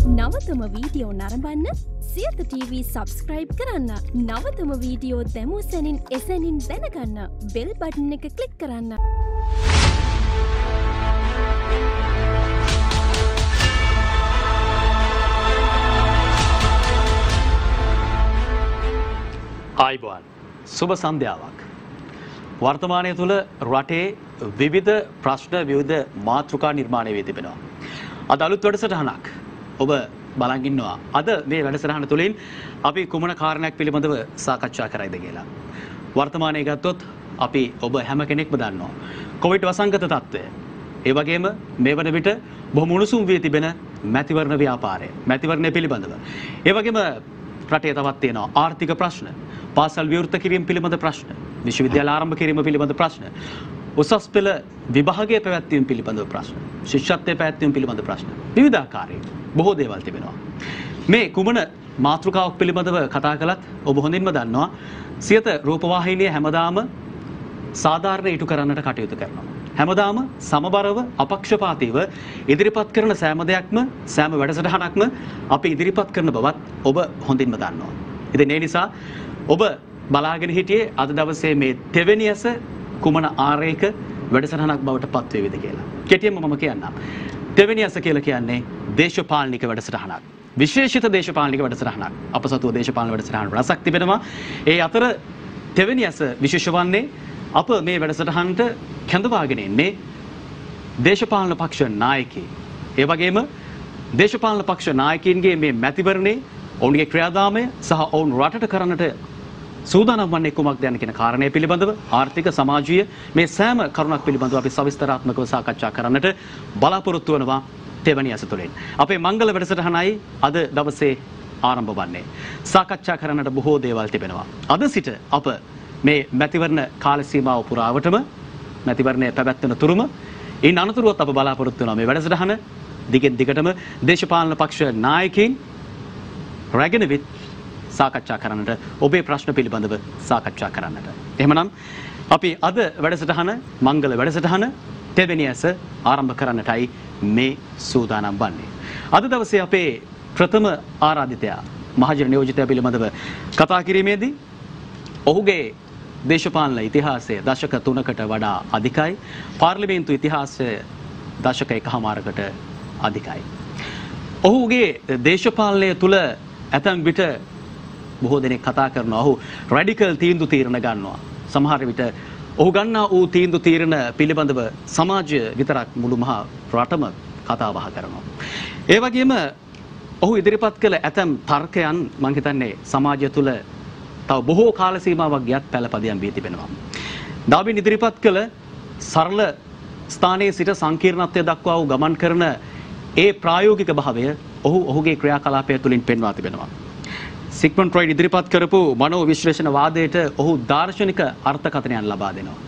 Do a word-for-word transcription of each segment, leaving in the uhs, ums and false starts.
නවතම video නරඹන්න Siyatha TV subscribe කරන්න. නවතම video දැමූ සැනින් එසැනින් දැනගන්න බෙල් බටන් එක ක්ලික් කරන්න. ආයිබෝන් සුබ සන්ධ්‍යාවක්. වර්තමානය තුළ රටේ විවිධ ප්‍රශ්න විවිධ මාතෘකා නිර්මාණය වී තිබෙනවා. අද අලුත් වැඩසටහනක් ඔබ බලන් ඉන්නවා. අද මේ වැඩසටහන තුළින් අපි කුමන කාරණයක් පිළිබඳව සාකච්ඡා කරයිද කියලා. වර්තමානයේ ගත්තොත් අපි ඔබ හැම කෙනෙක්ම දන්නවා කොවිඩ් වසංගත තත්ත්වය. ඒ වගේම මේ වන විට බොහොම උණුසුම් වී තිබෙන මැතිවරණ ව්‍යාපාරය. මැතිවරණය පිළිබඳව. ඒ වගේම රටේ තවත් තියෙනවා ආර්ථික ප්‍රශ්න, පාසල් විවෘත කිරීම පිළිබඳ ප්‍රශ්න, විශ්වවිද්‍යාල ආරම්භ කිරීම පිළිබඳ ප්‍රශ්න, උසස් පෙළ විභාගයේ පැවැත්වීම පිළිබඳව ප්‍රශ්න, ශිෂ්‍යත්වයේ පැවැත්වීම පිළිබඳ ප්‍රශ්න, විවිධාකාරයේ බොහෝ දේවල් තිබෙනවා. මේ කුමන මාතෘකාවක් පිළිබඳව කතා කළත් ඔබ හොඳින්ම දන්නවා සියත රූපවාහිනිය හැමදාම සාධාරණ ඉටු කරන්නට කටයුතු කරනවා. හැමදාම සමබරව අපක්ෂපාතීව ඉදිරිපත් කරන සෑම දෙයක්ම සෑම වැඩසටහනක්ම අපි ඉදිරිපත් කරන බවත් ඔබ හොඳින්ම දන්නවා. ඉතින් ඒ නිසා ඔබ බලාගෙන හිටියේ අද දවසේ මේ තෙවැනි ඇස කුමන ආරේක වැඩසටහනක් බවට පත් වේවිද කියලා. කෙටියෙන්ම මම කියන්නම්. තෙවැනි ඇස කියලා කියන්නේ දේශපාලනික වැඩසටහනක්. විශේෂිත දේශපාලනික වැඩසටහනක්. අප සතුව දේශපාලන වැඩසටහන රසක් තිබෙනවා. ඒ අතර තෙවැනි ඇස විශේෂ වන්නේ අප මේ වැඩසටහනට කැඳවාගෙන ඉන්නේ දේශපාලන පක්ෂ නායකයෝ. ඒ වගේම දේශපාලන පක්ෂ නායකයින්ගේ මේ මැතිවරණේ ඔවුන්ගේ ක්‍රියාදාමය සහ ඔවුන් රටට කරන්නට සූදානම් වන්නේ කුමක්ද යන කියන කාරණය පිළිබඳව ආර්ථික සමාජීය මේ සෑම කරුණක් පිළිබඳව අපි සවිස්තරාත්මකව සාකච්ඡා කරන්නට බලාපොරොත්තු වෙනවා තෙවැනි ඇස තුළින්. අපේ මංගල වැඩසටහනයි අද දවසේ ආරම්භ වන්නේ. සාකච්ඡා කරන්නට බොහෝ දේවල් තිබෙනවා. අද සිට අප මේ මැතිවරණ කාල සීමාව පුරාවටම මැතිවරණය පැවැත්වෙන තුරුම ඉන් අනතුරුවත් අප බලාපොරොත්තු වෙනවා මේ වැඩසටහන දිගින් දිගටම දේශපාලන පක්ෂ නායකයින් රැගෙන විත් සාකච්ඡා කරන්නට, ඔබේ ප්‍රශ්න පිළිබඳව සාකච්ඡා කරන්නට. එහෙමනම් අපි අද වැඩසටහන මංගල වැඩසටහන තෙවැනි ඇස ආරම්භ කරන්නටයි මේ සූදානම් වන්නේ. අද දවසේ අපේ ප්‍රථම ආරාධිතයා මහජන නියෝජිතයා පිළිබඳව කතා කිරීමේදී ඔහුගේ දේශපාලන ඉතිහාසය දශක තුනකට වඩා අධිකයි. පාර්ලිමේන්තු ඉතිහාසය දශක එකහමාරකට අධිකයි. ඔහුගේ දේශපාලනය තුළ ඇතැම් විට බොහෝ දෙනෙක් කතා කරනවා ඔහු රැඩිකල් තීන්දුව తీරන ගන්නවා. සමහර විට ඔහු ගන්නා වූ තීන්දුව తీරන පිළිබඳව සමාජය විතරක් මුළු මහා රටම කතා බහ කරනවා. ඒ වගේම ඔහු ඉදිරිපත් කළ ඇතැම් තර්කයන් මම හිතන්නේ සමාජය තුළ තව බොහෝ කාල සීමාවක් ගියත් පළපදියම් වී තිබෙනවා. ඩාවින් ඉදිරිපත් කළ සරල ස්ථානයේ සිට සංකීර්ණත්වය දක්වා වූ ගමන් කරන ඒ ප්‍රායෝගික භාවය ඔහු ඔහුගේ ක්‍රියාකලාපය තුළින් පෙන්වා තිබෙනවා. සිග්මන්ඩ් ෆ්‍රොයිඩ් ඉදිරිපත් කරපු මනෝ විශ්ලේෂණ වාදයට ඔහු දාර්ශනික අර්ථකථනයන් ලබා දෙනවා.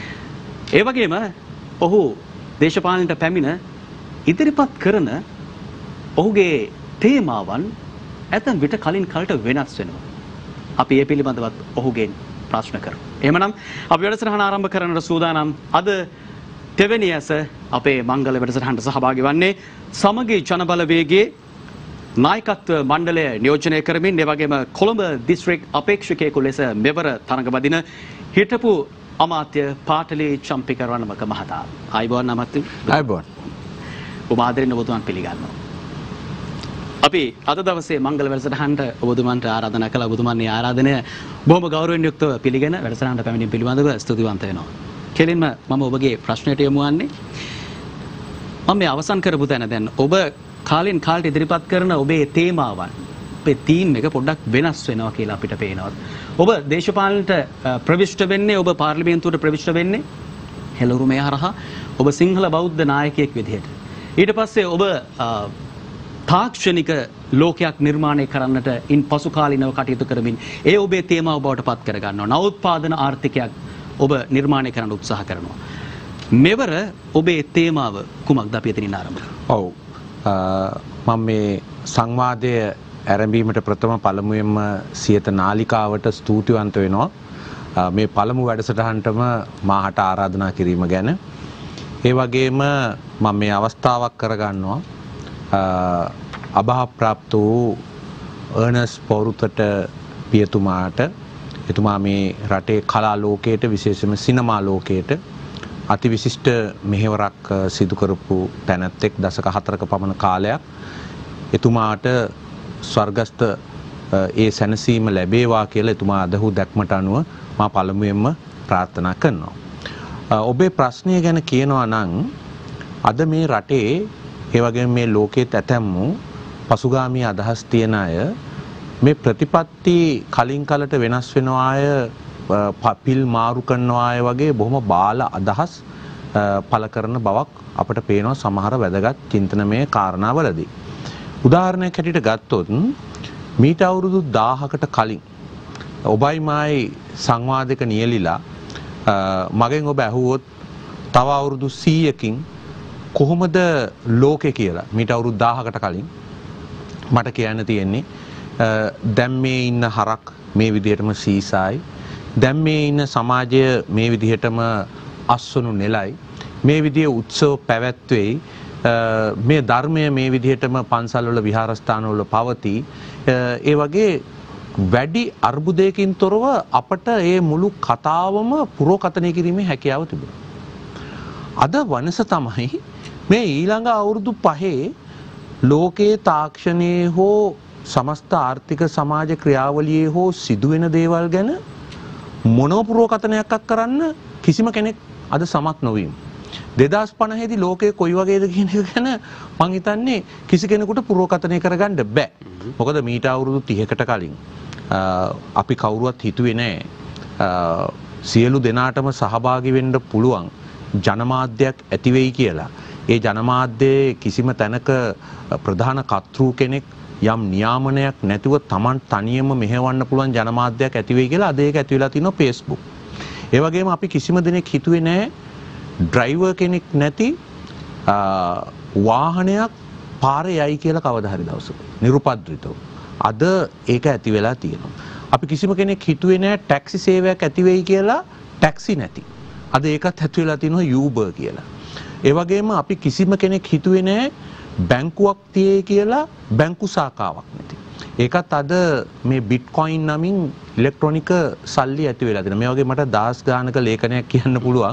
ඒ වගේම ඔහු දේශපාලනයට පැමිණ ඉදිරිපත් කරන ඔහුගේ තේමාවන් ඇතැම් විට කලින් කලට වෙනස් වෙනවා. අපි ඒ පිළිබඳවත් ඔහුගෙන් ප්‍රශ්න කරමු. එහෙමනම් අපි වැඩසටහන ආරම්භ කරන්නට සූදානම්. අද තෙවැනි ඇස අපේ මංගල වැඩසටහනට සහභාගී වන්නේ සමගී ජනබලවේගයේ නායකත්ව මණ්ඩලය නියෝජනය කරමින් ඒ වගේම කොළඹ දිස්ත්‍රික් අපේක්ෂකයෙකු ලෙස මෙවර තරඟ වදින හිටපු අමාත්‍ය පාටලි චම්පික රණමක මහතා. ආයිබෝන් අමාත්‍ය. ආයිබෝන්. ඔබ ආදරෙන් ඔබතුමන් පිළිගන්නවා. අපි අද දවසේ මංගල වැඩසටහනට ඔබතුමන්ට ආරාධනා කළා. ඔබතුමන්ගේ ආරාධනය බොහොම ගෞරවයෙන් යුක්තව පිළිගෙන වැඩසටහනට පැමිණීම පිළිබඳව ස්තුතිවන්ත වෙනවා. කෙලින්ම මම ඔබගේ ප්‍රශ්නයට යොමු වන්නේ මම මේ අවසන් කරපු තැන දැන් ඔබ කාලෙන් කාලට ඉදිරිපත් කරන ඔබේ තේමාවන් ඔබේ තීම් එක පොඩ්ඩක් වෙනස් වෙනවා කියලා අපිට පේනවා. ඔබ දේශපාලනට ප්‍රවිෂ්ඨ වෙන්නේ ඔබ පාර්ලිමේන්තුවට ප්‍රවිෂ්ඨ වෙන්නේ හෙළවුරුමය හරහා ඔබ සිංහල බෞද්ධ නායකයෙක් විදිහට. ඊට පස්සේ ඔබ තාක්ෂණික ලෝකයක් නිර්මාණය කරන්නට ඉන් පසු කාලිනව කටයුතු කරමින් ඒ ඔබේ තේමාව බවට පත් කර ගන්නවා. නවෝත්පාදන ආර්ථිකයක් ඔබ නිර්මාණය කරන්න උත්සාහ කරනවා. මෙවර ඔබේ තේමාව කුමක්ද? අපි එතනින් ආරම්භ කරමු. ඔව්. මම මේ සංවාදය ආරම්භීමට ප්‍රථම පළමුවෙන්ම සියත නාලිකාවට ස්තුතිවන්ත වෙනවා. මේ පළමු වැඩසටහනටම මාහට ආරාධනා කිරීම ගැන. ඒ වගේම මම මේ අවස්ථාවක් කරගන්නවා අභාවප්‍රාප්ත වූ අර්නස් පොරුතට පියතුමාට එතුමා මේ රටේ කලා ලෝකයට විශේෂයෙන්ම සිනමා ලෝකයට අතිවිශිෂ්ට මෙහෙවරක් සිදු කරපු තැනැත්තෙක් දශක හතරක පමණ කාලයක් එතුමාට ස්වර්ගස්ථ ඒ සැනසීම ලැබේවා කියලා එතුමා අදහු දැක්මට අනුව මා පළමුවෙන්ම ප්‍රාර්ථනා කරනවා. ඔබේ ප්‍රශ්නය ගැන කියනවා නම් අද මේ රටේ ඒ වගේම මේ ලෝකයේ ඇතැම්මු පසුගාමී අදහස් තියන අය මේ ප්‍රතිපත්ති කලින් කලට වෙනස් වෙනවා අය පිල් මාරු කරනවා අය වගේ බොහොම බාල අදහස් පළ කරන බවක් අපට පේනවා සමහර වැදගත් චින්තනමය කාරණාවලදී. උදාහරණයක් හැටියට ගත්තොත් මීට අවුරුදු දාහකට කලින් ඔබයි මායි සංවාදයක නියැලිලා මගෙන් ඔබ ඇහුවොත් තව අවුරුදු සීයකින් කොහොමද ලෝකේ කියලා මීට අවුරුදු දාහකට කලින් මට කියන්න තියෙන්නේ දැන් මේ ඉන්න හරක් මේ විදිහටම සීසායි දැන් මේ ඉන්න සමාජය මේ විදිහටම අස්වනු නෙලයි මේ විදිහේ උත්සව පැවැත්වෙයි මේ ධර්මය මේ විදිහටම පන්සල්වල විහාරස්ථානවල පවතී ඒ වගේ වැඩි අර්බුදයකින් තොරව අපට මේ මුළු කතාවම පුරෝකථනය කිරීමේ හැකියාව තිබුණා. අද වනස තමයි මේ ඊළඟ අවුරුදු පහේ ලෝකයේ තාක්ෂණයේ හෝ සමස්ත ආර්ථික සමාජ ක්‍රියාවලියේ හෝ සිදුවෙන දේවල් ගැන මොනව පුරෝකථනයක් කරන්න කිසිම කෙනෙක් අද සමත් නොවීම. දෙදාස් පනහේ දී ලෝකයේ කොයි වගේද කියන එක ගැන මං හිතන්නේ කිසි කෙනෙකුට පුරෝකථනය කරගන්න බෑ. මොකද මීට අවුරුදු තිහකට කලින් අපි කවුරුවත් හිතුවේ නෑ සියලු දෙනාටම සහභාගී වෙන්න පුළුවන් ජනමාධ්‍යයක් ඇති වෙයි කියලා. ඒ ජනමාධ්‍යයේ කිසිම තැනක ප්‍රධාන කර්තෘ කෙනෙක් යම් නියාමනයක් නැතිව Taman තනියම මෙහෙවන්න පුළුවන් ජනමාධ්‍යයක් ඇති වෙයි කියලා. අද ඒක ඇති වෙලා තිනවා Facebook. ඒ වගේම අපි කිසිම දෙනෙක් හිතුවේ නෑ ඩ්‍රයිවර් කෙනෙක් නැති වාහනයක් පාරේ යයි කියලා කවදා හරි දවසක නිරුපද්‍රිතව. අද ඒක ඇති වෙලා තියෙනවා. අපි කිසිම කෙනෙක් හිතුවේ නෑ ටැක්සි සේවයක් ඇති වෙයි කියලා ටැක්සි නැති. අද ඒකත් ඇති වෙලා තියෙනවා Uber කියලා. ඒ වගේම අපි කිසිම කෙනෙක් හිතුවේ නෑ බැංකුවක් තියේ කියලා බැංකු ශාඛාවක් නැති. ඒකත් අද මේ බිට්කොයින් නමින් ඉලෙක්ට්‍රොනික සල්ලි ඇති වෙලා තියෙනවා. මේ වගේ මට දහස් ගානක ලේඛනයක් කියන්න පුළුවන්.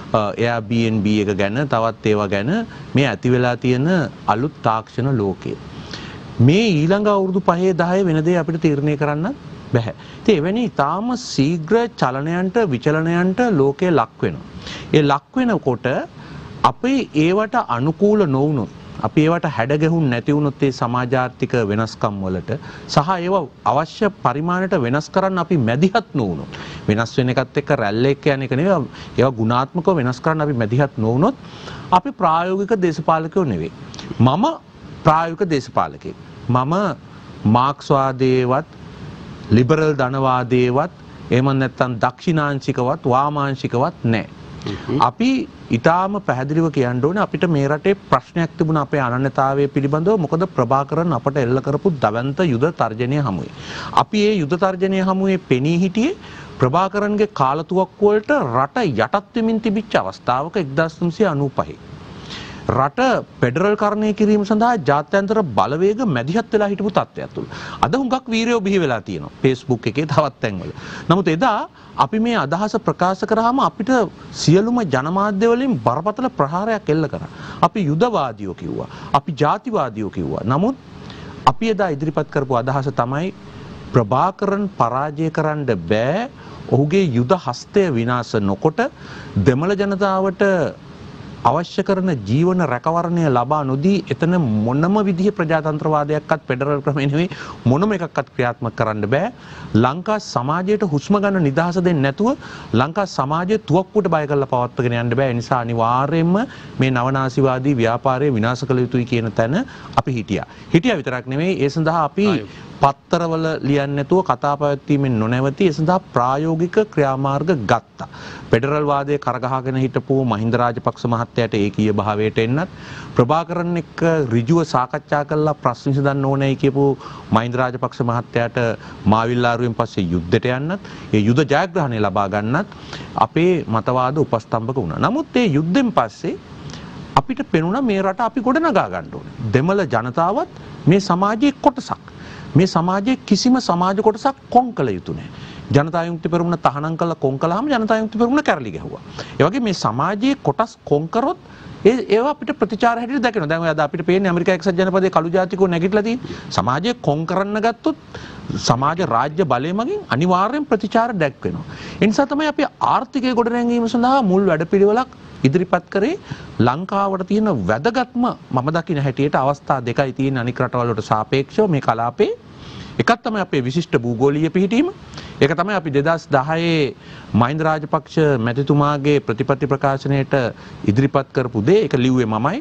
Airbnb එක ගැන තවත් ඒවා ගැන මේ ඇති වෙලා තියෙන අලුත් තාක්ෂණ ලෝකයේ. මේ ඊළඟ අවුරුදු පහේ දහයේ වෙන දේ අපිට තීරණය කරන්න බැහැ. ඉතින් එවැනි ඊටාම ශීඝ්‍ර චලනයන්ට විචලනයන්ට ලෝකය ලක් වෙනවා. ඒ ලක් වෙනකොට අපි ඒවට අනුකූල නොවුනොත් අපි ඒවට හැඩ ගැහුම් නැති වුණොත් ඒ සමාජාර්ථික වෙනස්කම් වලට සහ ඒවා අවශ්‍ය පරිමාණයට වෙනස් කරන්න අපි මැදිහත් නොවුනොත් වෙනස් වෙන එකත් එක්ක රැල්ල එක්ක යන එක නෙවෙයි ඒවා ගුණාත්මකව වෙනස් කරන්න අපි මැදිහත් නොවුනොත් අපි ප්‍රායෝගික දේශපාලකයෝ නෙවෙයි. මම ප්‍රායෝගික දේශපාලකයෙක්. මම මාක්ස්වාදයේවත් ලිබරල් ධනවාදයේවත් එහෙම නැත්නම් දක්ෂිණාංශිකවත් වාමාංශිකවත් නැහැ. අපි ඊටාම පැහැදිලිව කියන්න ඕනේ අපිට මේ රටේ ප්‍රශ්නයක් තිබුණා අපේ අනන්‍යතාවය පිළිබඳව. මොකද ප්‍රභාකරන් අපට එල්ල කරපු දවන්ත යුද තර්ජනය හමුවේ. අපි ඒ යුද තර්ජනය හමුවේ පෙනී හිටියේ ප්‍රභාකරන්ගේ කාලතුවක්කු වලට රට යටත් වෙමින් තිබිච්ච අවස්ථාවක එක්දාස් තුන්සිය අනූපහේ. රට ෆෙඩරල් කරණය කිරීම සඳහා ජාත්‍යන්තර බලවේග මැදිහත් වෙලා හිටපු තත්ත්වයක් තුල. අද හුඟක් වීරයෝ බිහි වෙලා තියෙනවා Facebook එකේ තවත් තැන්වල. නමුත් එදා අපි මේ අදහස ප්‍රකාශ කරාම අපිට සියලුම ජනමාධ්‍ය වලින් බරපතල ප්‍රහාරයක් එල්ල කරා. අපි යුදවාදියෝ කිව්වා. අපි ජාතිවාදියෝ කිව්වා. නමුත් අපි එදා ඉදිරිපත් කරපු අදහස තමයි ප්‍රභාකරන් පරාජය කරන්න බෑ. ඔහුගේ යුද හස්තය විනාශ නොකොට දෙමළ ජනතාවට අවශ්‍ය කරන ජීවන රැකවරණය ලබා නොදී එතන මොනම විදිහේ ප්‍රජාතන්ත්‍රවාදයක්වත් ෆෙඩරල් ක්‍රමය නෙවෙයි මොනම එකක්වත් ක්‍රියාත්මක කරන්න බෑ. ලංකා සමාජයට හුස්ම ගන්න නිදහස දෙන්නේ නැතුව ලංකා සමාජය තුවක්කුවට බය කරලා පවත්වාගෙන යන්න බෑ. ඒ නිසා අනිවාර්යයෙන්ම මේ නවනාසීවාදී ව්‍යාපාරය විනාශ කළ යුතුයි කියන තැන අපි හිටියා. හිටියා විතරක් නෙවෙයි ඒ සඳහා අපි පත්තරවල ලියන්නේ නැතුව කතා පැවැත්වීමෙන් නොනැවතී ඒ සඳහා ප්‍රායෝගික ක්‍රියාමාර්ග ගත්තා. ෆෙඩරල් වාදයේ කරගහගෙන හිටපු මහින්ද රාජපක්ෂ මහත්තයාට ඒකීය භාවයට එන්නත් ප්‍රභාකරන් එක්ක ඍජුව සාකච්ඡා කරලා ප්‍රශ්න විසඳන්න ඕනේ කියපු මහින්ද රාජපක්ෂ මහත්තයාට මාවිල්ලාරුවෙන් පස්සේ යුද්ධයට යන්නත් ඒ යුද ජයග්‍රහණය ලබා ගන්නත් අපේ මතවාද උපස්තම්භක වුණා. නමුත් ඒ යුද්ධෙන් පස්සේ අපිට පෙනුණා මේ රට අපි ගොඩනගා ගන්න ඕනේ. දෙමළ ජනතාවත් මේ සමාජයේ කොටසක්. මේ සමාජයේ කිසිම සමාජ කොටසක් කොන් කළ යුතු නැහැ. ජනතා විමුක්ති පෙරමුණ තහනම් කළා කොන් කළාම ජනතා විමුක්ති පෙරමුණ කැරලි ගැහුවා. ඒ වගේ මේ සමාජයේ කොටස් කොන් කරොත් ඒ ඒවා අපිට ප්‍රතිචාර හැටියට දැකෙනවා. දැන් ඔය අද අපිට පේන්නේ ඇමරිකා එක්සත් ජනපදයේ කළු ජාතිකෝ නැගිටලා තියෙන්නේ. සමාජයේ කොන් කරන්න ගත්තොත් සමාජ රාජ්‍ය බලය මගින් අනිවාර්යෙන් ප්‍රතිචාර දැක්වෙනවා. ඒ නිසා තමයි අපි ආර්ථිකය ගොඩනැංවීම සඳහා මුල් වැඩපිළිවෙලක් ඉදිරිපත් කරේ. ලංකාවට තියෙන වැදගත්ම මම දකින හැටියට අවස්ථා දෙකයි තියෙන අනික් රටවල් වලට සාපේක්ෂව මේ කලාපේ. එකක් තමයි අපේ විශිෂ්ට භූගෝලීය පිහිටීම. ඒක තමයි අපි දෙදහස් දහයේ මහින්ද රාජපක්ෂ මැතිතුමාගේ ප්‍රතිපත්ති ප්‍රකාශනයට ඉදිරිපත් කරපු දේ. ඒක ලිව්වේ මමයි.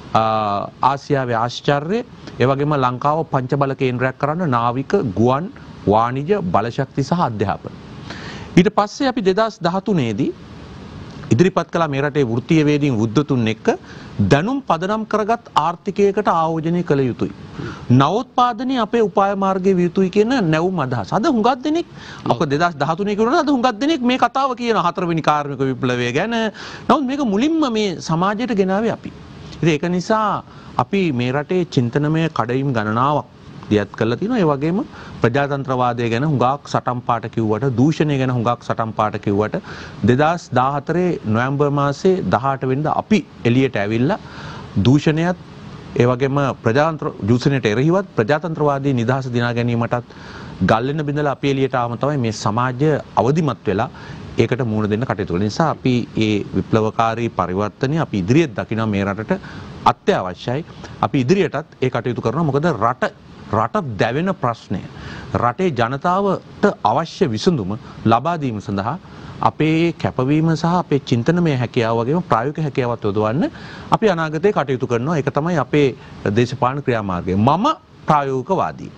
ආසියාවේ ආශ්චර්ය, ඒ වගේම ලංකාව පංචබල කේන්ද්‍රයක් කරන්න නාවික, ගුවන්, වාණිජ්‍ය, බලශක්ති සහ අධ්‍යාපන. ඊට පස්සේ අපි දෙදහස් දහතුනේ දී ඉදිරිපත් කළ මේ රටේ වෘත්තීය වේදීන් උද්දතුන් එක්ක දැනුම් පදනම් කරගත් ආර්ථිකයකට ආයෝජනය කළ යුතුයි. නවෝත්පාදනයේ අපේ උපාය මාර්ගයේ විය යුතුයි කියන නැවුම් අදහස. අද හුඟක් දෙනෙක් අප දෙදහස් දහතුනේ කියනවා අද හුඟක් දෙනෙක් මේ කතාව කියන හතරවෙනි කාර්මික විප්ලවය ගැන. නමුත් මේක මුලින්ම මේ සමාජයට ගෙනාවේ අපි. ඉතින් ඒක නිසා අපි මේ රටේ චින්තනමය කඩයිම් ගණනාවක් දියත් කරලා තිනවා. ඒ වගේම ප්‍රජාතන්ත්‍රවාදය ගැන හුඟක් සටන් පාට කිව්වට, දූෂණය ගැන හුඟක් සටන් පාට කිව්වට දෙදහස් දාහතරේ නොවැම්බර් මාසේ දහඅට වෙනිදා අපි එළියට ඇවිල්ලා දූෂණයත් ඒ වගේම ප්‍රජාතන්ත්‍ර දූෂණයට එරෙහිවත් ප්‍රජාතන්ත්‍රවාදී නිදහස දිනා ගැනීමටත් ගල්ලෙන බිඳලා අපි එළියට ආවම තමයි මේ සමාජය අවදිමත් වෙලා ඒකට මුහුණ දෙන්න කටයුතු කරන නිසා අපි මේ විප්ලවකාරී පරිවර්තනය අපි ඉදිරියට දකිනවා මේ රටට අත්‍යවශ්‍යයි. අපි ඉදිරියටත් ඒ කටයුතු කරනවා. මොකද රට රට දැවෙන ප්‍රශ්නය, රටේ ජනතාවට අවශ්‍ය විසඳුම ලබා දීම සඳහා අපේ කැපවීම සහ අපේ චින්තනමය හැකියාව වගේම ප්‍රායෝගික හැකියාවත් යොදවන්න අපි අනාගතයේ කටයුතු කරනවා. ඒක තමයි අපේ දේශපාලන ක්‍රියාමාර්ගය. මම ප්‍රායෝගිකවාදී.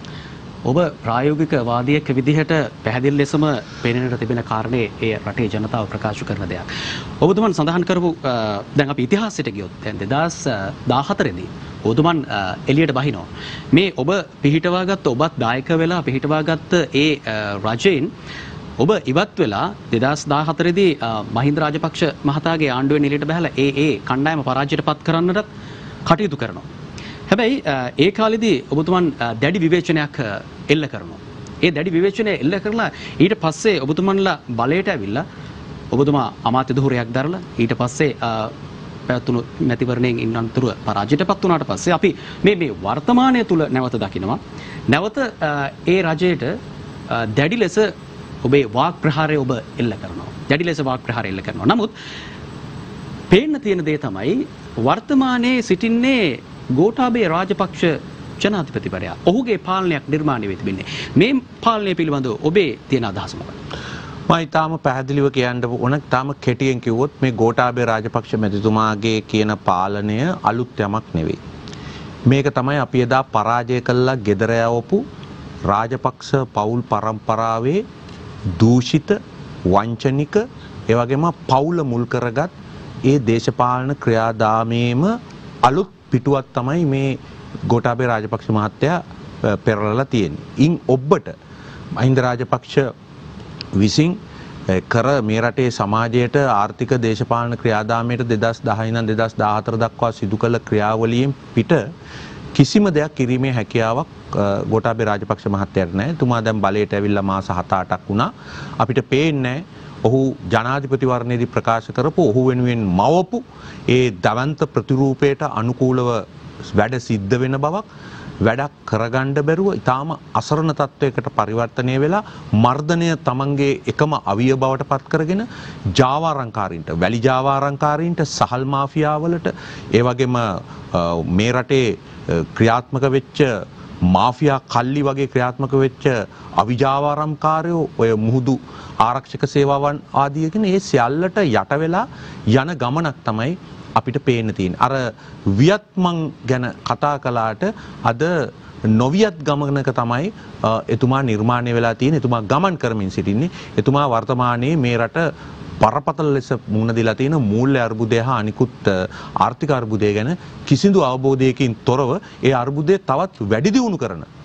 ඔබ ප්‍රායෝගිකවාදියෙක් විදිහට පැහැදිලි ලෙසම පෙනෙන්නට තිබෙන කාරණේ ඒ රටේ ජනතාව ප්‍රකාශ කරන දෙයක්. ඔබතුමන් සඳහන් කරපු දැන් අපි ඉතිහාසයට ගියොත් දැන් දෙදහස් දාහතරේ දී ඔබතුමන් එළියට බහිනවා. මේ ඔබ පිහිටවාගත්ත ඔබත් දායක වෙලා පිහිටවාගත්ත ඒ රජයෙන් ඔබ ඉවත් වෙලා දෙදහස් දාහතරේ දී මහින්ද රාජපක්ෂ මහතාගේ ආණ්ඩුවෙන් එළියට බහලා ඒ ඒ කණ්ඩායම පරාජයට පත් කරන්නට කටයුතු කරනවා. හැබැයි ඒ කාලෙදී ඔබතුමන් දැඩි විවේචනයක් එල්ල කරනවා. ඒ දැඩි විවේචනය එල්ල කරලා ඊට පස්සේ ඔබතුමන්ලා බලයට ඇවිල්ලා ඔබතුමා අමාත්‍ය ධුරයක් දරලා ඊට පස්සේ පැවතුණු මැතිවරණයෙන් ඉන්නතුරු පරාජයටපත් වුණාට පස්සේ අපි මේ මේ වර්තමානය තුල නැවත දකිනවා. නැවත ඒ රජයට දැඩි ලෙස ඔබේ වාක් ප්‍රහාරය ඔබ එල්ල කරනවා. දැඩි ලෙස වාක් ප්‍රහාරය එල්ල කරනවා. නමුත් පේන්න තියෙන දේ තමයි වර්තමානයේ සිටින්නේ ගෝඨාභය රාජපක්ෂ ජනාධිපතිවරයා. ඔහුගේ පාලනයක් නිර්මාණය වෙ තිබෙන්නේ. මේ පාලනය පිළිබඳව ඔබේ තියෙන අදහස මොකක්ද? මම ඊටාම පැහැදිලිව කියන්න ඕන. තාම කෙටියෙන් කිව්වොත් මේ ගෝඨාභය රාජපක්ෂ මැතිතුමාගේ කියන පාලනය අලුත් යමක් නෙවෙයි. මේක තමයි අපි එදා පරාජය කළා ගෙදර යවපු රාජපක්ෂ පවුල් පරම්පරාවේ දූෂිත, වංචනික, ඒ වගේම පවුල මුල් කරගත් ඒ දේශපාලන ක්‍රියාදාමයේම අලුත් පිටුවක් තමයි මේ ගෝඨාභය රාජපක්ෂ මහත්තයා පෙරලලා තියෙන්නේ. ඉන් ඔබට මහින්ද රාජපක්ෂ විසින් කර මේ රටේ සමාජයට ආර්ථික දේශපාලන ක්‍රියාදාමයට දෙදහස් දහය ඉඳන් දෙදහස් දාහතර දක්වා සිදු කළ ක්‍රියාවලියෙන් පිට කිසිම දෙයක් කිරීමේ හැකියාවක් ගෝඨාභය රාජපක්ෂ මහත්තයාට නැහැ. එතුමා දැන් බලයට ඇවිල්ලා මාස හත අටක් වුණා. අපිට පේන්නේ ඔහු ජනාධිපතිවරණයේදී ප්‍රකාශ කරපු ඔහු වෙනුවෙන් මවපු ඒ දවන්ත ප්‍රතිරූපයට අනුකූලව වැඩ සිද්ධ වෙන බවක්, වැඩක් කරගන්න බැරුව ඊටාම අසරණ තත්වයකට පරිවර්තනය වෙලා මර්ධනය තමන්ගේ එකම අවිය බවට පත් කරගෙන ජාවාරංකාරීන්ට, වැලි ජාවාරංකාරීන්ට, සහල් මාෆියාවලට, ඒ වගේම මේ රටේ ක්‍රියාත්මක වෙච්ච මාෆියා කල්ලි වගේ ක්‍රියාත්මක වෙච්ච අවිජාවාරම්කාරයෝ, ඔය මුහුදු ආරක්ෂක සේවාවන් ආදී කියන ඒ සියල්ලට යට වෙලා යන ගමනක් තමයි අපිට පේන්න තියෙන්නේ. අර වියත්මන් ගැන කතා කළාට අද නොවියත් ගමනක තමයි එතුමා නිර්මාණය වෙලා තියෙන්නේ. එතුමා ගමන් කරමින් සිටින්නේ. එතුමා වර්තමානයේ මේ රට පරපතල ලෙස මුහුණ දීලා තියෙන මූල්‍ය අර්බුදය හා අනිකුත් ආර්ථික අර්බුදය ගැන කිසිදු අවබෝධයකින් තොරව ඒ අර්බුදය තවත් වැඩි දියුණු කරන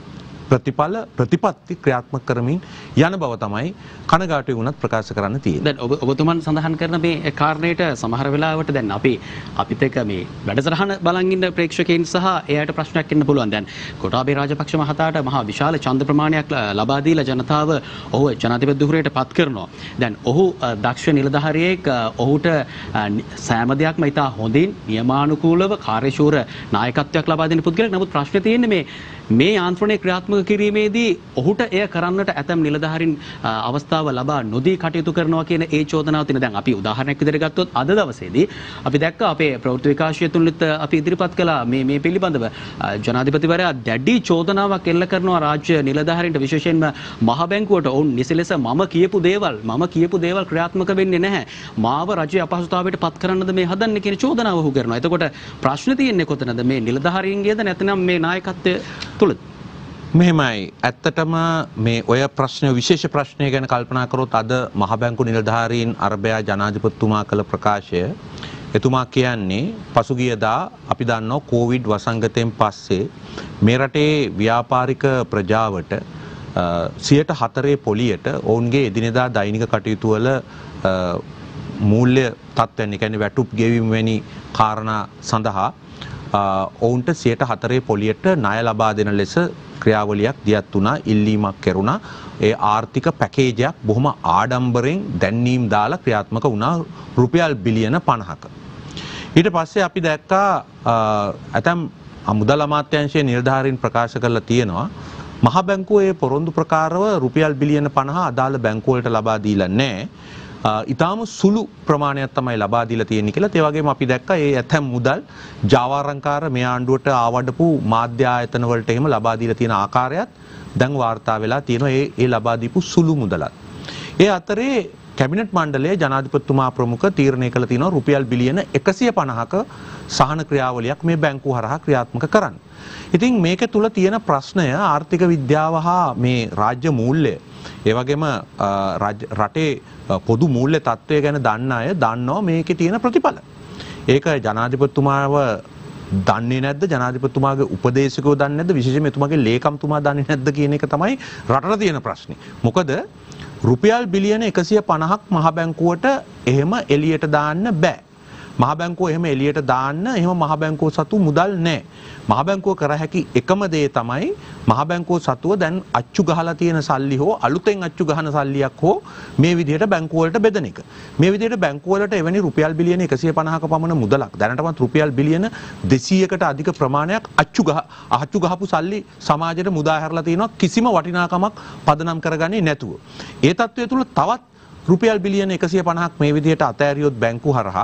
ප්‍රතිඵල ප්‍රතිපත්ති ක්‍රියාත්මක කරමින් යන බව තමයි කනගාටු වුණත් ප්‍රකාශ කරන්න තියෙන්නේ. දැන් ඔබ ඔබතුමන් සඳහන් කරන මේ කාරණේට සමහර වෙලාවට දැන් අපි අපිත් එක්ක මේ වැඩසටහන බලන් ඉන්න ප්‍රේක්ෂකයන් සහ එයාට ප්‍රශ්නයක් එන්න පුළුවන්. දැන් කොටාබේ රාජපක්ෂ මහතාට මහා විශාල ඡන්ද ප්‍රමාණයක් ලබා දීලා ජනතාව ඔහු ජනාධිපති ධුරයට පත් කරනවා. දැන් ඔහු දක්ෂ නිලධාරියෙක්, ඔහුට සෑම දෙයක්ම ඉතා හොඳින් නියමානුකූලව කාර්යශූර නායකත්වයක් ලබා දෙන පුද්ගලෙක්. නමුත් ප්‍රශ්නේ තියෙන්නේ මේ මේ යාන්ත්‍රණය ක්‍රියාත්මක කිරීමේදී ඔහුට එය කරන්නට ඇතම් නිලධාරීන් අවස්ථාව ලබා නොදී කටයුතු කරනවා කියන ඒ චෝදනාව තියෙන. දැන් අපි උදාහරණයක් විදිහට ගත්තොත් අද දවසේදී අපි දැක්ක අපේ ප්‍රවෘත්ති විකාශය තුලින් අපි ඉදිරිපත් කළා මේ මේ පිළිබඳව ජනාධිපතිවරයා දැඩි චෝදනාවක් එල්ල කරනවා රාජ්‍ය නිලධාරීන්ට, විශේෂයෙන්ම මහ බැංකුවට. ඔවුන් නිසි ලෙස මම කියපු දේවල් මම කියපු දේවල් ක්‍රියාත්මක වෙන්නේ නැහැ, මාව රජයේ අපහසුතාවයට පත් කරන්නද මේ හදන්නේ කියන චෝදනාව ඔහු කරනවා. එතකොට ප්‍රශ්නේ තියෙන්නේ කොතනද? මේ නිලධාරීන්ගේද නැත්නම් මේ නායකත්වය තුලද? මෙහෙමයි. ඇත්තටම මේ ඔය ප්‍රශ්න විශේෂ ප්‍රශ්නය ගැන කල්පනා කරොත් අද මහ බැංකු නිලධාරීන් අරබයා ජනාධිපතිතුමා කළ ප්‍රකාශය, එතුමා කියන්නේ පසුගියදා අපි දන්නවා කොවිඩ් වසංගතයෙන් පස්සේ මේ රටේ ව්‍යාපාරික ප්‍රජාවට සියයට හතරේ පොලියට ඔවුන්ගේ එදිනෙදා දෛනික කටයුතු වල මූල්‍ය තත්ත්වයන්, ඒ කියන්නේ වැටුප් ගෙවීම වැනි කාරණා සඳහා ඔවුන්ට සියයට හතරේ පොලියට ණය ලබා දෙන ලෙස ක්‍රියාවලියක් දියත් වුණා, ඉල්ලීමක් කෙරුණා. ඒ ආර්ථික පැකේජයක් බොහොම ආඩම්බරෙන් දැන්වීම් දාලා ක්‍රියාත්මක වුණා රුපියල් බිලියන පනහක. ඊට පස්සේ අපි දැක්කා ඇතම් මුදල් අමාත්‍යාංශයේ නිලධාරීන් ප්‍රකාශ කරලා තියෙනවා මහ බැංකුවේ පොරොන්දු ප්‍රකාරව රුපියල් බිලියන පනහ අදාළ බැංකුව වලට ලබා දීලා නැහැ. ඉතාම සුළු ප්‍රමාණයක් තමයි ලබා දීලා තියෙන්නේ කියලා. ඒ වගේම අපි දැක්කා ඒ ඇතැම් මුදල් ජාවාරංකාර මේ ආණ්ඩුවට ආවඩපු මාධ්‍ය ආයතන වලට එහෙම ලබා දීලා තියෙන ආකාරයත් දැන් වාර්තා වෙලා තියෙනවා. ඒ ඒ ලබා දීපු සුළු මුදලත්. ඒ අතරේ කැබිනට් මණ්ඩලයේ ජනාධිපතිතුමා ප්‍රමුඛ තීරණය කළ තියෙනවා රුපියල් බිලියන එකසිය පනහක සහන ක්‍රියාවලියක් මේ බැංකුව හරහා ක්‍රියාත්මක කරන්න. ඉතින් මේක තුල තියෙන ප්‍රශ්නය ආර්ථික විද්‍යාව හා මේ රාජ්‍ය මූල්‍ය, ඒ වගේම රටේ පොදු මූල්‍ය තත්ත්වය ගැන දන්න අය දන්නවා මේකේ තියෙන ප්‍රතිඵල. ඒක ජනාධිපතිතුමාව දන්නේ නැද්ද? ජනාධිපතිතුමාගේ උපදේශකයෝ දන්නේ නැද්ද? විශේෂයෙන්ම එතුමාගේ ලේකම්තුමා දන්නේ නැද්ද කියන එක තමයි රටට තියෙන ප්‍රශ්නේ. මොකද රුපියල් බිලියන එකසිය පනහක් මහ බැංකුවට එහෙම එළියට දාන්න බෑ. මහ බැංකුව එහෙම එළියට දාන්න එහෙම මහ බැංකුව සතු මුදල් නැහැ. මහ බැංකුව කර හැකි එකම දේ තමයි මහ බැංකුව සතුව දැන් අච්චු ගහලා තියෙන සල්ලි හෝ අලුතෙන් අච්චු ගහන සල්ලියක් හෝ මේ විදිහට බැංකුව වලට බෙදන එක. මේ විදිහට බැංකුව වලට එවැනි රුපියල් බිලියන එකසිය පනහක පමණ මුදලක් දැනටමත් රුපියල් බිලියන දෙසීයකට අධික ප්‍රමාණයක් අච්චු ගහ අච්චු ගහපු සල්ලි සමාජයට මුදා හැරලා තියෙනවා කිසිම වටිනාකමක් පදනම් කරගන්නේ නැතුව. ඒ තත්ත්වය තුල තවත් රුපියල් බිලියන එකසිය පනහක් මේ විදිහට අතෑරියොත් බැංකුව හරහා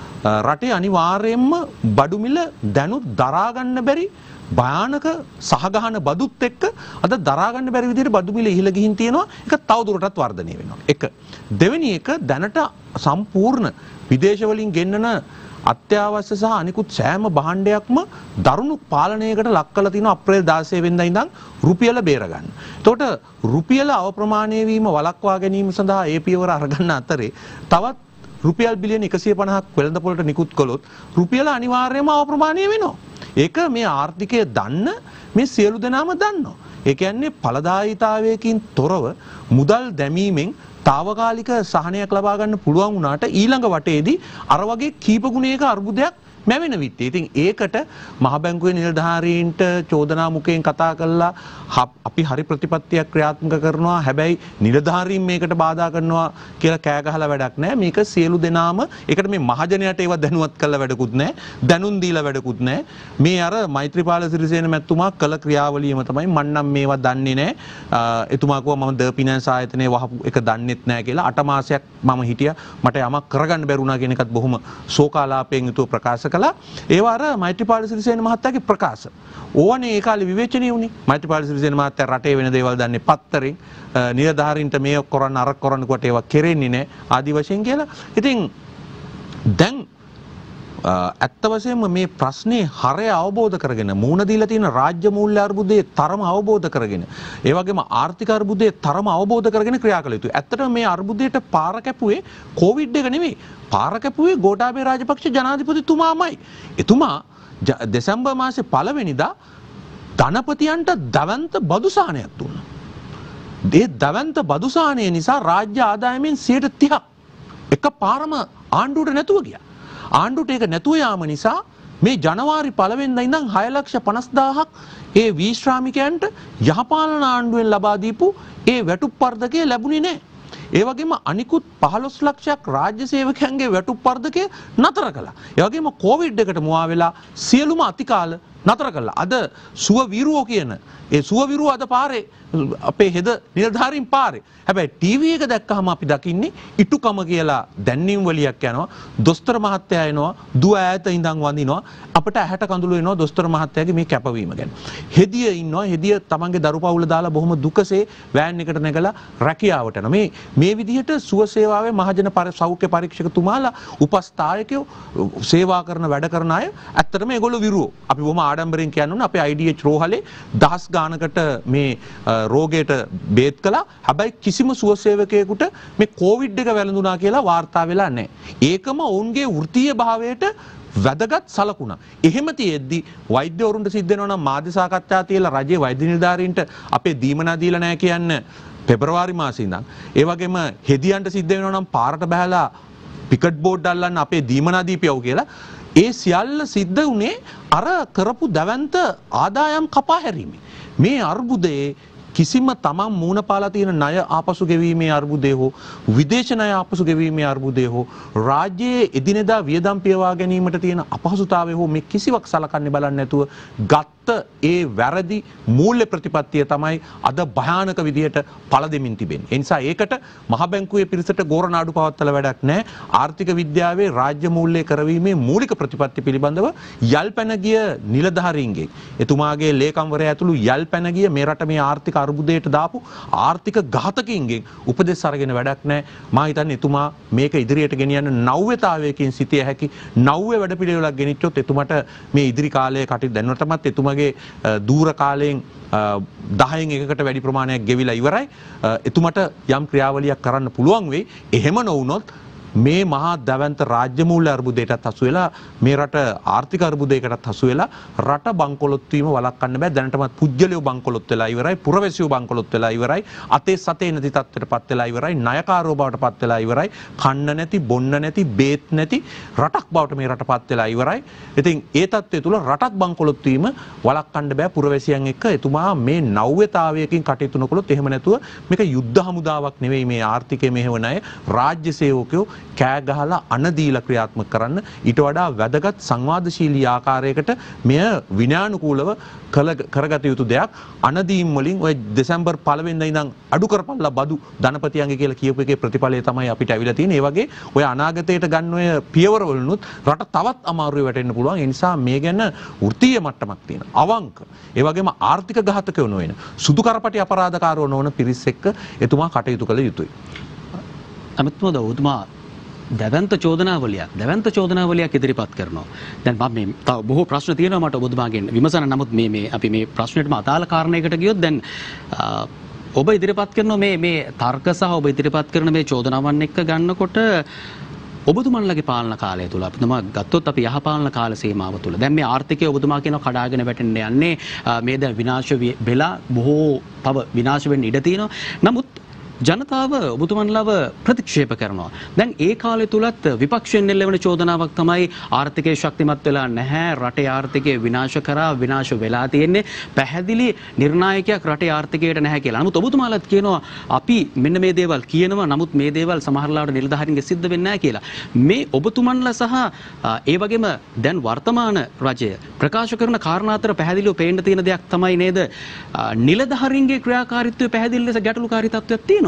රටේ අනිවාර්යයෙන්ම බඩු මිල දැනුත් දරා ගන්න බැරි භයානක සහගහන බදුත් එක්ක අද දරා ගන්න බැරි විදිහට බඩු මිල ඉහළ ගිහින් තියෙනවා. ඒක තවදුරටත් වර්ධනය වෙනවා. එක. දෙවෙනි එක දැනට සම්පූර්ණ විදේශ වලින් ගෙන්නන අත්‍යවශ්‍ය සහ අනිකුත් සෑම භාණ්ඩයක්ම දරුණු පාලනයකට ලක් කරලා තිනවා අප්‍රේල් දාසය වෙනිදා ඉඳන් රුපියල බේර ගන්න. එතකොට රුපියල අවප්‍රමාණය වීම වළක්වා ගැනීම සඳහා ඒ පියවර අරගන්න අතරේ තවත් රුපියල් බිලියන එකසිය පනහක් වෙළඳපොළට නිකුත් කළොත් රුපියල අනිවාර්යයෙන්ම අවප්‍රමාණය වෙනවා. ඒක මේ ආර්ථිකය දන්න මේ සියලු දෙනාම දන්නවා. ඒ කියන්නේ ඵලදායීතාවයකින් තොරව මුදල් දැමීමෙන් తాවකාලික සහනයක් ලබා ගන්න පුළුවන් වුණාට ඊළඟ වටේදී අර වගේ කීප ගුණයක අර්බුදයක් මැවෙන විත්තේ. ඉතින් ඒකට මහ බැංකුවේ නිලධාරීන්ට චෝදනා මුඛයෙන් කතා කළා අපි හරි ප්‍රතිපත්තියක් ක්‍රියාත්මක කරනවා, හැබැයි නිලධාරීන් මේකට බාධා කරනවා කියලා කෑ ගහලා වැඩක් නැහැ. මේක සියලු දෙනාම ඒකට මේ මහජනයාට ඒව දැනුවත් කළා වැඩකුත් නැහැ, දැනුම් දීලා වැඩකුත් නැහැ. මේ අර මෛත්‍රීපාල සිරිසේන මැතිතුමා කළ ක්‍රියාවලියම තමයි මම නම් මේවා දන්නේ නැහැ. එතුමා කිව්වා මම ද ෆිනෑන්ස් ආයතනයේ වහපු එක දන්නෙත් නැහැ කියලා. අට මාසයක් මම හිටියා, මට යමක් කරගන්න බැරුණා කියන එකත් බොහොම ශෝකාලාපයෙන් යුතුව ප්‍රකාශ කළා. ඒව අර මෛත්‍රීපාල සිරිසේන මහත්තයාගේ ප්‍රකාශ. ඕවනේ ඒ කාලේ විවේචනීය වුණේ. මෛත්‍රීපාල සිරිසේන මහත්තයා රටේ වෙන දේවල් දන්නේ පත්තරෙන්, නිලධාරීන්ට මේ කරන්න අර කරන්න කොට ඒවා කෙරෙන්නේ නැහැ ආදි වශයෙන් කියලා. ඉතින් දැන් ඇත්ත වශයෙන්ම මේ ප්‍රශ්නේ හරය අවබෝධ කරගෙන මූණ දීලා තියෙන රාජ්‍ය මූල්‍ය අර්බුදයේ තරම අවබෝධ කරගෙන ඒ වගේම ආර්ථික අර්බුදයේ තරම අවබෝධ කරගෙන ක්‍රියා කළ යුතුයි. ඇත්තටම මේ අර්බුදයට පාර කැපුවේ කොවිඩ් එක නෙවෙයි. පාර කැපුවේ ගෝඨාභය රාජපක්ෂ ජනාධිපතිතුමාමයි. එතුමා දෙසැම්බර් මාසේ පළවෙනිදා ධනපතියන්ට දවන්ත බදු සහනයක් දුන්නා. ඒ දවන්ත බදු සහනය නිසා රාජ්‍ය ආදායමෙන් සියයට තිහක් එක පාරම ආණ්ඩුවට නැතුව ගියා. ආණ්ඩුවට ඒක නැතුව යාම නිසා මේ ජනවාරි පළවෙනිදා ඉඳන් හය ලක්ෂ පනස් දාහක් ඒ වී ශ්‍රාමිකයන්ට යහපාලන ආණ්ඩුවෙන් ලබා දීපු ඒ වැටුප් වර්ධකය ලැබුණේ නැහැ. ඒ වගේම අනිකුත් පහළොස් ලක්ෂයක් රාජ්‍ය සේවකයන්ගේ වැටුප් වර්ධකය නතර කළා. ඒ වගේම කොවිඩ් එකට මුවා වෙලා සියලුම අතිකාල නතර කළා. අද සුව විරුවෝ කියන ඒ සුව විරුව අද පාරේ අපේ හෙද නිලධාරීන් පාරේ. හැබැයි ටීවී එක දැක්කහම අපි දකින්නේ ඉටුකම කියලා දැන්වීම් වලියක් යනවා. දොස්තර මහත්තයා එනවා, දුව ඈත ඉඳන් වඳිනවා. අපිට ඇහැට කඳුළු එනවා දොස්තර මහත්තයාගේ මේ කැපවීම ගැන. හෙදිය ඉන්නවා. හෙදිය තමන්ගේ දරු පවුල දාලා බොහොම දුකසේ වෑන් එකට නැගලා රැකියාවට යනවා. මේ මේ විදිහට සුව සේවාවේ මහජන සෞඛ්‍ය පරීක්ෂකතුමාලා උපස්ථායකයෝ සේවා කරන වැඩ කරන අය ඇත්තටම ඒගොල්ලෝ විරුවෝ. අපි බොහොම ආඩම්බරෙන් කියනවා අපේ ආයි ඩී එච් රෝහලේ දහස් ගානකට මේ රෝගයට බේත් කළා. හැබැයි කිසිම සුව සේවකයෙකුට මේ කොවිඩ් එක වැළඳුනා කියලා වාර්තා වෙලා නැහැ. ඒකම ඔවුන්ගේ වෘත්තීය භාවයට වැදගත් සලකුණා. එහෙම තියෙද්දි වෛද්‍යවරුන්ට සිද්ධ වෙනවා නම් මාධ්‍ය සාකච්ඡා තියලා රජයේ වෛද්‍ය නිලධාරීන්ට අපේ දීමනා දීලා නැහැ කියන්න පෙබරවාරි මාසේ ඉඳන්. ඒ වගේම හෙදියන්ට සිද්ධ වෙනවා නම් පාරට බහැලා පිකට් බෝඩ් අල්ලන්න අපේ දීමනා දීපියව කියලා. ඒ සියල්ල සිද්ධ වුණේ අර කරපු දැවැන්ත ආදායම් කපා හැරීමේ. මේ අර්බුදයේ කිසිම තමන් මූණ පාලා තියෙන ණය ආපසු ගෙවීමේ අර්බුදය හෝ විදේශ ණය ආපසු ගෙවීමේ අර්බුදය හෝ රාජ්‍යයේ එදිනෙදා වියදම් පියවා ගැනීමට තියෙන අපහසුතාවය හෝ මේ කිසිවක් සලකන්නේ බලන්නේ නැතුව ගත්ත ඒ වැරදි මූල්‍ය ප්‍රතිපත්තිය තමයි අද භයානක විදියට පළ දෙමින් තිබෙන්නේ. ඒ නිසා ඒකට මහ බැංකුවේ පිරිසට ගෝරනාඩු පවත්තලා වැඩක් නැහැ. ආර්ථික විද්‍යාවේ රාජ්‍ය මූල්‍ය කරවීමේ මූලික ප්‍රතිපත්ති පිළිබඳව යල් පැන ගිය නිලධාරීන්ගේ එතුමාගේ ලේකම්වරයා ඇතුළු යල් පැන ගිය මේ රට මේ ආර්ථික අර්බුදයට දාපු ආර්ථික ඝාතකයින්ගෙන් උපදෙස් අරගෙන වැඩක් නැහැ. මා හිතන්නේ එතුමා මේක ඉදිරියට ගෙනියන්න නව්‍යතාවයකින් සිටිය හැකි නව්‍ය වැඩපිළිවෙලක් ගෙනිච්චොත් එතුමට මේ ඉදිරි කාලයේ කටයුතු දැනටමත් එතුමගේ දූර කාලයෙන් දහයෙන් එකකට වැඩි ප්‍රමාණයක් ගෙවිලා ඉවරයි. එතුමට යම් ක්‍රියාවලියක් කරන්න පුළුවන් වෙයි. එහෙම නොවුනොත් මේ මහා දැවැන්ත රාජ්‍ය මූල්‍ය අර්බුදයටත් හසු වෙලා මේ රට ආර්ථික අර්බුදයකටත් හසු වෙලා රට බංකොලොත් වීම වළක්වන්න බෑ. දැනටමත් පුජ්‍යලයෝ බංකොලොත් වෙලා ඉවරයි, පුරවැසියෝ බංකොලොත් වෙලා ඉවරයි, අතේ සතේ නැති තත්ත්වයටපත් වෙලා ඉවරයි, ණයකාරෝ බවටපත් වෙලා ඉවරයි, කන්න නැති, බොන්න නැති, බේත් නැති රටක් බවට මේ රටපත් වෙලා ඉවරයි. ඉතින් ඒ තත්ත්වය තුල රටක් බංකොලොත් වීම වළක්වන්න බෑ පුරවැසියන් එක්ක. එතුමා මේ නව්‍යතාවයකින් කටයුතු නොකළොත් එහෙම නැතුව මේක යුද්ධ හමුදාවක් නෙවෙයි මේ ආර්ථිකය මෙහෙවන අය රාජ්‍ය සේවකයෝ කෑ ගහලා අනදීලා ක්‍රියාත්මක කරන්න ඊට වඩා වැදගත් සංවාදශීලී ආකාරයකට මෙය විනයානුකූලව කරගත යුතු දෙයක්. අනදීම් වලින් ඔය දෙසැම්බර් පළවෙනිදා ඉඳන් අඩු කරපල්ලා බදු ධනපතියන්ගේ කියලා කියපු එකේ ප්‍රතිඵලය තමයි අපිට අවිලා තියෙන්නේ. ඒ වගේ ඔය අනාගතයට ගන්න ඔය පියවරවලුනුත් රට තවත් අමාරුවේ වැටෙන්න පුළුවන්. ඒ නිසා මේ ගැන වෘත්තීය මට්ටමක් තියෙන අවංක ඒ වගේම ආර්ථික ඝාතකයෝ නොවන සුදු කරපටි අපරාධකාරයෝ නොවන පිරිස් එක්ක එතුමා කටයුතු කළ යුතුයි. අමතමද ඔබතුමා දැවන්ත චෝදනාවලියක් දැවන්ත චෝදනාවලියක් ඉදිරිපත් කරනවා. දැන් මම මේ තව බොහෝ ප්‍රශ්න තියෙනවා මට ඔබතුමාගෙන් විමසන්න. නමුත් මේ මේ අපි මේ ප්‍රශ්නෙටම අදාළ කාරණයකට ගියොත් දැන් ඔබ ඉදිරිපත් කරන මේ මේ තර්ක සහ ඔබ ඉදිරිපත් කරන මේ චෝදනාවන් එක්ක ගන්නකොට ඔබතුමන්ලගේ පාලන කාලය තුල අපි තමයි ගත්තොත් අපි යහපාලන කාල සීමාව තුල දැන් මේ ආර්ථිකය ඔබතුමා කියනවා කඩාගෙන වැටෙන්න යන්නේ මේ දැන් විනාශ වෙලා බොහෝ තව විනාශ වෙන්න ඉඩ තියෙනවා. නමුත් ජනතාව ඔබතුමන්ලව ප්‍රතික්ෂේප කරනවා. දැන් ඒ කාලය තුලත් විපක්ෂයෙන් එල්ලවන චෝදනාවක් තමයි ආර්ථිකය ශක්තිමත් වෙලා නැහැ, රටේ ආර්ථිකය විනාශ කරා විනාශ වෙලා තියෙන්නේ, පැහැදිලි නිර්ණායකයක් රටේ ආර්ථිකයට නැහැ කියලා. නමුත් ඔබතුමාලත් කියනවා අපි මෙන්න මේ දේවල් කියනවා, නමුත් මේ දේවල් සමහරලාට නිලධාරීන්ගේ සිද්ධ වෙන්නේ නැහැ කියලා. මේ ඔබතුමන්ලා සහ ඒ වගේම දැන් වර්තමාන රජය ප්‍රකාශ කරන කාරණා අතර පැහැදිලිව පේන්න තියෙන දෙයක් තමයි නේද නිලධාරීන්ගේ ක්‍රියාකාරීත්වය පැහැදිලි ලෙස ගැටලුකාරී තත්ත්වයක් තියෙනවා.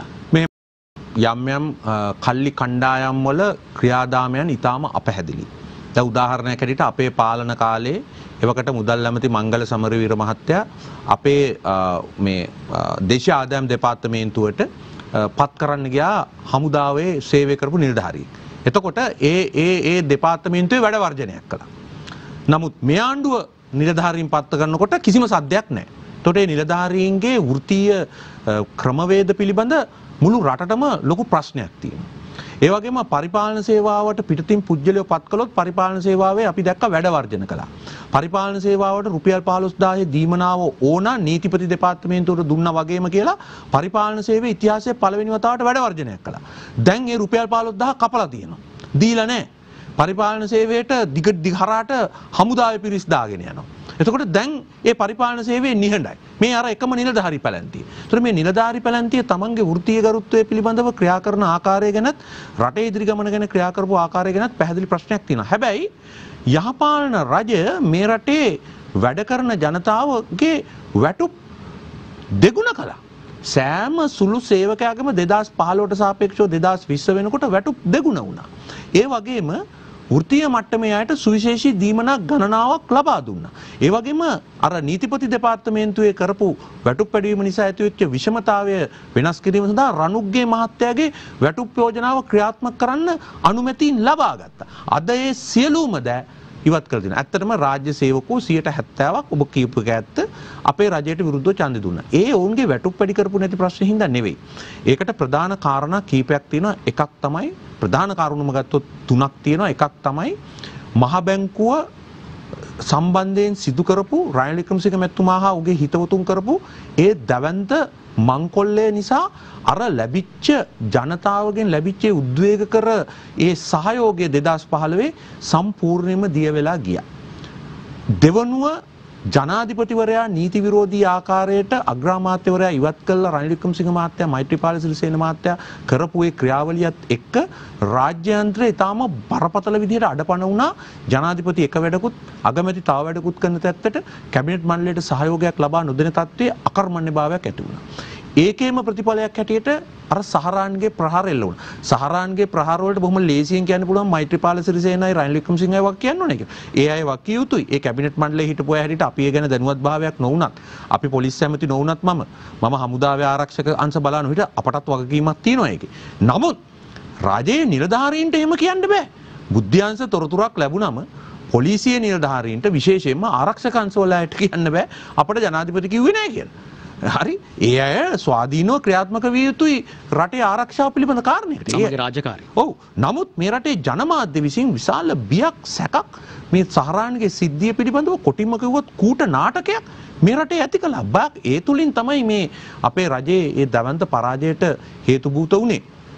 යම් යම් කල්ලි කණ්ඩායම් වල ක්‍රියාදාමයන් ඉතාම අපැහැදිලි. දැන් උදාහරණයක් ඇරෙට අපේ පාලන කාලේ එවකට මුදල් ඇමති මංගල සමරවීර මහත්තයා අපේ මේ දේශීය ආදායම් දෙපාර්තමේන්තුවට පත් කරන්න ගියා හමුදාවේ සේවය කරපු නිලධාරියෙක්. එතකොට ඒ ඒ ඒ දෙපාර්තමේන්තුවේ වැඩ වර්ජනයක් කළා. නමුත් මේ ආණ්ඩුව නිලධාරීන් පත් කරනකොට කිසිම සද්දයක් නැහැ. එතකොට මේ නිලධාරීන්ගේ වෘත්තීය ක්‍රමවේද පිළිබඳ මුළු රටටම ලොකු ප්‍රශ්නයක් තියෙනවා. ඒ වගේම පරිපාලන සේවාවට පිටතින් පුජ්‍යලයෝ පත් කළොත් පරිපාලන සේවාවේ අපි දැක්ක වැඩ වර්ජන කළා. පරිපාලන සේවාවට රුපියල් පහළොස් දාහේ දීමනාව ඕන නීතිපති දෙපාර්තමේන්තුවට දුන්නා වගේම කියලා පරිපාලන සේවයේ ඉතිහාසයේ පළවෙනි වතාවට වැඩ වර්ජනයක් කළා. දැන් ඒ රුපියල් පහළොස් දාහ කපලා තියෙනවා. දීලා නැහැ. පරිපාලන සේවයට දිග දිගහරාට හමුදාවේ පිරිස් දාගෙන යනවා. එතකොට දැන් ඒ පරිපාලන සේවයේ නිහඬයි. මේ අර එකම නිලධාරි පැලැන්තිය. ඒතර මේ නිලධාරි පැලැන්තිය තමන්ගේ වෘත්තීය ගරුත්වය පිළිබඳව ක්‍රියා කරන ආකාරය ගැනත් රටේ ඉදිරි ගමන ගැන ක්‍රියා කරපු ආකාරය ගැනත් පැහැදිලි ප්‍රශ්නයක් තියෙනවා. හැබැයි යහපාලන රජය මේ රටේ වැඩ කරන ජනතාවගේ වැටුප් දෙගුණ කළා. සෑම සුළු සේවකයාගේම දෙදාස් පහළොවට සාපේක්ෂව දෙදාස් විස්ස වෙනකොට වැටුප් දෙගුණ වුණා. ඒ වගේම වෘත්තීය මට්ටමේ අයට සුවිශේෂී දීමනක් ගණනාවක් ලබා දුන්නා. ඒ වගේම අර නීතිපති දෙපාර්තමේන්තුවේ කරපු වැටුප් වැඩිවීම නිසා ඇතිවෙච්ච විෂමතාවය වෙනස් කිරීම සඳහා රණුග්ගේ මහත්තයාගේ වැටුප් යෝජනාව ක්‍රියාත්මක කරන්න අනුමැතින් ලබා ගත්තා. අද ඒ සියලුම දෑ ඉවත් කළ දෙනවා. ඇත්තටම රාජ්‍ය සේවකෝ සියයට හැත්තෑවක් ඔබ කියපු එක ඇත්ත අපේ රජයට විරුද්ධව ඡන්දෙ දුන්නා. ඒ ඔවුන්ගේ වැටුප් වැඩි කරපු නැති ප්‍රශ්නේ හින්දා නෙවෙයි. ඒකට ප්‍රධාන කාරණා කීපයක් තියෙනවා. එකක් තමයි ප්‍රධාන කාරණුම ගත්තොත් තුනක් තියෙනවා. එකක් තමයි මහ බැංකුව සම්බන්ධයෙන් සිදු කරපු රනිල් වික්‍රමසිංහ මැතිතුමා හා ඔහුගේ හිතවතුන් කරපු ඒ දවන්ත මංකොල්ලය නිසා අර ලැබිච්ච ජනතාවගෙන් ලැබිච්ච උද්වේග කර ඒ සහයෝගය දෙදාස් පහළොවේ සම්පූර්ණයෙන්ම දිය වෙලා ගියා. දෙවනුව ජනාධිපතිවරයා නීති විරෝධී ආකාරයට අග්‍රාමාත්‍යවරයා ඉවත් කළ රනිල් වික්‍රමසිංහ මහත්තයා මෛත්‍රීපාල සිරිසේන මහත්තයා කරපු ඒ ක්‍රියාවලියත් එක්ක රාජ්‍ය යන්ත්‍රය ඊටාම බරපතල විදිහට අඩපණ වුණා. ජනාධිපති එක වැඩකුත් අගමැති තව වැඩකුත් කරන තත්ත්වයට කැබිනට් මණ්ඩලයට සහයෝගයක් ලබා නොදෙන තත්ත්වයේ අකර්මණ්‍යභාවයක් ඇති වුණා. ඒකේම ප්‍රතිඵලයක් හැටියට අර සහරාන්ගේ ප්‍රහාර එල්ල වුණා. සහරාන්ගේ ප්‍රහාර වලට බොහොම ලේසියෙන් කියන්න පුළුවන් මෛත්‍රීපාල සිරිසේනයි රනිල් වික්‍රමසිංහයි වක් කියන්න ඕනේ කියලා. ඒ අය වක් කිය යුතුයි. ඒ කැබිනට් මණ්ඩලයේ හිටපු අය හැටියට අපි ඒ ගැන දැනුවත් භාවයක් නොවුනත්, අපි පොලිස් ඇමති නොවුනත් මම මම හමුදාවේ ආරක්ෂක අංශ බලන විට අපටත් වගකීමක් තියෙනවා ඒකේ. නමුත් රජයේ නිලධාරීන්ට එහෙම කියන්න බෑ. බුද්ධ්‍යංශ තොරතුරක් ලැබුණම පොලිසිය නිලධාරීන්ට විශේෂයෙන්ම ආරක්ෂක අංශවල අයට කියන්න බෑ අපට ජනාධිපති කිව්වේ නැහැ කියලා. හරි ඒ අය ස්වාධීනව ක්‍රියාත්මක විය යුතුයි රටේ ආරක්ෂාව පිළිබඳ කාරණයකට. සමග රාජකාරී. ඔව්. නමුත් මේ රටේ ජනමාධ්‍ය විසින් විශාල බියක් සැකක් මේ සහරාන්ගේ සිද්ධිය පිළිබඳව කොටින්ම කිව්වොත් කූට නාටකයක් මේ රටේ ඇති කළා. බයක් ඒ තුලින් තමයි මේ අපේ රජයේ ඒ දවන්ත පරාජයට හේතුභූත වුණේ.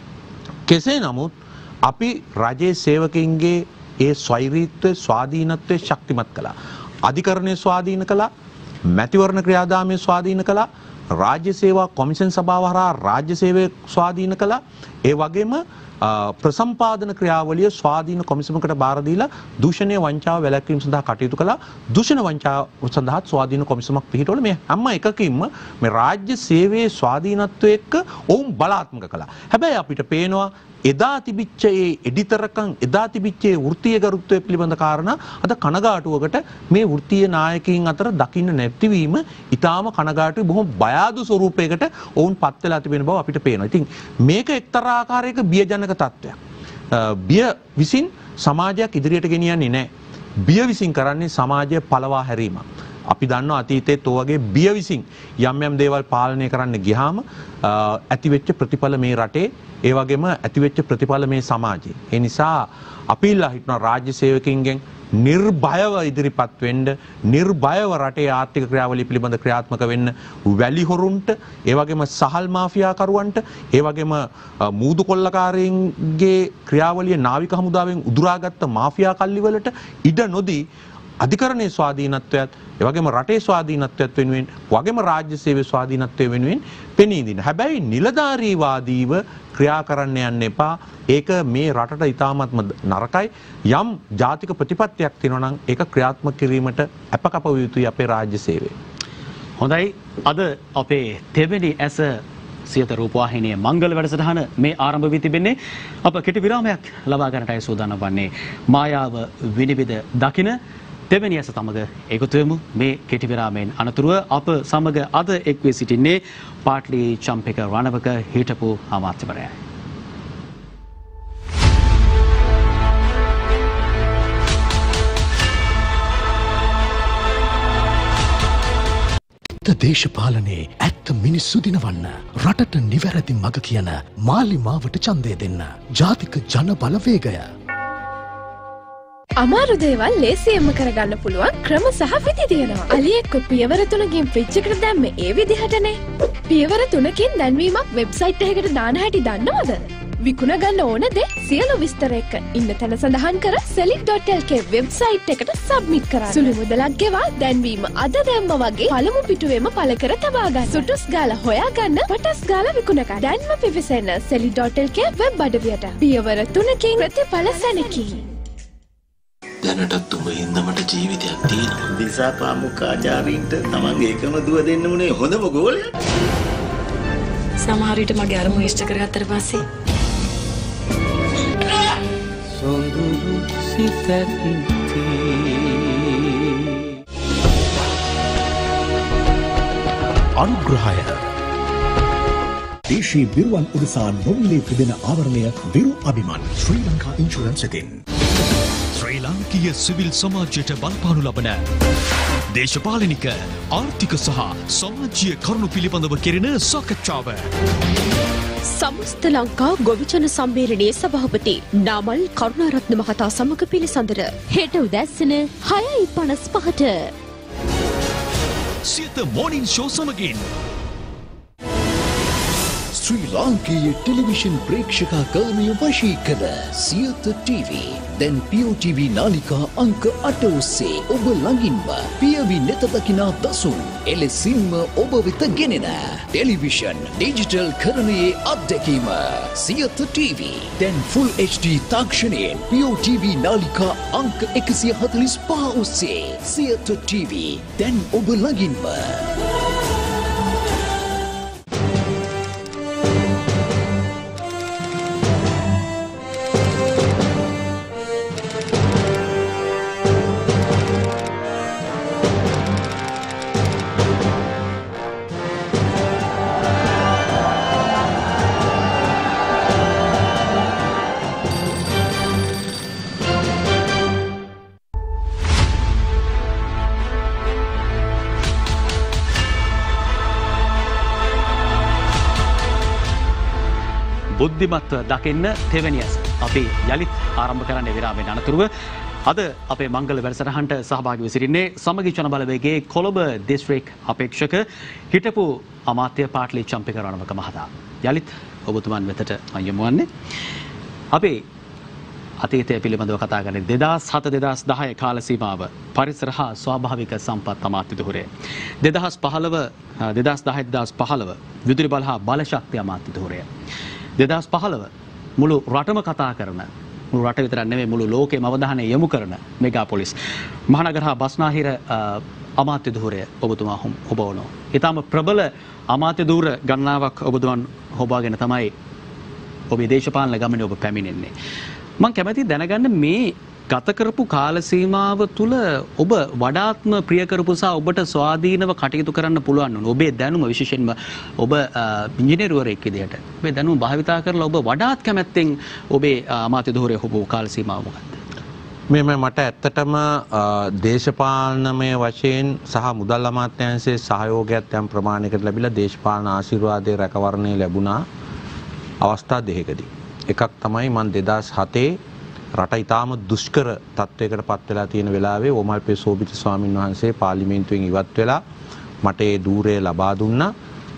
කෙසේ නමුත් අපි රජයේ සේවකයින්ගේ ඒ ස්වෛරීත්වය ස්වාධීනත්වය ශක්තිමත් කළා. අධිකරණය ස්වාධීන කළා. මැතිවරණ ක්‍රියාදාමය ස්වාධීන කළා. රාජ්‍ය සේවා කොමිෂන් සභාව හරහා රාජ්‍ය සේවය ස්වාධීන කළා. ඒ වගේම ප්‍රසම්පාදන ක්‍රියාවලිය ස්වාධීන කොමිසමකට බාර දීලා දූෂණය වංචාව වැළැක්වීම සඳහා කටයුතු කළා. දූෂණ වංචාව සඳහා ස්වාධීන කොමිසමක් පිහිටවල මේ හැම එකකින්ම මේ රාජ්‍ය සේවයේ ස්වාධීනත්වය එක්ක ඔවුන් බලාත්මක කළා. හැබැයි අපිට පේනවා එදා තිබිච්ච ඒ එඩිතරකම් එදා තිබිච්ච ඒ වෘත්තීය ගරුත්වය පිළිබඳ කාරණා අද කනගාටුවකට මේ වෘත්තීය නායකයින් අතර දකින්න නැතිවීම ඊටාම කනගාටුයි. බොහොම බයාදු ස්වරූපයකට ඔවුන් පත් වෙලා තිබෙන බව අපිට පේනවා. ඉතින් මේක එක්තරා ආකාරයක බියජනක තත්ත්වයක්. බිය විසින් සමාජයක් ඉදිරියට ගෙනියන්නේ නැහැ. බිය විසින් කරන්නේ සමාජය පළවා හැරීමක්. අපි දන්නවා අතීතයේත් ඔය වගේ බිය විසින් යම් යම් දේවල් පාලනය කරන්න ගියාම ඇතිවෙච්ච ප්‍රතිඵල මේ රටේ ඒ වගේම ඇතිවෙච්ච ප්‍රතිඵල මේ සමාජයේ. ඒ නිසා අපි ඉල්ලා හිටනවා රාජ්‍ය සේවකයින්ගෙන් නිර්භයව ඉදිරිපත් වෙන්න, නිර්භයව රටේ ආර්ථික ක්‍රියාවලිය පිළිබඳ ක්‍රියාත්මක වෙන්න වැලි හොරුන්ට, ඒ වගේම සහල් මාෆියාකරුවන්ට, ඒ වගේම මූදු කොල්ලකාරයින්ගේ ක්‍රියාවලිය නාවික හමුදාවෙන් උදුරාගත්ත මාෆියා කල්ලිවලට ඉඩ නොදී අධිකරණයේ ස්වාධීනත්වයත් ඒ වගේම රටේ ස්වාධීනත්වයත් වෙනුවෙන් වගේම රාජ්‍ය සේවයේ ස්වාධීනත්වය වෙනුවෙන් පෙනී දින. හැබැයි නිලධාරීවාදීව ක්‍රියා කරන්න යන්න එපා. ඒක මේ රටට ඉතාමත්ම නරකයි. යම් ජාතික ප්‍රතිපත්තියක් තියෙනවා නම් ඒක ක්‍රියාත්මක කිරීමට අපකප විය යුතුයි අපේ රාජ්‍ය සේවය. හොඳයි. අද අපේ දෙවෙනි ඇස සියත රූපවාහිනියේ මංගල වැඩසටහන මේ ආරම්භ වී තිබෙන්නේ. අප කෙටි විරාමයක් ලබා ගන්නටයි සූදානම් වන්නේ. මායාව විනිවිද දකින දෙවෙනි ඇස සමග එකතු වෙමු. මේ කෙටි විරාමයෙන් අනතුරුව අප සමග අද එක් වී සිටින්නේ පාට්ලි චම්පක රණවක හිටපු අමාත්‍යවරයයි. ඇත්ත දේශපාලනයේ ඇත්ත මිනිස්සු දිනවන්න. රටට නිවැරදි මඟ කියන මාලිමාවට ඡන්දය දෙන්න. ජාතික ජන බලවේගය. අමාරු දේවල් ලේසියෙන්ම කරගන්න පුළුවන් ක්‍රම සහ විධි තියෙනවා. අලියෙක්ව පියවර තුනකින් පිච් එකට දැම්මේ ඒ විදිහටනේ. පියවර තුනකින් දැන්වීමක් වෙබ්සයිට් එකකට දාන හැටි දන්නවද? විකුණ ගන්න ඕන දේ සියලු විස්තර එක්ක ඉන්න තැන සඳහන් කර sellit dot l k website එකට සබ්මිට් කරන්න. සුළු මුදලක් ගෙවා දැන්වීම අද දැම්ම වගේ පළමු පිටුවේම පළ කර තබා ගන්න. සුටුස් ගාලා හොයා ගන්න, පටස් ගාලා විකුණ ගන්න. දැන්ම පිවිසෙන්න sellit dot l k web අඩවියට. පියවර තුනකින් ප්‍රතිඵල සැනකී. දැනටත් උඹ හින්දමට ජීවිතයක් තියෙනවා. දිසා පාමුකාචාරීන්ට තමන්ගේ එකම දුව දෙන්න උනේ හොඳම ගෝලයා. සමහර විට මගේ අරමුණ ඉෂ්ට කරගත්තට පස්සේ සොඳුරු සිතකින් අනුග්‍රහය දේශීය බිරුවන් උදෙසා නොමිලේ තිබෙන ආවරණය බිරු අභිමන් ශ්‍රී ලංකා ඉන්ෂුරන්ස් එකෙන් ශ්‍රී ලාංකීය සිවිල් සමාජයට බලපානු ලබන දේශපාලනික ආර්ථික සහ සමාජීය කරුණු පිළිබඳව කෙරෙන සාකච්ඡාව. සමස්ත ලංකා ගොවිජන සම්මේලනයේ සභාපති නාමල් කරුණාරත්න මහතා සමග පිළිසඳර හෙට උදැස්සන හයයි පනස් පහට සියත මෝර්නින් ෂෝ සමගින් ශ්‍රී ලාංකීය ටෙලිවිෂන් ප්‍රේක්ෂක කර්මය වශී කළ සියත ටීවී දැන් P O T V නාලිකා අංක අට ඔස්සේ ඔබ ළඟින්ම පියවි නෙත දකිනා දසුන් එලෙසින්ම ඔබ වෙත ගෙනෙන ටෙලිවිෂන් ඩිජිටල් කරණයේ අත්දැකීම සියත ටීවී දැන් ෆුල් H D තාක්ෂණයෙන් P O T V නාලිකා අංක එකසිය හතළිස් පහ ඔස්සේ සියත ටීවී දැන් ඔබ ළඟින්ම. බුද්ධිමත්ව දකින්න තෙවැනි ඇස අපි යළිත් ආරම්භ කරන්න විරාමයෙන් අනතුරුව අද අපේ මංගල වැඩසටහනට සහභාගී වී සිටින්නේ සමගි ජන බලවේගයේ කොළඹ දිස්ත්‍රික් අපේක්ෂක හිටපු අමාත්‍ය පාටලි චම්පික රණවක මහතා. යළිත් ඔබතුමන් වෙතට යමු වන්නේ අපි අතීතය පිළිබඳව කතා කරන්නේ දෙදාස් හත දෙදාස් දහය කාල සීමාව පරිසර හා ස්වාභාවික සම්පත් අමාත්‍ය ධුරය. දෙදහස් පහළව දෙදාස් දහය දෙදාස් පහළව විදුලි බල හා බල ශක්තිය අමාත්‍ය ධුරය. දෙදහස් පහළව මුළු රටම කතා කරන මුළු රට විතරක් නෙවෙයි මුළු ලෝකෙම අවධානය යොමු කරන මෙගාපොලිස් මහනගර හා බස්නාහිර අමාත්‍ය ධුරය ඔබතුමා හොබවනවා. ඊටම ප්‍රබල අමාත්‍ය ධුර ගණනාවක් ඔබතුමන් හොබාගෙන තමයි ඔබේ දේශපාලන ගමනේ ඔබ පැමිණෙන්නේ. මම කැමැති දැනගන්න මේ ගත කරපු කාල සීමාව තුල ඔබ වඩාත්ම ප්‍රිය කරපු සහ ඔබට ස්වාධීනව කටයුතු කරන්න පුළුවන් වුණ ඔබේ දැනුම විශේෂයෙන්ම ඔබ ඉංජිනේරුවරයෙක් විදිහට ඔබේ දැනුම භාවිතා කරලා ඔබ වඩාත් කැමැත්තෙන් ඔබේ අමාත්‍ය ධුරය හොබ කාල සීමාව මොකක්ද? මෙම මට ඇත්තටම දේශපාලනමය වශයෙන් සහ මුදල් අමාත්‍යාංශයේ සහයෝගයත් යම් ප්‍රමාණයකට ලැබිලා දේශපාලන ආශිර්වාදයේ රැකවරණය ලැබුණා අවස්ථා දෙකකදී. එකක් තමයි මම දෙදාස් හතේ රට ඉතාම දුෂ්කර තත්වයකට පත් වෙලා තියෙන වෙලාවේ ඕමල්පේ සෝබිත ස්වාමින් වහන්සේ පාර්ලිමේන්තුවෙන් ඉවත් වෙලා මට ඒ ධූරය ලබා දුන්නා.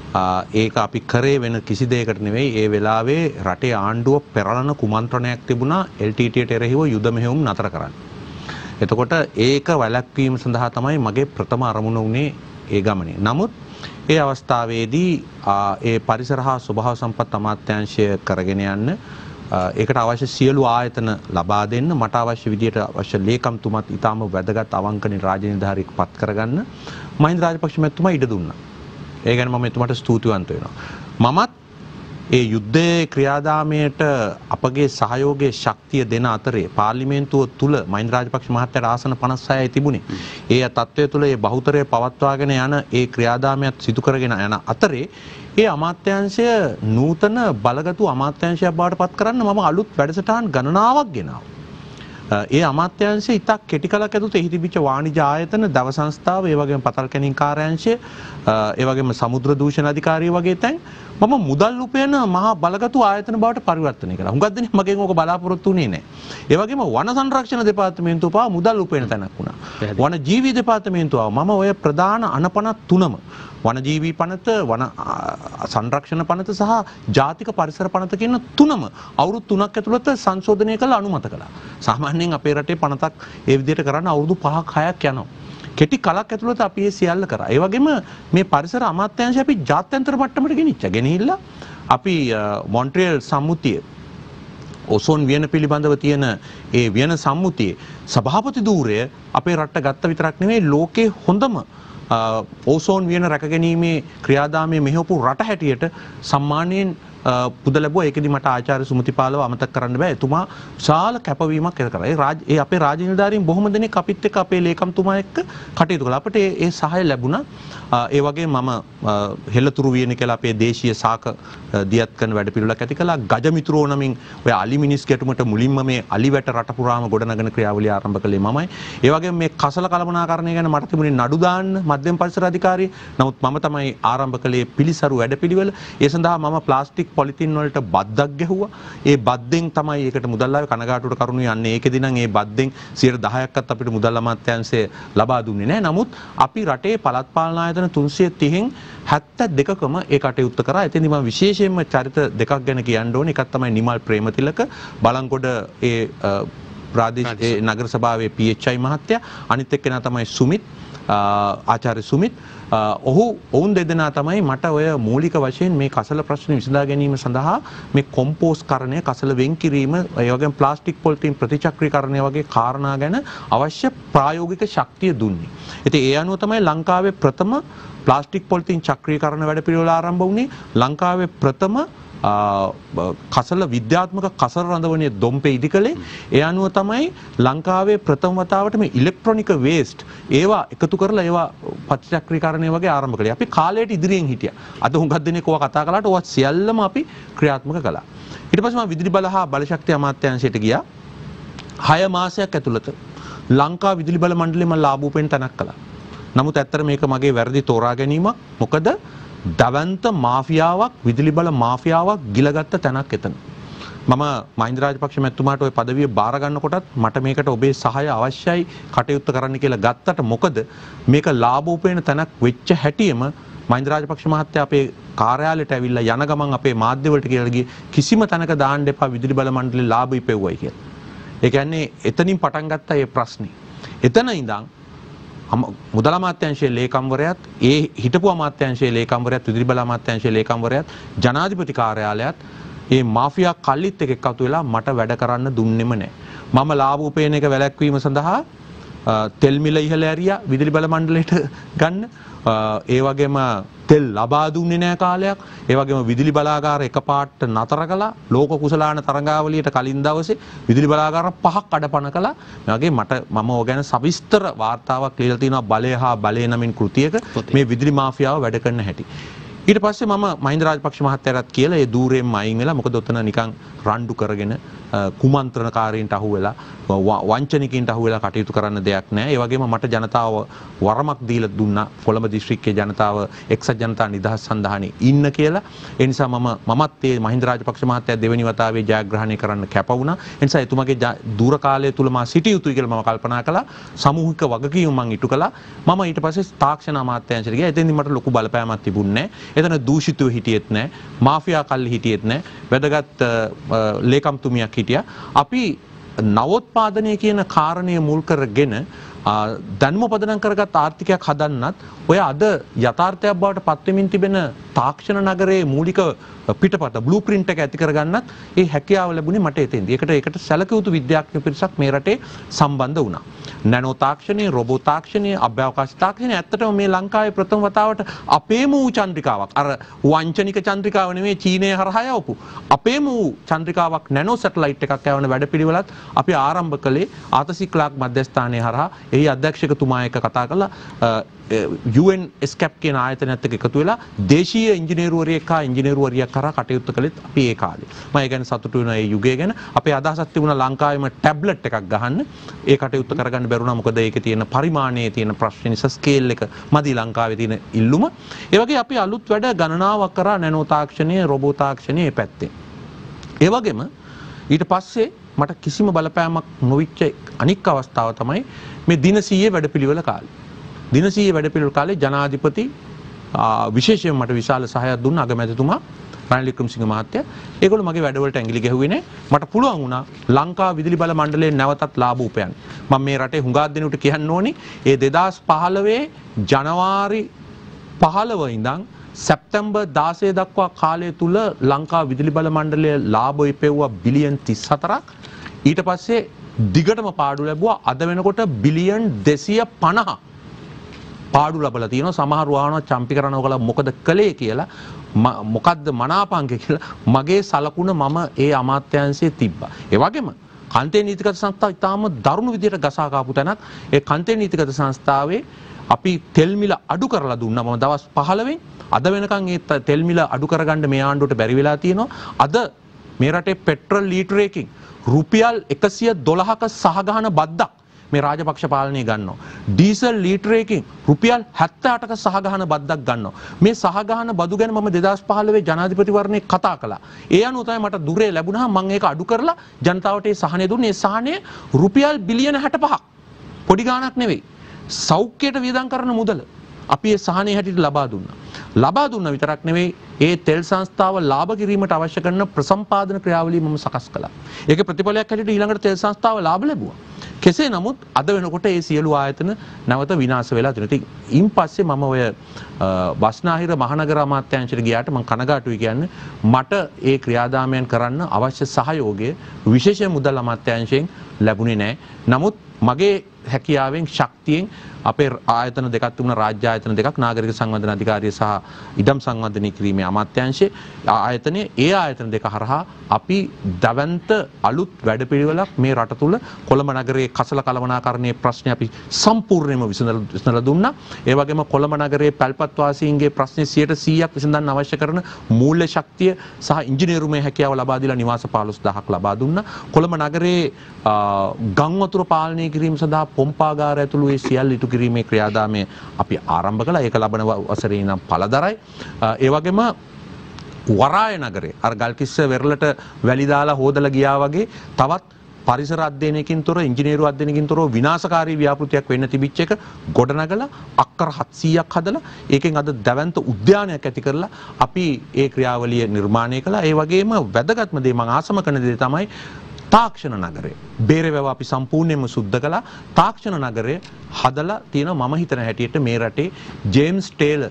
ඒක අපි කරේ වෙන කිසි දෙයකට නෙවෙයි. ඒ වෙලාවේ රටේ ආණ්ඩුව පෙරළන කුමන්ත්‍රණයක් තිබුණා එල් ටී ටීයට එරෙහිව යුද මෙහෙයුම් නතර කරන්න. එතකොට ඒක වැළැක්වීම සඳහා තමයි මගේ ප්‍රථම අරමුණ වුණේ ඒ ගමනේ. නමුත් ඒ අවස්ථාවේදී ඒ පරිසර හා ස්වභාව සම්පත් අමාත්‍යාංශය කරගෙන යන්න ඒකට අවශ්‍ය සියලු ආයතන ලබා දෙන්න මට අවශ්‍ය විදියට අවශ්‍ය ලේකම්තුමත් ඊටාම වැදගත් අවංකනි රාජනිලධාරියෙක් පත් කරගන්න මහින්ද රාජපක්ෂ මැතිතුමා ඉඩ දුන්නා. ඒ ගැන මම එතුමාට ස්තුතිවන්ත වෙනවා. මමත් ඒ යුද්ධයේ ක්‍රියාදාමයට අපගේ සහයෝගයේ ශක්තිය දෙන අතරේ පාර්ලිමේන්තුව තුල මහින්ද රාජපක්ෂ මහත්තයාට ආසන පනස් හයයි තිබුණේ. ඒ තත්ත්වය තුල ඒ බහුතරය පවත්වාගෙන යන ඒ ක්‍රියාදාමයක් සිදු කරගෙන යන අතරේ ඒ අමාත්‍යාංශය නූතන බලගතු අමාත්‍යාංශයක් බවට පත් කරන්න මම අලුත් වැඩසටහන් ගණනාවක් ගෙනාවා. ඒ අමාත්‍යාංශය ඉතා කෙටි කලක් ඇතුළත එහි තිබිච්ච වාණිජ ආයතන, දව සංස්ථාව, ඒ වගේම පතල් කැණීම් කාර්යාංශය, ඒ වගේම සමුද්‍ර දූෂණ අධිකාරිය වගේ තැන් මම මුදල් උපයන මහා බලගතු ආයතන බවට පරිවර්තනය කළා. හුඟක් දෙනෙක් මගෙන් ඕක බලාපොරොත්තු වෙන්නේ නැහැ. ඒ වගේම වන සංරක්ෂණ දෙපාර්තමේන්තුව පවා මුදල් උපයන තැනක් වුණා. වන ජීවි දෙපාර්තමේන්තුව මම ඔය ප්‍රධාන අනපනත් තුනම වනජීවී පනත, වන සංරක්ෂණ පනත සහ ජාතික පරිසර පනත කියන තුනම අවුරුදු තුනක් ඇතුළත සංශෝධනය කරලා අනුමත කළා. සාමාන්‍යයෙන් අපේ රටේ පනතක් ඒ විදිහට කරන්න අවුරුදු පහක් හයක් යනවා. කෙටි කලක් ඇතුළත අපි ඒ සියල්ල කරා. ඒ වගේම මේ පරිසර අමාත්‍යාංශය අපි ජාත්‍යන්තර මට්ටමට ගෙනිච්චා. ගෙනහිල්ලා අපි මොන්ට්‍රියල් සම්මුතිය ඔසෝන් වියන පිළිබඳව තියෙන ඒ වියන සම්මුතියේ සභාපති ධූරය අපේ රටට ගත්ත විතරක් නෙවෙයි ලෝකේ හොඳම ඕසෝන් වියන රැකගැනීමේ ක්‍රියාදාමයේ මෙහෙවපු රට හැටියට සම්මානයෙන් පුද ලැබුවා. ඒකෙදි මට ආචාර්ය සුමතිපාලව අමතක කරන්න බෑ. එතුමා විශාල කැපවීමක් කරා. ඒ රාජ ඒ අපේ රාජ්‍ය නිලධාරීන් බොහොම දෙනෙක් අපිත් එක්ක අපේ ලේකම්තුමා එක්ක කටයුතු කළා. අපිට ඒ සහාය ලැබුණා. ඒ වගේම මම හෙළතුරු වියන කියලා අපේ දේශීය සාක දියත් කරන වැඩපිළිවෙලක් ඇති කළා. ගජමිතුරෝ නමින් ඔය අලි මිනිස් ගැටුමට මුලින්ම මේ අලිවැට රට පුරාම ගොඩනගන ක්‍රියාවලිය ආරම්භ කළේ මමයි. ඒ වගේම මේ කසල කළමනාකරණය ගැන මට තිබුණේ නඩු දාන්න මධ්‍යම පරිසර අධිකාරිය. නමුත් මම තමයි ආරම්භ කළේ පිළිසරු වැඩපිළිවෙල. ඒ සඳහා මම ප්ලාස්ටික් පොලිතින් වලට බද්දක් ගැහුවා. ඒ බද්දෙන් තමයි ඒකට මුදල් ආවේ. කනගාටුවට කරුණු යන්නේ ඒකෙදි නම් ඒ බද්දෙන් සියයට දහයක්වත් අපිට මුදල් අමාත්‍යාංශය ලබා දුන්නේ නැහැ. නමුත් අපි රටේ පළාත් පාලන ආයතන තුන්සිය තිහෙන් හැත්තෑ දෙකකම ඒ කටයුත්ත කරා. එතෙන්දි මම විශේෂයෙන්ම චරිත දෙකක් ගැන කියන්න ඕනේ. එකක් තමයි නිමල් ප්‍රේමතිලක බලංගොඩ ඒ ප්‍රාදේශීය නගර සභාවේ පී එච් ආයි මහත්තයා. අනිත් එක්කෙනා තමයි සුමිත් ආචාර්ය සුමිත්. ඔහු ඔවුන් දෙදෙනා තමයි මට ඔය මූලික වශයෙන් මේ කසල ප්‍රශ්න විසඳා ගැනීම සඳහා මේ කොම්පෝස්ට් කරණය, කසල වෙන් කිරීම, ඒ වගේම ප්ලාස්ටික් පොලිතින් ප්‍රතිචක්‍රීකරණය වගේ කාරණා ගැන අවශ්‍ය ප්‍රායෝගික ශක්තිය දුන්නේ. ඉතින් ඒ අනුව තමයි ලංකාවේ ප්‍රථම ප්ලාස්ටික් පොලිතින් චක්‍රීකරණ වැඩපිළිවෙල ආරම්භ වුණේ. ලංකාවේ ප්‍රථම කසල විද්‍යාත්මක කසල රඳවනේ දොම්පේ ඉදි කළේ. ඒ අනුව තමයි ලංකාවේ ප්‍රථම වතාවට මේ ඉලෙක්ට්‍රොනික වේස්ට් ඒවා එකතු කරලා ඒවා ප්‍රතිචක්‍රීකරණය වගේ ආරම්භ කළේ. අපි කාලයට ඉදිරියෙන් හිටියා. අද හුඟක් දෙනෙක් ඕවා කතා කළාට ඕවා සියල්ලම අපි ක්‍රියාත්මක කළා. ඊට පස්සේ මම විදුලි බල හා බලශක්ති අමාත්‍යාංශයට ගියා. හය මාසයක් ඇතුළත ලංකා විදුලි බල මණ්ඩලය මම ලාභ උපෙන් තැනක් කළා. නමුත් ඇත්තට මේක මගේ වැරදි තෝරා ගැනීමක්. මොකද දවන්ත මාෆියාවක්, විදුලි බල මාෆියාවක් ගිලගත්ත තැනක් එතන. මම මහින්ද රාජපක්ෂ මැතිතුමාට ওই পদවිය බාර ගන්නකොටත් මට මේකට ඔබේ සහාය අවශ්‍යයි කටයුත්ත කරන්න කියලා ගත්තට මොකද මේක ලාභ උපයන තැනක් වෙච්ච හැටියෙම මහින්ද රාජපක්ෂ මහත්තයා අපේ කාර්යාලයට ඇවිල්ලා යන ගමන් අපේ මාධ්‍ය වලට කියලා ගියේ කිසිම තැනක දාන්න එපා විදුලි බල මණ්ඩලේ ලාභ ඉපෙව්වයි කියලා. ඒ කියන්නේ එතනින් පටන් ගත්ත ඒ ප්‍රශ්නේ. එතන ඉඳන් මුදල් අමාත්‍යාංශයේ ලේකම්වරයාත් ඒ හිටපු අමාත්‍යාංශයේ ලේකම්වරයාත් විදුලි බල අමාත්‍යාංශයේ ලේකම්වරයාත් ජනාධිපති කාර්යාලයත් ඒ මාෆියා කල්ලිත් එක්ක එකතු වෙලා මට වැඩ කරන්න දුන්නෙම නැහැ. මම ලාභ උපයන එක වැළැක්වීම සඳහා තෙල් මිල ඉහළ ඇරියා විදුලි බල මණ්ඩලයට ගන්න. ඒ වගේම තෙල් ලබා දුන්නේ නැහැ කාලයක්. ඒ වගේම විදුලි බලාගාර එකපාරට නතර කළා. ලෝක කුසලාන තරඟාවලියට කලින් දවසේ විදුලි බලාගාර පහක් අඩපණ කළා. මේ වගේ මට මම ඕක ගැන සවිස්තර වාර්තාවක් ලියලා තිනවා බලය හා බලය නමින් කෘතියක මේ විදුලි මාෆියාව වැඩ කරන හැටි. ඊට පස්සේ මම මහින්ද රාජපක්ෂ මහත්තයාට කියලා ඒ දූරෙන් අයින් වෙලා මොකද ඔතන නිකන් රණ්ඩු කරගෙන කුමන්ත්‍රණකාරීන්ට අහු වෙලා වංචනිකින්ට අහු වෙලා කටයුතු කරන්න දෙයක් නැහැ. ඒ වගේම මට ජනතාව වරමක් දීලා දුන්නා කොළඹ දිස්ත්‍රික්කයේ ජනතාව එක්සත් ජනතා නිදහස් සන්ධානයේ ඉන්න කියලා. ඒ නිසා මම මමත් ඒ මහින්ද රාජපක්ෂ මහත්තයා දෙවෙනි වතාවේ ජයග්‍රහණය කරන්න කැප වුණා. ඒ නිසා එතුමාගේ දූර කාලය තුල මා සිටිය යුතුයි කියලා මම කල්පනා කළා. සමූහික වගකීම් මම ඉටු කළා. මම ඊට පස්සේ තාක්ෂණ අමාත්‍යාංශයට ගියා. එතෙන්දී මට ලොකු බලපෑමක් තිබුණේ නැහැ. එතන දූෂිතව හිටියෙත් නැහැ. මාෆියා කල්ලි හිටියෙත් නැහැ. වැදගත් ලේකම්තුමියක් හිටියා. අපි නවෝත්පාදනය කියන කාරණය මුල් කරගෙන දැනුම පදනම් කරගත් ආර්ථිකයක් හදන්නත් ඔය අද යථාර්ථයක් බවට පත්වෙමින් තිබෙන තාක්ෂණ නගරයේ මූලික පිටපත බ්ලූ ප්‍රින්ට් එක ඇති කරගන්නත් ඒ හැකියාව ලැබුණේ මට එතෙන්දී. ඒකට ඒකට සැලකිය යුතු විද්‍යාඥ පිරිසක් මේ රටේ සම්බන්ධ වුණා. නැනෝ තාක්ෂණය, රොබෝ තාක්ෂණය, අභ්‍යවකාශ තාක්ෂණය ඇත්තටම මේ ලංකාවේ ප්‍රථම වතාවට අපේම වූ චන්ද්‍රිකාවක්. අර වංචනික චන්ද්‍රිකාව නෙමෙයි චීනය හරහා යවපු. අපේම වූ චන්ද්‍රිකාවක් නැනෝ සැටලයිට් එකක් යවන වැඩපිළිවෙලත් අපි ආරම්භ කළේ ආතසි ක්ලාක් මධ්‍යස්ථානයේ හරහා. එහි අධ්‍යක්ෂකතුමා එක්ක කතා කළා යු එන් එස්කැප් කියන ආයතනයත් එක්ක එකතු වෙලා දේශීය ඉංජිනේරුවරියෙක් හා ඉංජිනේරුවරියක් කරා කටයුතු කළෙත් අපි ඒ කාලේ. මම ඒ ගැන සතුටු වෙනවා ඒ යුගය ගැන. අපේ අදහසක් තිබුණා ලංකාවේම ටැබ්ලට් එකක් ගහන්න. ඒ කටයුත්ත කරගන්න බැරුණා මොකද ඒකේ තියෙන පරිමාණයේ තියෙන ප්‍රශ්න නිසා ස්කේල් එක මදි ලංකාවේ තියෙන ඉල්ලුම. ඒ වගේ අපි අලුත් වැඩ ගණනාවක් කරා නැනෝ තාක්ෂණය, රොබෝ තාක්ෂණය මේ පැත්තේ. ඒ වගේම ඊට පස්සේ මට කිසිම බලපෑමක් නොවිච්ච අනික් අවස්ථාව තමයි මේ දින සීයේ වැඩපිළිවෙල කාලේ. දින සීයේ වැඩපිළිවෙල කාලේ ජනාධිපති විශේෂයෙන් මට විශාල සහායක් දුන්න අගමැතිතුමා රනිල් වික්‍රමසිංහ මහත්තයා. ඒගොල්ලෝ මගේ වැඩවලට ඇඟිලි ගැහුවේ නැහැ. මට පුළුවන් වුණා ලංකා විදුලි බල මණ්ඩලයෙන් නැවතත් ලාභ උපයන්න. මම මේ රටේ හුඟක් දෙනෙකුට කියන්න ඕනි ඒ දෙදාස් පහළොවේ ජනවාරි පහළොව ඉඳන් සැප්තැම්බර් දාසය දක්වා කාලය තුල ලංකා විදුලි බල මණ්ඩලය ලාභ ඉපෙව්වා බිලියන් තිස් හතරක්. ඊට පස්සේ දිගටම පාඩු ලැබුවා. අද වෙනකොට බිලියන් දෙසිය පනහ පාඩු ලැබලා තියෙනවා. සමහර වාහන චම්පි කරනවා කියලා මොකද කළේ කියලා මොකද්ද මනාපංක කියලා මගේ සලකුණ මම ඒ අමාත්‍යාංශයේ තිබ්බා. ඒ වගේම කන්තේ නීතිගත සංස්ථාව ඉතාම දරුණු විදියට ගසා කාපු තැනක්. ඒ කන්තේ නීතිගත සංස්ථාවේ අපි තෙල් මිල අඩු කරලා දුන්නා. මම දවස් පහළොවෙන් අද වෙනකන් ඒ තෙල් මිල අඩු කරගන්න මේ ආණ්ඩුවට බැරි වෙලා තියෙනවා. අද මේ රටේ පෙට්‍රල් ලීටරයකින් රුපියල් එකසිය දොළහක සහගහන බද්දක් මේ රාජපක්ෂ පාලනය ගන්නවා. ඩීසල් ලීටරයකින් රුපියල් හැත්තෑ අටක සහගහන බද්දක් ගන්නවා. මේ සහගහන බදු ගැන මම දෙදාස් පහළොවේ ජනාධිපතිවරණේ කතා කළා. ඒ අනුව තමයි මට දුරේ ලැබුණා. මම ඒක අඩු කරලා ජනතාවට ඒ සහනය දුන්නේ. ඒ සහනය රුපියල් බිලියන හැට පහක්. පොඩි ගාණක් නෙවෙයි. සෞඛ්‍යයට වියදම් කරන මුදල අපි ඒ සහනය හැටියට ලබා දුන්නා. ලබා දුන්න විතරක් නෙවෙයි ඒ තෙල් සංස්ථාව ලාභ කිරීමට අවශ්‍ය කරන ප්‍රසම්පාදන ක්‍රියාවලිය මම සකස් කළා. ඒකේ ප්‍රතිඵලයක් හැටියට ඊළඟට තෙල් සංස්ථාව ලාභ ලැබුවා. කෙසේ නමුත් අද වෙනකොට ඒ සියලු ආයතන නැවත විනාශ වෙලා තියෙනවා. ඉතින් ඉන් පස්සේ මම ඔය බස්නාහිර මහනගර අමාත්‍යාංශයට ගියාට මම කනගාටුයි කියන්නේ මට ඒ ක්‍රියාදාමයන් කරන්න අවශ්‍ය සහයෝගය විශේෂ මුදල් අමාත්‍යාංශයෙන් ලැබුණේ නැහැ. නමුත් මගේ හැකියාවෙන් ශක්තියෙන් අපේ ආයතන දෙකක් තිබුණා. රාජ්‍ය ආයතන දෙකක් නාගරික සංවර්ධන අධිකාරිය සහ ඉඩම් සංවර්ධනය කිරීමේ අමාත්‍යාංශයේ ආයතනයේ ඒ ආයතන දෙක හරහා අපි දවන්ත අලුත් වැඩපිළිවෙලක් මේ රට තුල කොළඹ නගරයේ කසල කළමනාකරණයේ ප්‍රශ්නේ අපි සම්පූර්ණයෙන්ම විසඳලා දුන්නා. ඒ වගේම කොළඹ නගරයේ පැල්පත් වාසීන්ගේ ප්‍රශ්නේ සියයට සීයක් විසඳන්න අවශ්‍ය කරන මූල්‍ය ශක්තිය සහ ඉංජිනේරුමය හැකියාව ලබා දීලා නිවාස පහළොස් දහසක් ලබා දුන්නා. කොළඹ නගරයේ ගම් වතුර පාලනය කිරීම සඳහා පොම්පාගාර ඇතුළු ඒ සියල්ල ඉටු කිරීමේ ක්‍රියාදාමය අපි ආරම්භ කළා. ඒක ලබන වසරේ ඉඳන් පළදරයි. ඒ වගේම වරාය නගරේ අර ගල්කිස්ස වෙරළට වැලි දාලා හොදලා ගියා වගේ තවත් පරිසර අධ්‍යයනයකින් තොර ඉංජිනේරු අධ්‍යයනයකින් තොර විනාශකාරී ව්‍යාපෘතියක් වෙන්න තිබිච්ච එක ගොඩනගලා අක්කර හත්සීයක් හදලා ඒකෙන් අද දැවැන්ත උද්‍යානයක් ඇති කරලා අපි ඒ ක්‍රියාවලිය නිර්මාණය කළා. ඒ වගේම වැදගත්ම දේ මම ආසම කරන දේ තමයි තාක්ෂණ නගරය. බේරවැව අපි සම්පූර්ණයෙන්ම සුද්ධ කළා. තාක්ෂණ නගරය හදලා තියෙනවා මම හිතන හැටියට මේ රටේ ජේම්ස් ටේලර්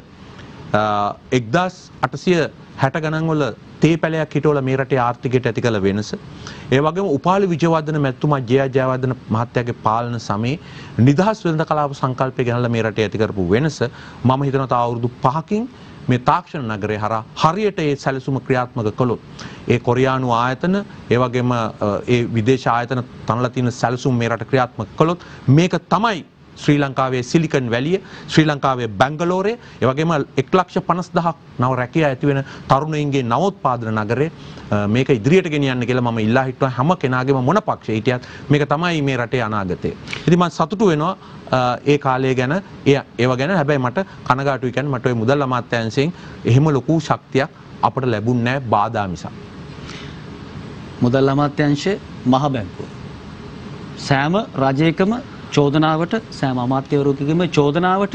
එක්දාස් අටසිය හැට ගණන් වල තේ පැලයක් හිටවල මේ රටේ ආර්ථිකයට ඇති කළ වෙනස. ඒ වගේම උපාලි විජයවර්ධන මැතිතුමා ජය ජයවර්ධන මහත්තයාගේ පාලන සමයේ නිදහස් වෙළඳ කලාප සංකල්පය ගෙනල්ලා මේ රටේ ඇති කරපු වෙනස මම හිතනවා තා අවුරුදු පහකින් මේ තාක්ෂණ නගරය හරහා හරියට ඒ සැලසුම ක්‍රියාත්මක කළොත් ඒ කොරියානු ආයතන ඒ වගේම ඒ විදේශ ආයතන තනලා තියෙන සැලසුම් මේ රට ක්‍රියාත්මක කළොත් මේක තමයි ශ්‍රී ලංකාවේ සිලිකන් වැලිය, ශ්‍රී ලංකාවේ බැංගලෝරය, ඒ වගේම එක් ලක්ෂ පනස් දහසක් නව රැකියා ඇති වෙන තරුණයින්ගේ නවෝත්පාදන නගරේ මේක ඉදිරියට ගෙනියන්න කියලා මම ඉල්ලා හිටුවා හැම කෙනාගේම මොන පක්ෂේ හිටියත් මේක තමයි මේ රටේ අනාගතය. ඉතින් මම සතුටු වෙනවා ඒ කාලය ගැන ඒව ගැන. හැබැයි මට කනගාටුයි කියන්නේ මට ওই මුදල් අමාත්‍යාංශයෙන් එහෙම ලොකු ශක්තියක් අපට ලැබුණ නැහැ බාධා මිසක්. මුදල් අමාත්‍යාංශයේ මහ බැංකුව සෑම රජයකම චෝදනාවට සෑම අමාත්‍යවරුකගේම චෝදනාවට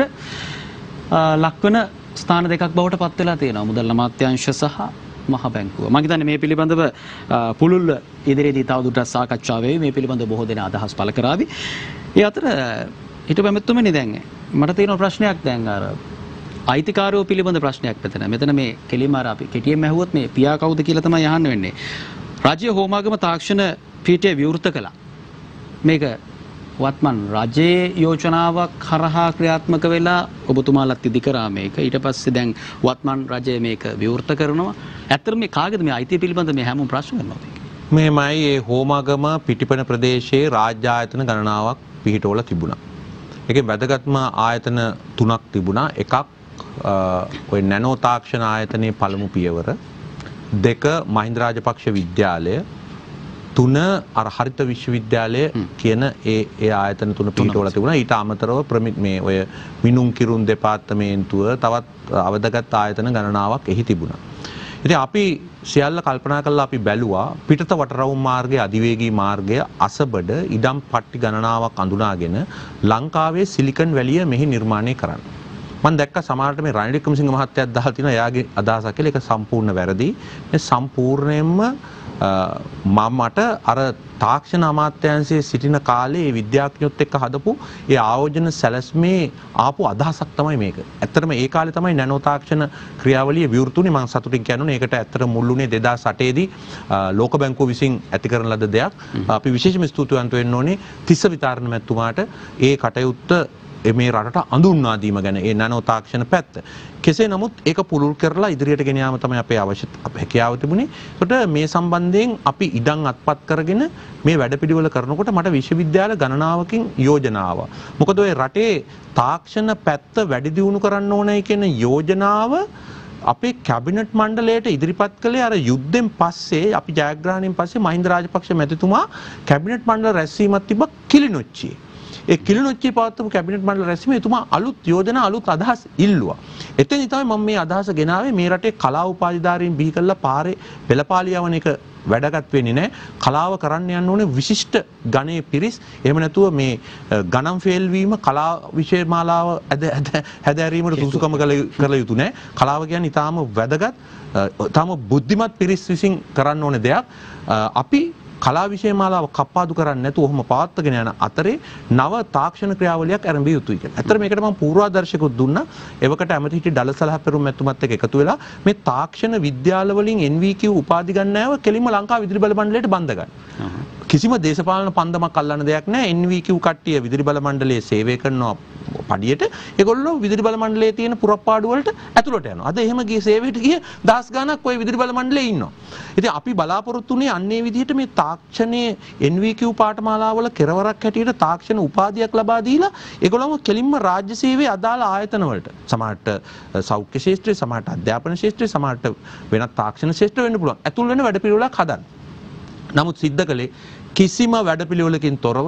ලක්වන ස්ථාන දෙකක් බවට පත් වෙලා තියෙනවා මුදල් අමාත්‍යාංශ සහ මහ බැංකුව. මම හිතන්නේ මේ පිළිබඳව පුළුල් ඉදිරියේදී තවදුරටත් සාකච්ඡා වෙයි. මේ පිළිබඳව බොහෝ දෙනා අදහස් පළ කරાવી. ඒ අතර හිටපු ඇමතුමනේ දැන් මට තියෙන ප්‍රශ්නයක් දැන් අර අයිතිකාරයෝ පිළිබඳ ප්‍රශ්නයක් මෙතන. මෙතන මේ කෙලිම අර අපි කෙටියෙන් ඇහුවොත් මේ පියා කවුද කියලා තමයි අහන්න වෙන්නේ. රාජ්‍ය හෝමාගම තාක්ෂණ පීඨය විවෘත කළා. මේක වත්මන් රජයේ යෝජනාවක් කරහා ක්‍රියාත්මක වෙලා ඔබතුමාලත් ඉදි කරා මේක. ඊට පස්සේ දැන් වත්මන් රජය මේක විවෘත කරනවා. ඇත්තටම මේ කාගේද මේ අයිතිය පිළිබඳ මේ හැමෝම ප්‍රශ්න කරනවා. මේමයි ඒ හෝමාගම පිටිපන ප්‍රදේශයේ රාජ්‍ය ආයතන ගණනාවක් පිහිටවල තිබුණා. ඒකේ වැදගත්ම ආයතන තුනක් තිබුණා. එකක් ඔය නැනෝ තාක්ෂණ ආයතනයේ පළමු පියවර, දෙක මහින්ද රාජපක්ෂ විද්‍යාලය, තුන අර හරිත විශ්වවිද්‍යාලය කියන ඒ ඒ ආයතන තුන පිටවල තිබුණා. ඊට අමතරව ප්‍රමිත් මේ ඔය මිනුම් කිරුම් දෙපාර්තමේන්තුව තවත් අවදගත් ආයතන ගණනාවක් එහි තිබුණා. ඉතින් අපි සියල්ල කල්පනා කරලා අපි බැලුවා පිටත වටරවුම් මාර්ගයේ අධිවේගී මාර්ගය අසබඩ ඉඩම් පට්ටි ගණනාවක් අඳුනාගෙන ලංකාවේ සිලිකන් වැලිය මෙහි නිර්මාණය කරන්න. මම දැක්ක සමහරට මේ රනිල් වික්‍රමසිංහ මහත්තයාත් දාලා තිනවා එයාගේ අදහසක් කියලා. ඒක සම්පූර්ණ වැරදි. මේ සම්පූර්ණයෙන්ම මමට අර තාක්ෂණ අමාත්‍යාංශයේ සිටින කාලේ විද්‍යාඥයොත් එක්ක හදපු ඒ ආයෝජන සැලැස්මේ ආපු අදහසක් තමයි මේක. ඇත්තටම ඒ කාලේ තමයි නැනෝ තාක්ෂණ ක්‍රියාවලිය විවෘතුනේ. මම සතුටින් කියනවා ඒකට ඇත්තට මුල්ුණේ දෙදාස් අටේ දී ලෝක බැංකුව විසින් ඇති කරන ලද දෙයක්. අපි විශේෂම ස්තුතිවන්ත වෙන්න ඕනේ තිස්ස විතාරණ මැතිතුමාට ඒ කටයුත්ත මේ රටට අඳුන්වා දීම ගැන ඒ නැනෝ තාක්ෂණ පැත්ත. කෙසේ නමුත් ඒක පුළුල් කරලා ඉදිරියට ගෙන යාම තමයි අපේ අවශ්‍ය හැකියාව තිබුණේ. ඒකට මේ සම්බන්ධයෙන් අපි ඉඩම් අත්පත් කරගෙන මේ වැඩපිළිවෙල කරනකොට මට විශ්වවිද්‍යාල ගණනාවකින් යෝජනා ආවා. මොකද ඔය රටේ තාක්ෂණ පැත්ත වැඩි දියුණු කරන්න ඕනයි කියන යෝජනාව අපේ කැබිනට් මණ්ඩලයට ඉදිරිපත් කළේ අර යුද්ධෙන් පස්සේ අපි ජයග්‍රහණයෙන් පස්සේ මහින්ද රාජපක්ෂ මැතිතුමා කැබිනට් මණ්ඩල රැස්වීමක් තිබ්බ කිලිනොච්චියේ. ඒ කිලිනොච්චියේ පවත්වපු කැබිනට් මණ්ඩල රැස්වීමේ එතුමා අලුත් යෝජනා අලුත් අදහස් ඉල්ලුවා. එතෙන්දි තමයි මම මේ අදහස ගෙනාවේ මේ රටේ කලා උපාධිධාරීන් බිහි කරලා පාරේ පෙළපාලි යවන එක වැඩගත් වෙන්නේ නැහැ. කලාව කරන්න යන්න ඕනේ විශිෂ්ට ගණයේ පිරිස්. එහෙම නැතුව මේ ගණන් ෆේල් වීම කලා විෂය මාලාව හැදෑරීමට සුසුකම කළ යුතු නැහැ. කලාව කියන්නේ ඊටාම වැදගත්, ඊටාම බුද්ධිමත් පිරිස් විසින් කරන්න ඕනේ දෙයක්. අපි කලා විෂය මාලාව කප්පාදු කරන්නේ නැතුව ඔහොම පවත්වාගෙන යන අතරේ නව තාක්ෂණ ක්‍රියාවලියක් ආරම්භ යුතුයි කියලා. ඇත්තට මේකට මම පූර්වාදර්ශකයක් දුන්නා. එවකට ඇමති හිටි ඩලසලහ පෙරුම් මැතිතුමත් එක්ක එකතු වෙලා මේ තාක්ෂණ විද්‍යාල වලින් එන් වී කිව් උපාධි ගන්නෑව කෙලින්ම ලංකා විදුලි බල මණ්ඩලයට බඳ ගන්න. කිසිම දේශපාලන පන්දමක් අල්ලන්න දෙයක් නැහැ. එන් වී කිව් කට්ටිය විදුලි බල මණ්ඩලයේ සේවය කරනවා පඩියට. ඒගොල්ලෝ විදුලි බල මණ්ඩලයේ තියෙන පුරප්පාඩු වලට ඇතුළට යනවා. අද එහෙම ගිය සේවයට ගිය දහස් ගණක් ওই විදුලි බල මණ්ඩලයේ ඉන්නවා. ඉතින් අපි බලාපොරොත්තු වෙන්නේ අන්නේ විදිහට මේ තාක්ෂණයේ එන් වී කිව් පාඨමාලාවල කෙරවරක් හැටියට තාක්ෂණ උපාධියක් ලබා දීලා ඒගොල්ලෝම කෙලින්ම රාජ්‍ය සේවයේ අදාළ ආයතන වලට සමහරට සෞඛ්‍ය ශාස්ත්‍රය, සමහරට අධ්‍යාපන ශාස්ත්‍රය, සමහරට වෙනත් තාක්ෂණ ශාස්ත්‍ර වෙන්න පුළුවන්. ඇතුල් වෙන වැඩපිළිවෙලක් හදන්න. නමුත් සිද්ධ කළේ කිසිම වැඩපිළිවෙලකින් තොරව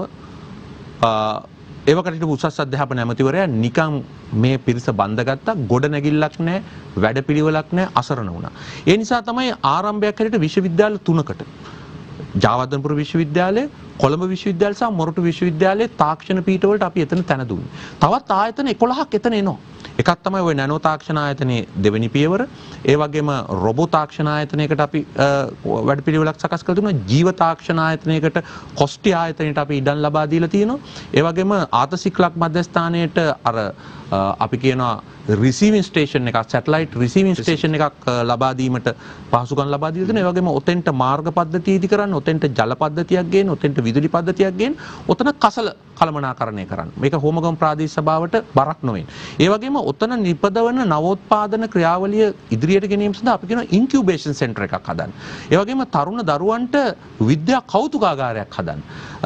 ඒවකට හිටපු උසස් අධ්‍යාපන ඇමතිවරයා නිකන් මේ පිරිස බඳගත්තා. ගොඩ නැගිල්ලක් නැහැ, වැඩපිළිවෙලක් නැහැ, අසරණ වුණා. ඒ නිසා තමයි ආරම්භයක් හැටියට විශ්වවිද්‍යාල තුනකට ජාවර්ධනපුර විශ්වවිද්‍යාලය, කොළඹ විශ්වවිද්‍යාලය සහ මොරටු විශ්වවිද්‍යාලයේ තාක්ෂණ පීඨවලට අපි එතන තැන දුන්නේ. තවත් ආයතන එකොළහක් එතන එනවා. එකක් තමයි ওই නැනෝ තාක්ෂණ ආයතනයේ දෙවෙනි පියවර. ඒ වගේම රොබෝ තාක්ෂණ ආයතනයකට අපි වැඩපිළිවෙලක් සකස් කරලා තිබුණා. ජීව තාක්ෂණ ආයතනයකට, කොස්ටි ආයතනයට අපි ඉඩම් ලබා දීලා තියෙනවා. ඒ වගේම ආතසික්ලක් මධ්‍යස්ථානයේට අර අපි කියනවා රිසීවිං ස්ටේෂන් එකක්, සැටලයිට් රිසීවිං ස්ටේෂන් එකක් ලබා දීමට පහසුකම් ලබා දීලා තියෙනවා. ඒ වගේම ඔතෙන්ට මාර්ග පද්ධතිය ඉදි කරන්න, ඔතෙන්ට ජල පද්ධතියක් ගේන්න, ඔතෙන්ට විදුලි පද්ධතියක් ගේන්න, ඔතන කසල කළමනාකරණය කරන්න. මේක හෝමගම ප්‍රාදේශීය සභාවට බරක් නොවෙන්න. ඒ වගේම ඔතන නිපදවන නවෝත්පාදන ක්‍රියාවලිය ඉදිරියට ගෙනීම සඳහා අපි කියනවා ඉන්කියුබේෂන් සෙන්ටර් එකක් හදන්න. ඒ වගේම තරුණ දරුවන්ට විද්‍යා කෞතුකාගාරයක් හදන්න.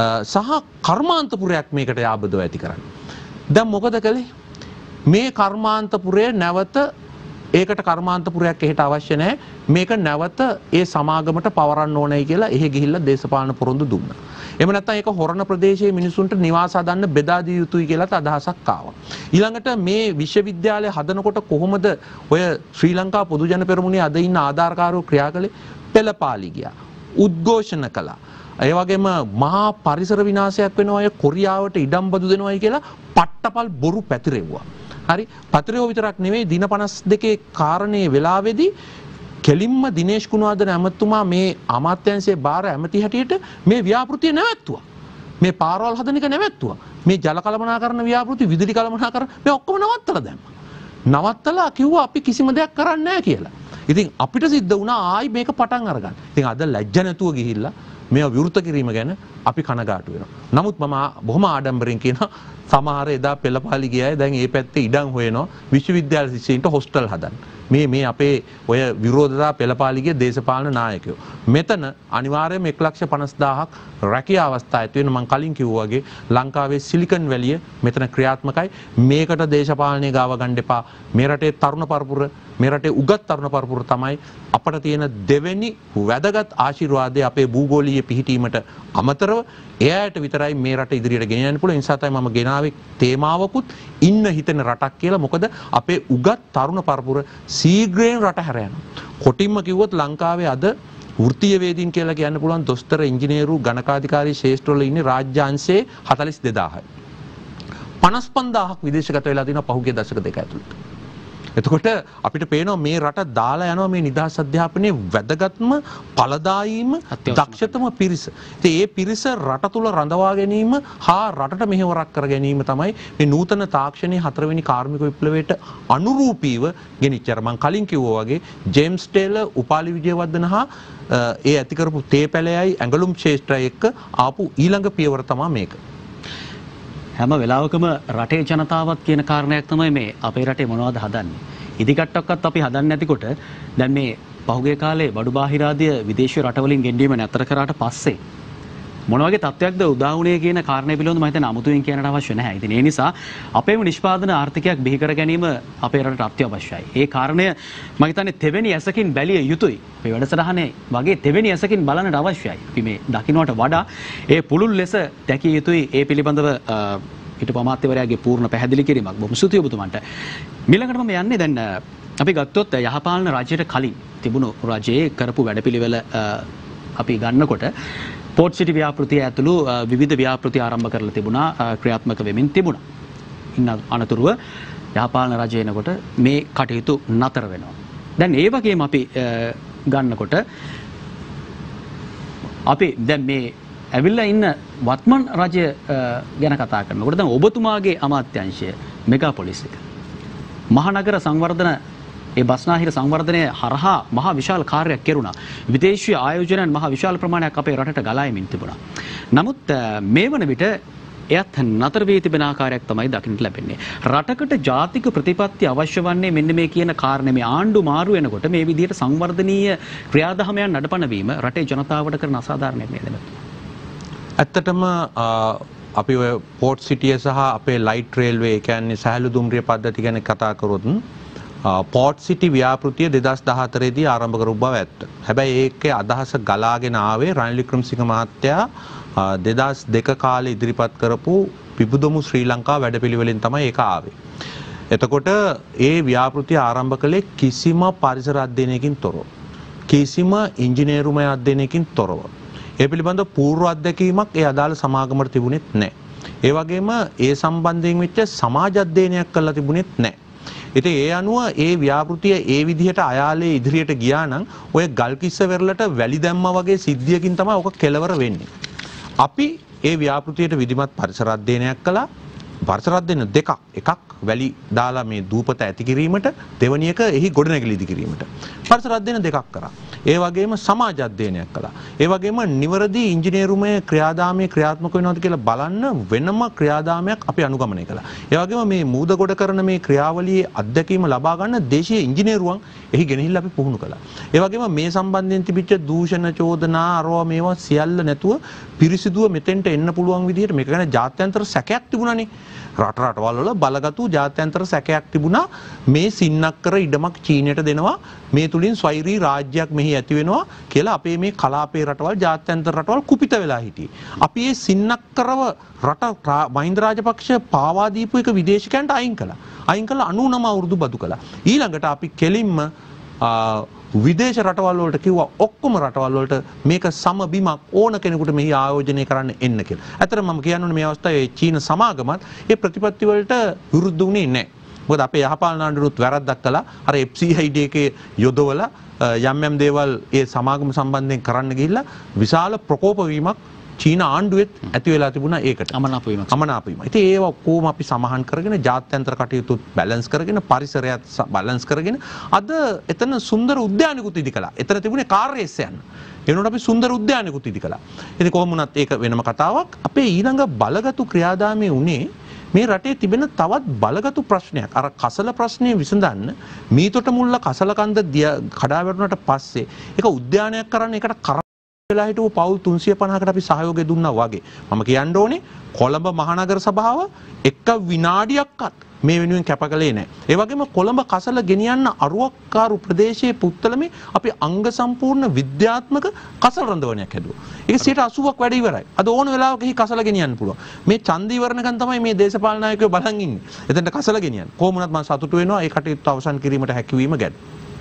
සහ කර්මාන්තපුරයක් මේකට යාබදව ඇති කරන්න. දැන් මොකද කළේ? මේ කර්මාන්තපුරය නැවත ඒකට කර්මාන්තපුරයක් එහෙට අවශ්‍ය නැහැ. මේක නැවත ඒ සමාගමට පවරන්න ඕනයි කියලා එහෙ ගිහිල්ලා දේශපාලන පොරොන්දු දුන්නා. එහෙම නැත්නම් ඒක හොරණ ප්‍රදේශයේ මිනිසුන්ට නිවාස හදන්න බෙදා දිය යුතුයි කියලාත් අදහසක් ආවා. ඊළඟට මේ විශ්වවිද්‍යාලය හදනකොට කොහොමද ඔය ශ්‍රී ලංකා පොදු ජන පෙරමුණේ අද ඉන්න ආධාරකාරයෝ ක්‍රියා කළේ? පෙළපාලි ගියා. උද්ඝෝෂණ කළා. ඒ වගේම මහා පරිසර විනාශයක් වෙනවා, අය කොරියාවට ඉඩම් බදු දෙනවායි කියලා පට්ටපල් බොරු පැතිරෙව්වා. හරි, පතරයෝ විතරක් නෙවෙයි දින පනස් දෙකේ කාරණේ වෙලාවේදී කෙලින්ම දිනේෂ් කුණුවර්ධන ඇමතුමා මේ අමාත්‍යාංශයේ බාර ඇමති හැටියට මේ ව්‍යාපෘතිය නැවැත්තුවා. මේ පාරවල් හදන එක නැවැත්තුවා. මේ ජල කළමනාකරණ ව්‍යාපෘති, විදුලි කළමනාකරණ මේ ඔක්කොම නවත්තලා දැම්මා. නවත්තලා කිව්වා අපි කිසිම දෙයක් කරන්නේ නැහැ කියලා. ඉතින් අපිට සිද්ධ වුණා ආයි මේක පටන් අරගන්න. ඉතින් අද ලැජ්ජ නැතුව ගිහිල්ලා මේවා විවෘත කිරීම ගැන අපි කනගාටු වෙනවා. නමුත් මම බොහොම ආඩම්බරෙන් කියනවා සමහර එදා පෙළපාලි ගියාය දැන් මේ පැත්තේ ඉඩම් හොයනවා විශ්වවිද්‍යාල ශිෂ්‍යයින්ට හොස්ටල් හදන්න. මේ මේ අපේ ඔය විරෝධතා පෙළපාලිගේ දේශපාලන නායකයෝ. මෙතන අනිවාර්යයෙන්ම එක ලක්ෂ පනස් දාහක් රැකියා අවස්ථා ඇති වෙන මම කලින් කිව්වා වගේ ලංකාවේ සිලිකන් වැලිය මෙතන ක්‍රියාත්මකයි. මේකට දේශපාලනය ගාව ගන්න එපා. මේ රටේ තරුණ පරපුර මේ රටේ උගත් තරුණ පරපුර තමයි අපට තියෙන දෙවෙනි වැදගත් ආශිර්වාදය අපේ භූගෝලීය පිහිටීමට අමතරව එයාට විතරයි මේ රට ඉදිරියට ගෙන යන්න පුළුවන්. ඒ නිසා තමයි මම ගෙනාවේ තේමාවකුත් ඉන්න හිතෙන රටක් කියලා. මොකද අපේ උගත් තරුණ පරපුර සීග්‍රයෙන් රට හැර යනවා. කොටින්ම කිව්වොත් ලංකාවේ අද වෘත්තීය වේදීන් කියලා කියන්න පුළුවන් දොස්තර ඉංජිනේරු ගණකාධිකාරී ශේෂ්ත්‍රවල ඉන්නේ රාජ්‍ය අංශයේ හතළිස් දෙදාහයි. පනස් පන්දාහක් විදේශගත වෙලා තිනවා පහුගිය දශක දෙක ඇතුළත. එතකොට අපිට පේනවා මේ රට දාලා යනවා මේ නිදහස් අධ්‍යාපනයේ වැදගත්ම ඵලදායීම දක්ෂතම පිරිස. ඉතින් ඒ පිරිස රට තුල රඳවා ගැනීම හා රටට මෙහෙවරක් කර ගැනීම තමයි මේ නූතන තාක්ෂණයේ හතරවෙනි කාර්මික විප්ලවයට අනුරූපීව ගෙනිච්ච අර මම කලින් කිව්වා වගේ ජේම්ස් ටේලර් උපාලි විජේවර්ධන හා ඒ ඇති කරපු තේපැලයයි ඇඟලුම් ශේෂ්ත්‍රය එක්ක ආපු ඊළඟ පියවර තමයි මේක. හැම වෙලාවකම රටේ ජනතාවත් කියන කාරණයක් තමයි මේ අපේ රටේ මොනවද හදන්නේ. ඉදිකට්ටක්වත් අපි හදන්නේ නැතිකොට දැන් මේ පහුගිය කාලේ බඩු බාහිර ආදිය විදේශීය රටවලින් ගෙන්වීම නැතර කරාට පස්සේ මොන වගේ තත්ත්වයක්ද උදා වුණේ කියන කාරණය පිළිබඳව මම හිතන්නේ අමුතුවෙන් කියන්නට අවශ්‍ය නැහැ. ඉතින් ඒ නිසා අපේම නිෂ්පාදන ආර්ථිකයක් බිහි කර ගැනීම අපේ රටට අත්‍යවශ්‍යයි. ඒ කාරණය මම හිතන්නේ තෙවෙනි ඇසකින් බැලිය යුතුයි. මේ වැඩසටහනේ වගේ තෙවෙනි ඇසකින් බලන්නට අවශ්‍යයි. අපි මේ දකින්නට වඩා ඒ පුළුල් ලෙස දැකිය යුතුයි. ඒ පිළිබඳව හිටපු අමාත්‍යවරයාගේ පූර්ණ පැහැදිලි කිරීමක් බොහොම ස්තුතියි ඔබතුමන්ට. ඊළඟට මම යන්නේ දැන් අපි ගත්තොත් යහපාලන රාජ්‍යයට කලින් තිබුණු රජයේ කරපු වැඩපිළිවෙල අපි ගන්නකොට පෝට් සිටි ව්‍යාපෘතිය ඇතුළු විවිධ ව්‍යාපෘති ආරම්භ කරලා තිබුණා, ක්‍රියාත්මක වෙමින් තිබුණා. ඉන්න අනතුරුව යහපාලන රජය එනකොට මේ කටයුතු නතර වෙනවා. දැන් ඒ වගේම අපි ගන්නකොට අපි දැන් මේ ඇවිල්ලා ඉන්න වත්මන් රජය ගැන කතා කරනකොට දැන් ඔබතුමාගේ අමාත්‍යාංශය මෙගාපොලිස් එක මහනගර සංවර්ධන ඒ බස්නාහිර සංවර්ධනය හරහා මහා විශාල කාර්යයක් කෙරුණා. විදේශීය ආයෝජනයන් මහා විශාල ප්‍රමාණයක් අපේ රටට ගලා එමින් තිබුණා. නමුත් මේ වන විට එයත් නතර වී තිබෙන ආකාරයක් තමයි දකින්නට ලැබෙන්නේ. රටකට ජාතික ප්‍රතිපත්ති අවශ්‍ය වන්නේ මෙන්න මේ කියන කාරණේ මේ ආණ්ඩු මාරු වෙනකොට මේ විදිහට සංවර්ධනීය ක්‍රියාදාමයන් නඩපන වීම රටේ ජනතාවට කරන අසාධාරණයක් නේද? ඇත්තටම අපි ඔය පෝට් සිටිය සහ අපේ ලයිට් රේල්වේ ඒ කියන්නේ සහැල්ලු දුම්රිය පද්ධති ගැන කතා කරොත් පෝට් සිටි ව්‍යාපෘතිය දෙදහස් දහහතරේ දී ආරම්භ කරපු බව ඇත්ත. හැබැයි ඒකේ අදහස ගලාගෙන ආවේ රනිල් වික්‍රමසිංහ මහත්තයා දෙදහස් දෙක කාලේ ඉදිරිපත් කරපු පිබුදමු ශ්‍රී ලංකා වැඩපිළිවෙලින් තමයි ඒක ආවේ. එතකොට ඒ ව්‍යාපෘතිය ආරම්භ කළේ කිසිම පරිසර අධ්‍යයනයකින් තොරව. කිසිම ඉංජිනේරුමය අධ්‍යයනයකින් තොරව. ඒ පිළිබඳ පූර්ව අත්දැකීමක් ඒ අදාළ සමාගමට තිබුණෙත් නැහැ. ඒ වගේම ඒ සම්බන්ධයෙන් වෙච්ච සමාජ අධ්‍යයනයක් කරලා තිබුණෙත් නැහැ. ඉතින් ඒ අනුව ඒ ව්‍යාපෘතිය ඒ විදිහට අයාලේ ඉදිරියට ගියා නම් ඔය ගල්කිස්ස වෙරළට වැලි දැම්මා වගේ සිද්ධියකින් තමයි ඔක කෙලවර වෙන්නේ. අපි ඒ ව්‍යාපෘතියට විධිමත් පරිසර අධ්‍යයනයක් කළා. පරිසර අධ්‍යයන දෙකක්. එකක් වැලි දාලා මේ දූපත ඇති කිරීමට, දෙවැනි එක එහි ගොඩනැගිලි ඉදි කිරීමට. පරිසර අධ්‍යයන දෙකක් කරා. ඒ වගේම සමාජ අධ්‍යයනයක් කළා. ඒ වගේම නිවැරදි ඉංජිනේරුමය ක්‍රියාදාමයේ ක්‍රියාත්මක වෙනවද කියලා බලන්න වෙනම ක්‍රියාදාමයක් අපි අනුගමනය කළා. ඒ වගේම මේ මූද ගොඩ කරන මේ ක්‍රියාවලියේ අත්දැකීම ලබා ගන්න දේශීය ඉංජිනේරුවන් එහි ගෙනහිල්ලා අපි පුහුණු කළා. ඒ වගේම මේ සම්බන්ධයෙන් තිබිච්ච දූෂණ චෝදනා අරවා මේවා සියල්ල නැතුව පිරිසිදුව මෙතෙන්ට එන්න පුළුවන් විදිහට මේක ගැන ජාත්‍යන්තර සැකයක් තිබුණානේ. රට රටවල් වල බලගතු ජාත්‍යන්තර සැකයක් තිබුණා. මේ සින්නක්කර ඉඩමක් චීනයට දෙනවා, මේ තුලින් ස්වෛරී රාජ්‍යයක් මෙහි ඇති වෙනවා කියලා අපේ මේ කලාපේ රටවල් ජාත්‍යන්තර රටවල් කුපිත වෙලා හිටියේ. අපි මේ සින්නක්කරව රට මහින්ද රාජපක්ෂ පාවා දීපු එක විදේශිකයන්ට අයින් කළා. අයින් කළා අනූනම අවුරුදු බදු කළා. ඊළඟට අපි කෙලින්ම විදේශ රටවල් වලට කිව්වා ඔක්කොම රටවල් වලට මේක සම බිමක් ඕන කෙනෙකුට මෙහි ආයෝජනය කරන්න එන්න කියලා. ඇත්තට මම කියන්න මේ අවස්ථාවේ චීන සමාගමත් ඒ ප්‍රතිපත්ති වලට විරුද්ධ වුණේ නැහැ. මොකද අපේ යහපාලන ආණ්ඩුවනුත් වැරද්දක් කළා. අර එෆ් සී ආයි ඩී එකේ යොදවලා යම් යම් දේවල් ඒ සමාගම සම්බන්ධයෙන් කරන්න ගිහිල්ලා විශාල ප්‍රකෝප වීමක් චීන ආණ්ඩුවෙත් ඇති වෙලා තිබුණා ඒකට. අමනාප වීමක්. අමනාප වීම. ඉතින් ඒව ඔක්කොම අපි සමහන් කරගෙන ජාත්‍යන්තර කටයුතුත් බැලන්ස් කරගෙන පරිසරයත් බැලන්ස් කරගෙන අද එතන සුන්දර උද්‍යානයකුත් ඉදි කළා. එතන තිබුණේ කාර් රේස් යන්න. ඒ වුණාට අපි සුන්දර උද්‍යානයකුත් ඉදි කළා. ඉතින් කොහොම වුණත් ඒක වෙනම කතාවක්. අපේ ඊළඟ බලගතු ක්‍රියාදාමයේ උනේ මේ රටේ තිබෙන තවත් බලගතු ප්‍රශ්නයක්. අර කසල ප්‍රශ්නේ විසඳන්න මීතොට මුල්ල කසල කන්ද කඩා වැටුණාට පස්සේ ඒක උද්‍යානයක් කරන්න ඒකට කර වෙලා හිටපු පවුල් තුන්සිය පනහකට අපි සහයෝගය දුන්නා වගේ. මම කියන්න ඕනේ කොළඹ මහනගර සභාව එක විනාඩියක්වත් මේ වෙනුවෙන් කැපකලේ නැහැ. ඒ වගේම කොළඹ කසල ගෙනියන්න අරුවක්කාරු ප්‍රදේශයේ පුත්තලමේ අපි අංග සම්පූර්ණ විද්‍යාත්මක කසල රඳවණයක් හැදුවා. ඒක සියයට අසූවක් වැඩ ඉවරයි. අද ඕන වෙලාවක එහි කසල ගෙනියන්න පුළුවන්. මේ ඡන්ද ඉවරණකන් තමයි මේ දේශපාලන නායකයෝ බලන් ඉන්නේ. එතනට කසල ගෙනියන්න. කොහොම වුණත් මම සතුටු වෙනවා ඒ කටයුත්ත අවසන් කිරීමට හැකියවීම ගැන.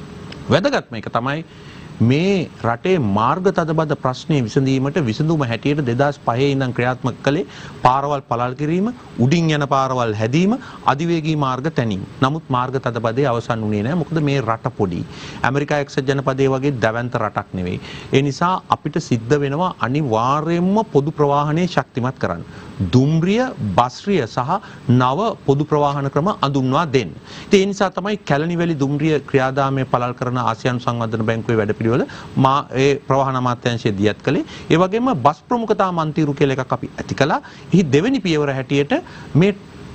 වැදගත්ම එක තමයි මේ රටේ මාර්ග තදබද ප්‍රශ්නය විසඳීමට විසඳුම හැටියට දෙදහස් පහේ ඉඳන් ක්‍රියාත්මක කළේ පාරවල් පළල් කිරීම, උඩින් යන පාරවල් හැදීම, අධිවේගී මාර්ග තැනීම. නමුත් මාර්ග තදබදේ අවසන් වුණේ නැහැ. මොකද මේ රට පොඩි. ඇමරිකා එක්සත් ජනපදයේ වගේ දැවැන්ත රටක් නෙවෙයි. ඒ නිසා අපිට සිද්ධ වෙනවා අනිවාර්යයෙන්ම පොදු ප්‍රවාහනය ශක්තිමත් කරන්න. දුම්රිය, බස්රිය සහ නව පොදු ප්‍රවාහන ක්‍රම අඳුන්වා දෙන්න. ඒ නිසා තමයි කැලණිවැලි දුම්රිය ක්‍රියාදාමය පළල් කරන ආසියානු සංවර්ධන බැංකුවේ වැඩපිළිවෙල මා ඒ ප්‍රවාහන අමාත්‍යාංශය දියත් කළේ. ඒ වගේම බස් ප්‍රමුඛතා මන්තිරු කියලා එකක් අපි ඇති කළා. එහි දෙවෙනි පියවර හැටියට මේ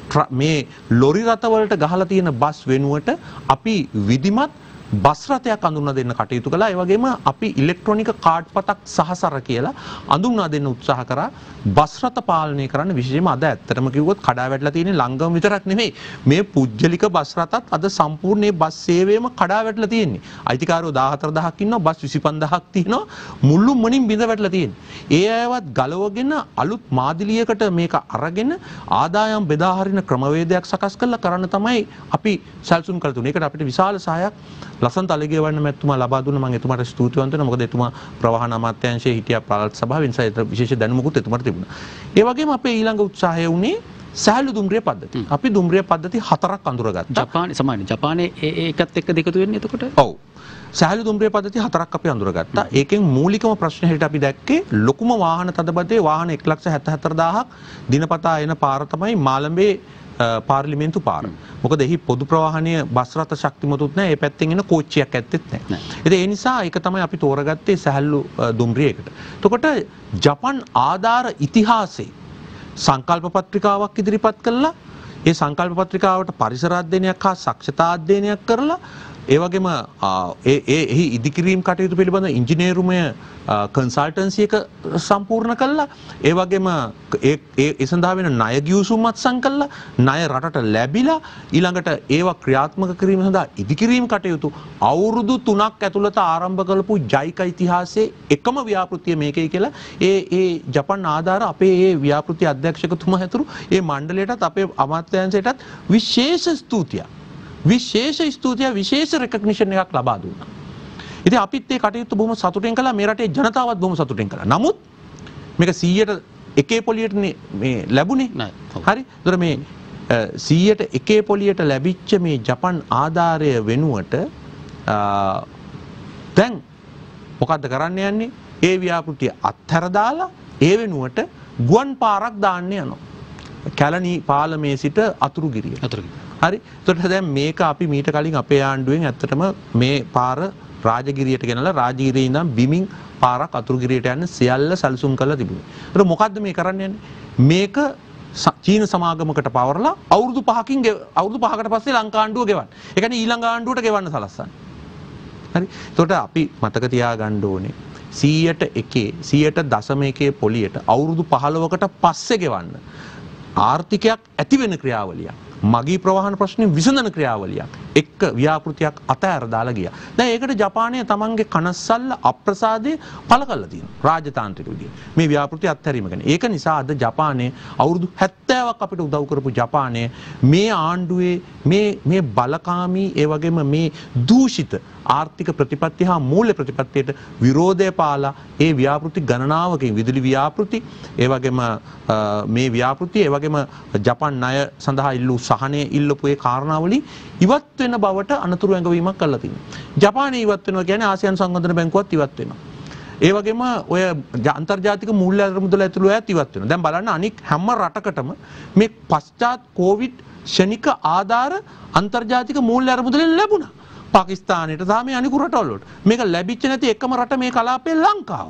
මේ ලොරි රථවලට ගහලා තියෙන බස් වෙනුවට අපි විධිමත් බස් රථයක් අඳුන්වා දෙන්න කටයුතු කළා. ඒ වගේම අපි ඉලෙක්ට්‍රොනික කාඩ් පතක් සහසර කියලා අඳුන්වා දෙන්න උත්සාහ කරා. බස් රථ පාලනය කරන්න විශේෂයෙන්ම අද ඇත්තටම කිව්වොත් කඩා වැටලා තියෙන ලංගම විතරක් නෙමෙයි. මේ පුජ්‍යලික බස් රථත් අද සම්පූර්ණ මේ බස් සේවයම කඩා වැටලා තියෙන්නේ. අයිතිකාරයෝ දාහතර දහසක් ඉන්නවා, බස් විසිපන්දාහක් තියෙනවා. මුළු මනින් බිඳ වැටලා තියෙන්නේ. ඒ අයවත් ගලවගෙන අලුත් මාදිලියකට මේක අරගෙන ආදායම් බෙදා හරින ක්‍රමවේදයක් සකස් කරලා කරන්න තමයි අපි සැලසුම් කළ තුනේ. ඒකට අපිට විශාල සහායක් ලසන්ත අලගේවන්න මැතිතුමා ලබා දුන්න. මම එතුමාට ස්තුතිවන්ත වෙනවා. මොකද එතුමා ප්‍රවාහන අමාත්‍යාංශයේ හිටියා පළාත් සභාවේ. නිසා ඒක විශේෂ දැනුමකුත් එතුමාට තිබුණා. ඒ වගේම අපේ ඊළඟ උත්සාහය වුණේ සහැල්ලු දුම්රිය පද්ධතිය. අපි දුම්රිය පද්ධති හතරක් අඳුරගත්තා. ජපානයේ සමානයි. ජපානයේ ඒකත් එක්ක දෙකතු වෙන්නේ එතකොට? ඔව්. සහැල්ලු දුම්රිය පද්ධති හතරක් අපි අඳුරගත්තා. ඒකෙන් මූලිකම ප්‍රශ්න හැටියට අපි දැක්කේ ලොකුම වාහන තදබදේ වාහන එක ලක්ෂ හැත්තෑ හතර දාහක් දිනපතා එන පාර තමයි මාළඹේ පාර්ලිමේන්තු පාර. මොකද එහි පොදු ප්‍රවාහනය බස් රථ ශක්තිමතුත් නැහැ. ඒ පැත්තෙන් එන කෝච්චියක් ඇත්තෙත් නැහැ. ඉතින් ඒ නිසා ඒක තමයි අපි තෝරගත්තේ සහැල්ලු දුම්රියකට. එතකොට ජපන් ආධාර ඉතිහාසයේ සංකල්ප පත්‍රිකාවක් ඉදිරිපත් කළා. ඒ සංකල්ප පත්‍රිකාවට පරිසර අධ්‍යයනයක් හා සක්ෂතා අධ්‍යයනයක් කරලා ඒ වගේම ඒ එහි ඉදිකිරීම් කටයුතු පිළිබඳ ඉංජිනේරුමය කන්සල්ටන්සි එක සම්පූර්ණ කළා. ඒ වගේම ඒ ඒ සඳහා වෙන ණය ගිවිසුම් අත්සන් කළා. ණය රටට ලැබිලා ඊළඟට ඒවා ක්‍රියාත්මක කිරීම සඳහා ඉදිකිරීම් කටයුතු අවුරුදු තුනක් ඇතුළත ආරම්භ කළපු ජයික ඉතිහාසයේ එකම ව්‍යාපෘතිය මේකයි කියලා ඒ ඒ ජපන් ආධාර අපේ ඒ ව්‍යාපෘති අධ්‍යක්ෂකතුමා ඇතුළු ඒ මණ්ඩලයටත් අපේ අමාත්‍යාංශයටත් විශේෂ ස්තුතියක් විශේෂ ස්තුතිය විශේෂ රෙකග්නිෂන් එකක් ලබා දුන්නා. ඉතින් අපිත් ඒ කටයුතු බොහොම සතුටින් කළා. මේ රටේ ජනතාවත් බොහොම සතුටින් කළා. නමුත් මේක සීයට එකේ පොලියට මේ ලැබුණේ නැහැ. හරි. ඒතර මේ සීයට එකේ පොලියට ලැබිච්ච මේ ජපන් ආධාරය වෙනුවට දැන් මොකද්ද කරන්න යන්නේ? ඒ ව්‍යාපෘතිය අත්හැර දාලා ඒ වෙනුවට ගුවන් පාරක් දාන්න යනවා. කැලණි පාලමේ සිට අතුරුගිරිය. අතුරුගිරිය. හරි. එතකොට දැන් මේක අපි මීට කලින් අපේ ආණ්ඩුවෙන් ඇත්තටම මේ පාර රාජගිරියට ගෙනලා රාජගිරියේ ඉඳන් බිමින් පාරක් අතුරුගිරියට යන්න සියල්ල සැලසුම් කරලා තිබුණේ. ඒතර මොකද්ද මේ කරන්න යන්නේ? මේක චීන සමාගමකට පවරලා අවුරුදු පහකින් අවුරුදු පහකට පස්සේ ලංකා ආණ්ඩුව ගෙවන්න. ඒ කියන්නේ ඊළඟ ආණ්ඩුවට ගෙවන්න සලස්සන්නේ. හරි. එතකොට අපි මතක තියාගන්න ඕනේ සීයට එකේ සීයට දශම එකේ පොලියට අවුරුදු පහළොවකට පස්සේ ගෙවන්න ආර්ථිකයක් ඇති වෙන ක්‍රියාවලියක්. මගී ප්‍රවාහන ප්‍රශ්නේ විසඳන ක්‍රියාවලියක් එක්ක ව්‍යාපෘතියක් අතහැර දාලා ගියා. දැන් ඒකට ජපානය තමන්ගේ කනස්සල්ල අප්‍රසාදයේ පළ කළා තියෙනවා. රාජතාන්ත්‍රික විදියට. මේ ව්‍යාපෘතිය අත්හැරීම ගැන. ඒක නිසා අද ජපානයේ අවුරුදු හැත්තෑවක් අපිට උදව් කරපු ජපානය මේ ආණ්ඩුවේ මේ මේ බලකාමී ඒ වගේම මේ දූෂිත ආර්ථික ප්‍රතිපත්ති හා මූල්‍ය ප්‍රතිපත්තියට විරෝධය පාලා ඒ ව්‍යාපෘති ගණනාවකින් විදුලි ව්‍යාපෘති ඒ වගේම මේ ව්‍යාපෘති ඒ වගේම ජපන් ණය සඳහා ඉල්ලු සහනය ඉල්ලපු ඒ කාරණාවලින් ඉවත් වෙන බවට අනතුරු ඇඟවීමක් කරලා තියෙනවා. ජපානය ඉවත් වෙනවා කියන්නේ ආසියානු සංවර්ධන බැංකුවත් ඉවත් වෙනවා. ඒ වගේම ඔය අන්තර්ජාතික මූල්‍ය අරමුදල ඇතුළු අයත් ඉවත් වෙනවා. දැන් බලන්න අනික් හැම රටකටම මේ පශ්චාත් කොවිඩ් ශනික ආධාර අන්තර්ජාතික මූල්‍ය අරමුදලෙන් ලැබුණා. පාකිස්තානයට සහ මේ අනිකුත් රටවල් වලට. මේක ලැබිච්ච නැති එකම රට මේ කලාපයේ ලංකාව.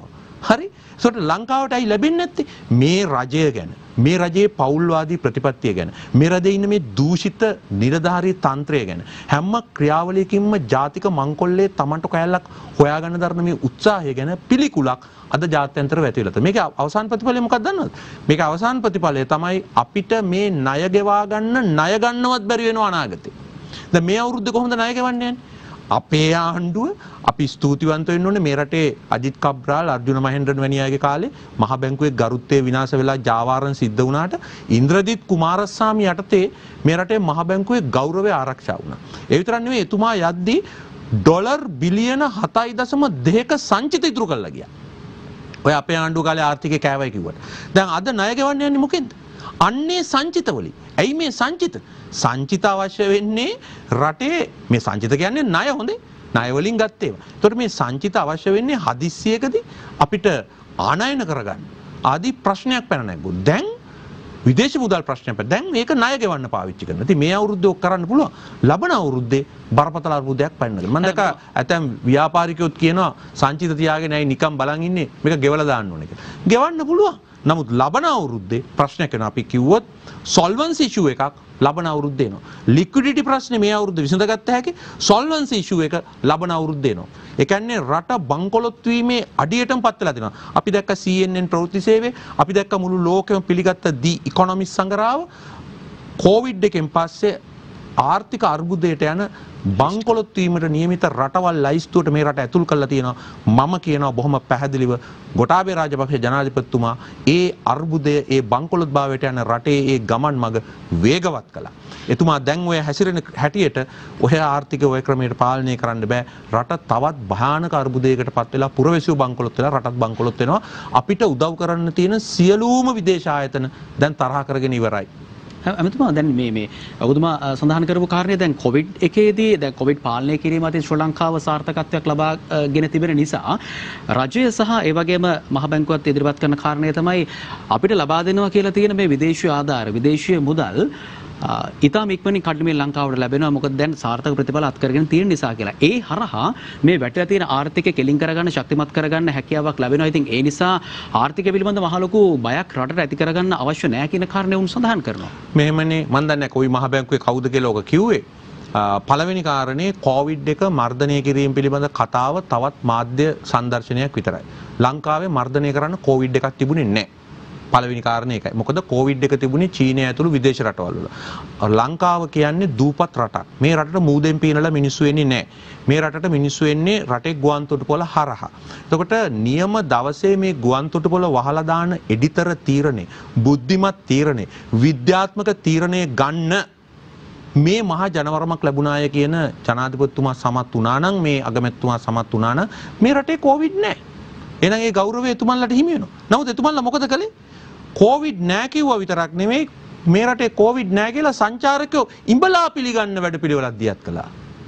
හරි. ඒකට ලංකාවට අයි ලැබෙන්නේ නැත්තේ මේ රජය ගැන. මේ රජයේ පෞල්වාදී ප්‍රතිපත්තිය ගැන. මේ රජයේ ඉන්න මේ දූෂිත නිලධාරී තන්ත්‍රය ගැන. හැම ක්‍රියාවලියකින්ම ජාතික මංකොල්ලේ Tamanට කැලලක් හොයාගන්න දරන මේ උත්සාහය ගැන පිළිකුලක් අද ජාත්‍යන්තර වැතිවිලා තියෙනවා. මේකේ අවසාන ප්‍රතිඵලය මොකක්ද දන්නවද? මේකේ අවසාන ප්‍රතිඵලය තමයි අපිට මේ ණය ගෙවා ගන්න ණය ගන්නවත් බැරි වෙනවා අනාගතේ. දැන් මේ අවුරුද්දේ කොහොමද ණය ගෙවන්නේ යන්නේ? අපේ ආණ්ඩුව අපි ස්තුතිවන්ත වෙන්න ඕනේ මේ රටේ අජිත් කබ්‍රාල් අර්ජුන මහෙන්ද්‍රන් වැනි අයගේ කාලේ මහ බැංකුවේ ගරුත්වය විනාශ වෙලා ජාවාරම් සිද්ධ වුණාට ඉන්ද්‍රජිත් කුමාරස්වාමි යටතේ මේ රටේ මහ බැංකුවේ ගෞරවය ආරක්ෂා වුණා. ඒ විතරක් නෙවෙයි එතුමා යද්දී ඩොලර් බිලියන හතයි දශම දෙකක සංචිත ඉතුරු කරලා ගියා. ඔය අපේ ආණ්ඩුව කාලේ ආර්ථිකය කෑවයි කිව්වට. දැන් අද ණය ගෙවන්න යන්නේ මොකෙන්ද? අන්නේ සංචිත වලින්. ඇයි මේ සංචිත? සංචිත අවශ්‍ය වෙන්නේ රටේ මේ සංචිත කියන්නේ ණය හොඳේ. ණය වලින් ගත්ත ඒවා. ඒතකොට මේ සංචිත අවශ්‍ය වෙන්නේ හදිස්සියකදී අපිට ආනයන කරගන්න. ආදී ප්‍රශ්නයක් පැන නැගුවා. දැන් විදේශ මුදල් ප්‍රශ්නයක් පැන. දැන් මේක ණය ගෙවන්න පාවිච්චි කරනවා. ඉතින් මේ අවුරුද්දේ ඔක් කරන්න පුළුවන්. ලබන අවුරුද්දේ බරපතල අර්බුදයක් පැනනගල. මම දැක්ක ඇතැම් ව්‍යාපාරිකයෝත් කියනවා සංචිත තියාගෙන ඇයි නිකන් බලන් ඉන්නේ මේක ගෙවලා දාන්න ඕනේ කියලා. ගෙවන්න පුළුවන්. නමුත් ලබන අවුරුද්දේ ප්‍රශ්නයක් වෙනවා. අපි කිව්වොත් solvency issue එකක් ලබන අවුරුද්දේ එනවා. liquidity ප්‍රශ්නේ මේ අවුරුද්දේ විසඳගත්ත හැකි solvency issue එක ලබන අවුරුද්දේ එනවා. ඒ කියන්නේ රට බංකොලොත් වීමේ අඩියටම පත් වෙලා තියෙනවා. අපි දැක්ක C N N ප්‍රවෘත්ති සේවය, අපි දැක්ක මුළු ලෝකෙම පිළිගත්ත දී ඉකොනොමිස් සංග්‍රහව කොවිඩ් එකෙන් පස්සේ ආර්ථික අර්බුදයට යන බංකොලොත් වීමට නියමිත රටවල් ලයිස්තුවට මේ රට ඇතුල් කරලා තියෙනවා. මම කියනවා බොහොම පැහැදිලිව ගොටාබේ රාජපක්ෂ ජනාධිපතිතුමා ඒ අර්බුදය ඒ බංකොලොත් භාවයට යන රටේ ඒ ගමන් මඟ වේගවත් කළා. එතුමා දැන් ඔය හැසිරෙන හැටියට ඔය ආර්ථික ඔය ක්‍රමයට පාලනය කරන්න බෑ. රට තවත් භයානක අර්බුදයකට පත් වෙලා පුරවැසියෝ බංකොලොත් වෙලා රටත් බංකොලොත් වෙනවා. අපිට උදව් කරන්න තියෙන සියලුම විදේශ ආයතන දැන් තරහ කරගෙන ඉවරයි. ඇමතුමා දැන් මේ මේ ඔබතුමා සඳහන් කරපු කාරණේ දැන් කොවිඩ් එකේදී දැන් කොවිඩ් පාලනය කිරීම අතින් ශ්‍රී ලංකාව සාර්ථකත්වයක් ලබාගෙන තිබෙන නිසා රජය සහ ඒ වගේම මහ බැංකුවත් ඉදිරිපත් කරන කාරණේ තමයි අපිට ලබා දෙනවා කියලා තියෙන මේ විදේශීය ආධාර විදේශීය මුදල් ඉතාම ඉක්මනින් කඩමින් ලංකාවට ලැබෙනවා. මොකද දැන් සාර්ථක ප්‍රතිඵල අත් කරගෙන තියෙන නිසා කියලා. ඒ හරහා මේ වැටලා තියෙන ආර්ථිකය කෙලින් කරගන්න ශක්තිමත් කරගන්න හැකියාවක් ලැබෙනවා. ඉතින් ඒ නිසා ආර්ථිකය පිළිබඳ මහ ලොකු බයක් රටට ඇති කරගන්න අවශ්‍ය නැහැ කියන කාරණේ උන් සඳහන් කරනවා. මෙහෙමනේ මම දන්නේ නැහැ කොයි මහ බැංකුවේ කවුද කියලා ඔක කිව්වේ. පළවෙනි කාරණේ කොවිඩ් එක මර්ධනය කිරීම පිළිබඳ කතාව තවත් මාධ්‍ය සංදර්ශනයක් විතරයි. ලංකාවේ මර්ධනය කරන්න කොවිඩ් එකක් තිබුණේ නැහැ. පළවෙනි කාරණේ ඒකයි. මොකද කොවිඩ් එක තිබුණේ චීනය ඇතුළු විදේශ රටවල් වල. ලංකාව කියන්නේ දූපත් රටක්. මේ රටට මූදෙන් පීනලා මිනිස්සු එන්නේ නැහැ. මේ රටට මිනිස්සු එන්නේ රටේ ගුවන් තොටුපොළ හරහා. එතකොට නියම දවසේ මේ ගුවන් තොටුපොළ වහලා දාන එඩිතර තීරණේ, බුද්ධිමත් තීරණේ, විද්‍යාත්මක තීරණේ ගන්න මේ මහා ජනවරමක් ලැබුණාය කියන ජනාධිපතිතුමා සමත් වුණා නම්, මේ අගමැතිතුමා සමත් වුණා නම් මේ රටේ කොවිඩ් නැහැ. එහෙනම් ඒ ගෞරවය එතුමන්ලට හිමි වෙනවා. නමුත් එතුමන්ලා මොකද කළේ? කොවිඩ් නැහැ කිව්වා විතරක් නෙමෙයි මේ රටේ කොවිඩ් නැහැ කියලා සංචාරකයෝ ඉඹලා පිළිගන්න වැඩපිළිවෙලක් දියත් කළා.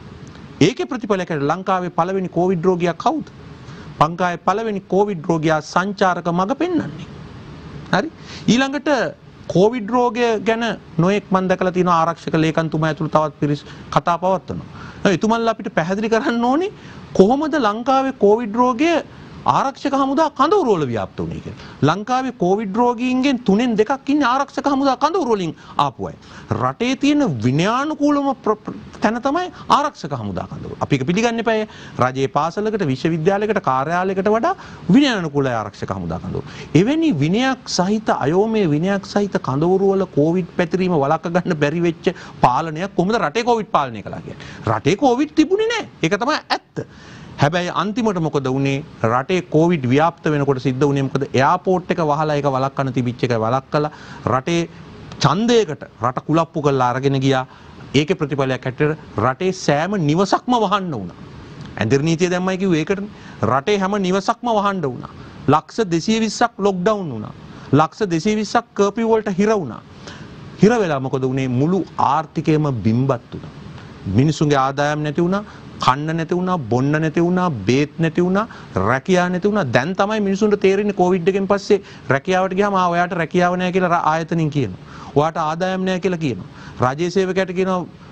ඒකේ ප්‍රතිඵලයකට ලංකාවේ පළවෙනි කොවිඩ් රෝගියා කවුද? ලංකාවේ පළවෙනි කොවිඩ් රෝගියා සංචාරක මග පෙන්වන්නේ. හරි? ඊළඟට කොවිඩ් රෝගය ගැන නොඑක් මන් දැකලා තියෙන ආරක්ෂක ලේකම්තුමා ඇතුළු තවත් පිරිස් කතා පවත්වනවා. එතුමන්ලා අපිට පැහැදිලි කරන්න ඕනේ කොහොමද ලංකාවේ කොවිඩ් රෝගය ආරක්ෂක හමුදා කඳවුරු වල ව්‍යාප්ත වුණේ කියලා. ලංකාවේ කොවිඩ් රෝගීන්ගෙන් තුනෙන් දෙකක් ඉන්නේ ආරක්ෂක හමුදා කඳවුරු වලින් ආපු අය. රටේ තියෙන විනයානුකූලම තැන තමයි ආරක්ෂක හමුදා කඳවුරු. අපි ඒක පිළිගන්න එපා. රජයේ පාසලකට, විශ්වවිද්‍යාලයකට, කාර්යාලයකට වඩා විනයානුකූල ආරක්ෂක හමුදා කඳවුරු. එවැනි විනයක් සහිත අයෝමය විනයක් සහිත කඳවුරු වල කොවිඩ් පැතිරීම වළක්ව ගන්න බැරි වෙච්ච පාලනයක් කොහොමද රටේ කොවිඩ් පාලනය කළා කියන්නේ? රටේ කොවිඩ් තිබුණේ නැහැ. ඒක තමයි ඇත්ත. හැබැයි අන්තිමට මොකද වුනේ? රටේ කොවිඩ් ව්‍යාප්ත වෙනකොට සිද්ධ වුනේ මොකද? එයාපෝට් එක වහලා ඒක වළක්වන්න තිබිච්ච එක වළක්වලා රටේ ඡන්දයකට රට කුලප්පු කරලා අරගෙන ගියා. ඒකේ ප්‍රතිඵලයක් හැටියට රටේ සෑම නිවසක්ම වහන්න වුණා. ඇඳිරි නීතිය දැම්මයි කිව්වේ ඒකටනේ. රටේ හැම නිවසක්ම වහන්න වුණා. ලක්ෂ දෙසිය විස්සක් ලොක්ඩවුන් වුණා. ලක්ෂ දෙසිය විස්සක් කර්ෆියු වලට හිර වුණා. හිර වෙලා මොකද වුනේ? මුළු ආර්ථිකයම බිම්බත් වුණා. මිනිසුන්ගේ ආදායම් නැති වුණා. කන්න නැති වුණා, බොන්න නැති වුණා, බේත් නැති වුණා, රැකියාව නැති වුණා. දැන් තමයි මිනිසුන්ට තේරෙන්නේ කොවිඩ් එකෙන් පස්සේ රැකියාවට ගියාම ඔයාට රැකියාව නැහැ කියලා ආයතනින් කියනවා. ඔයාට ආදායම් නැහැ කියලා කියනවා. රාජ්‍ය සේවකයාට කියනවා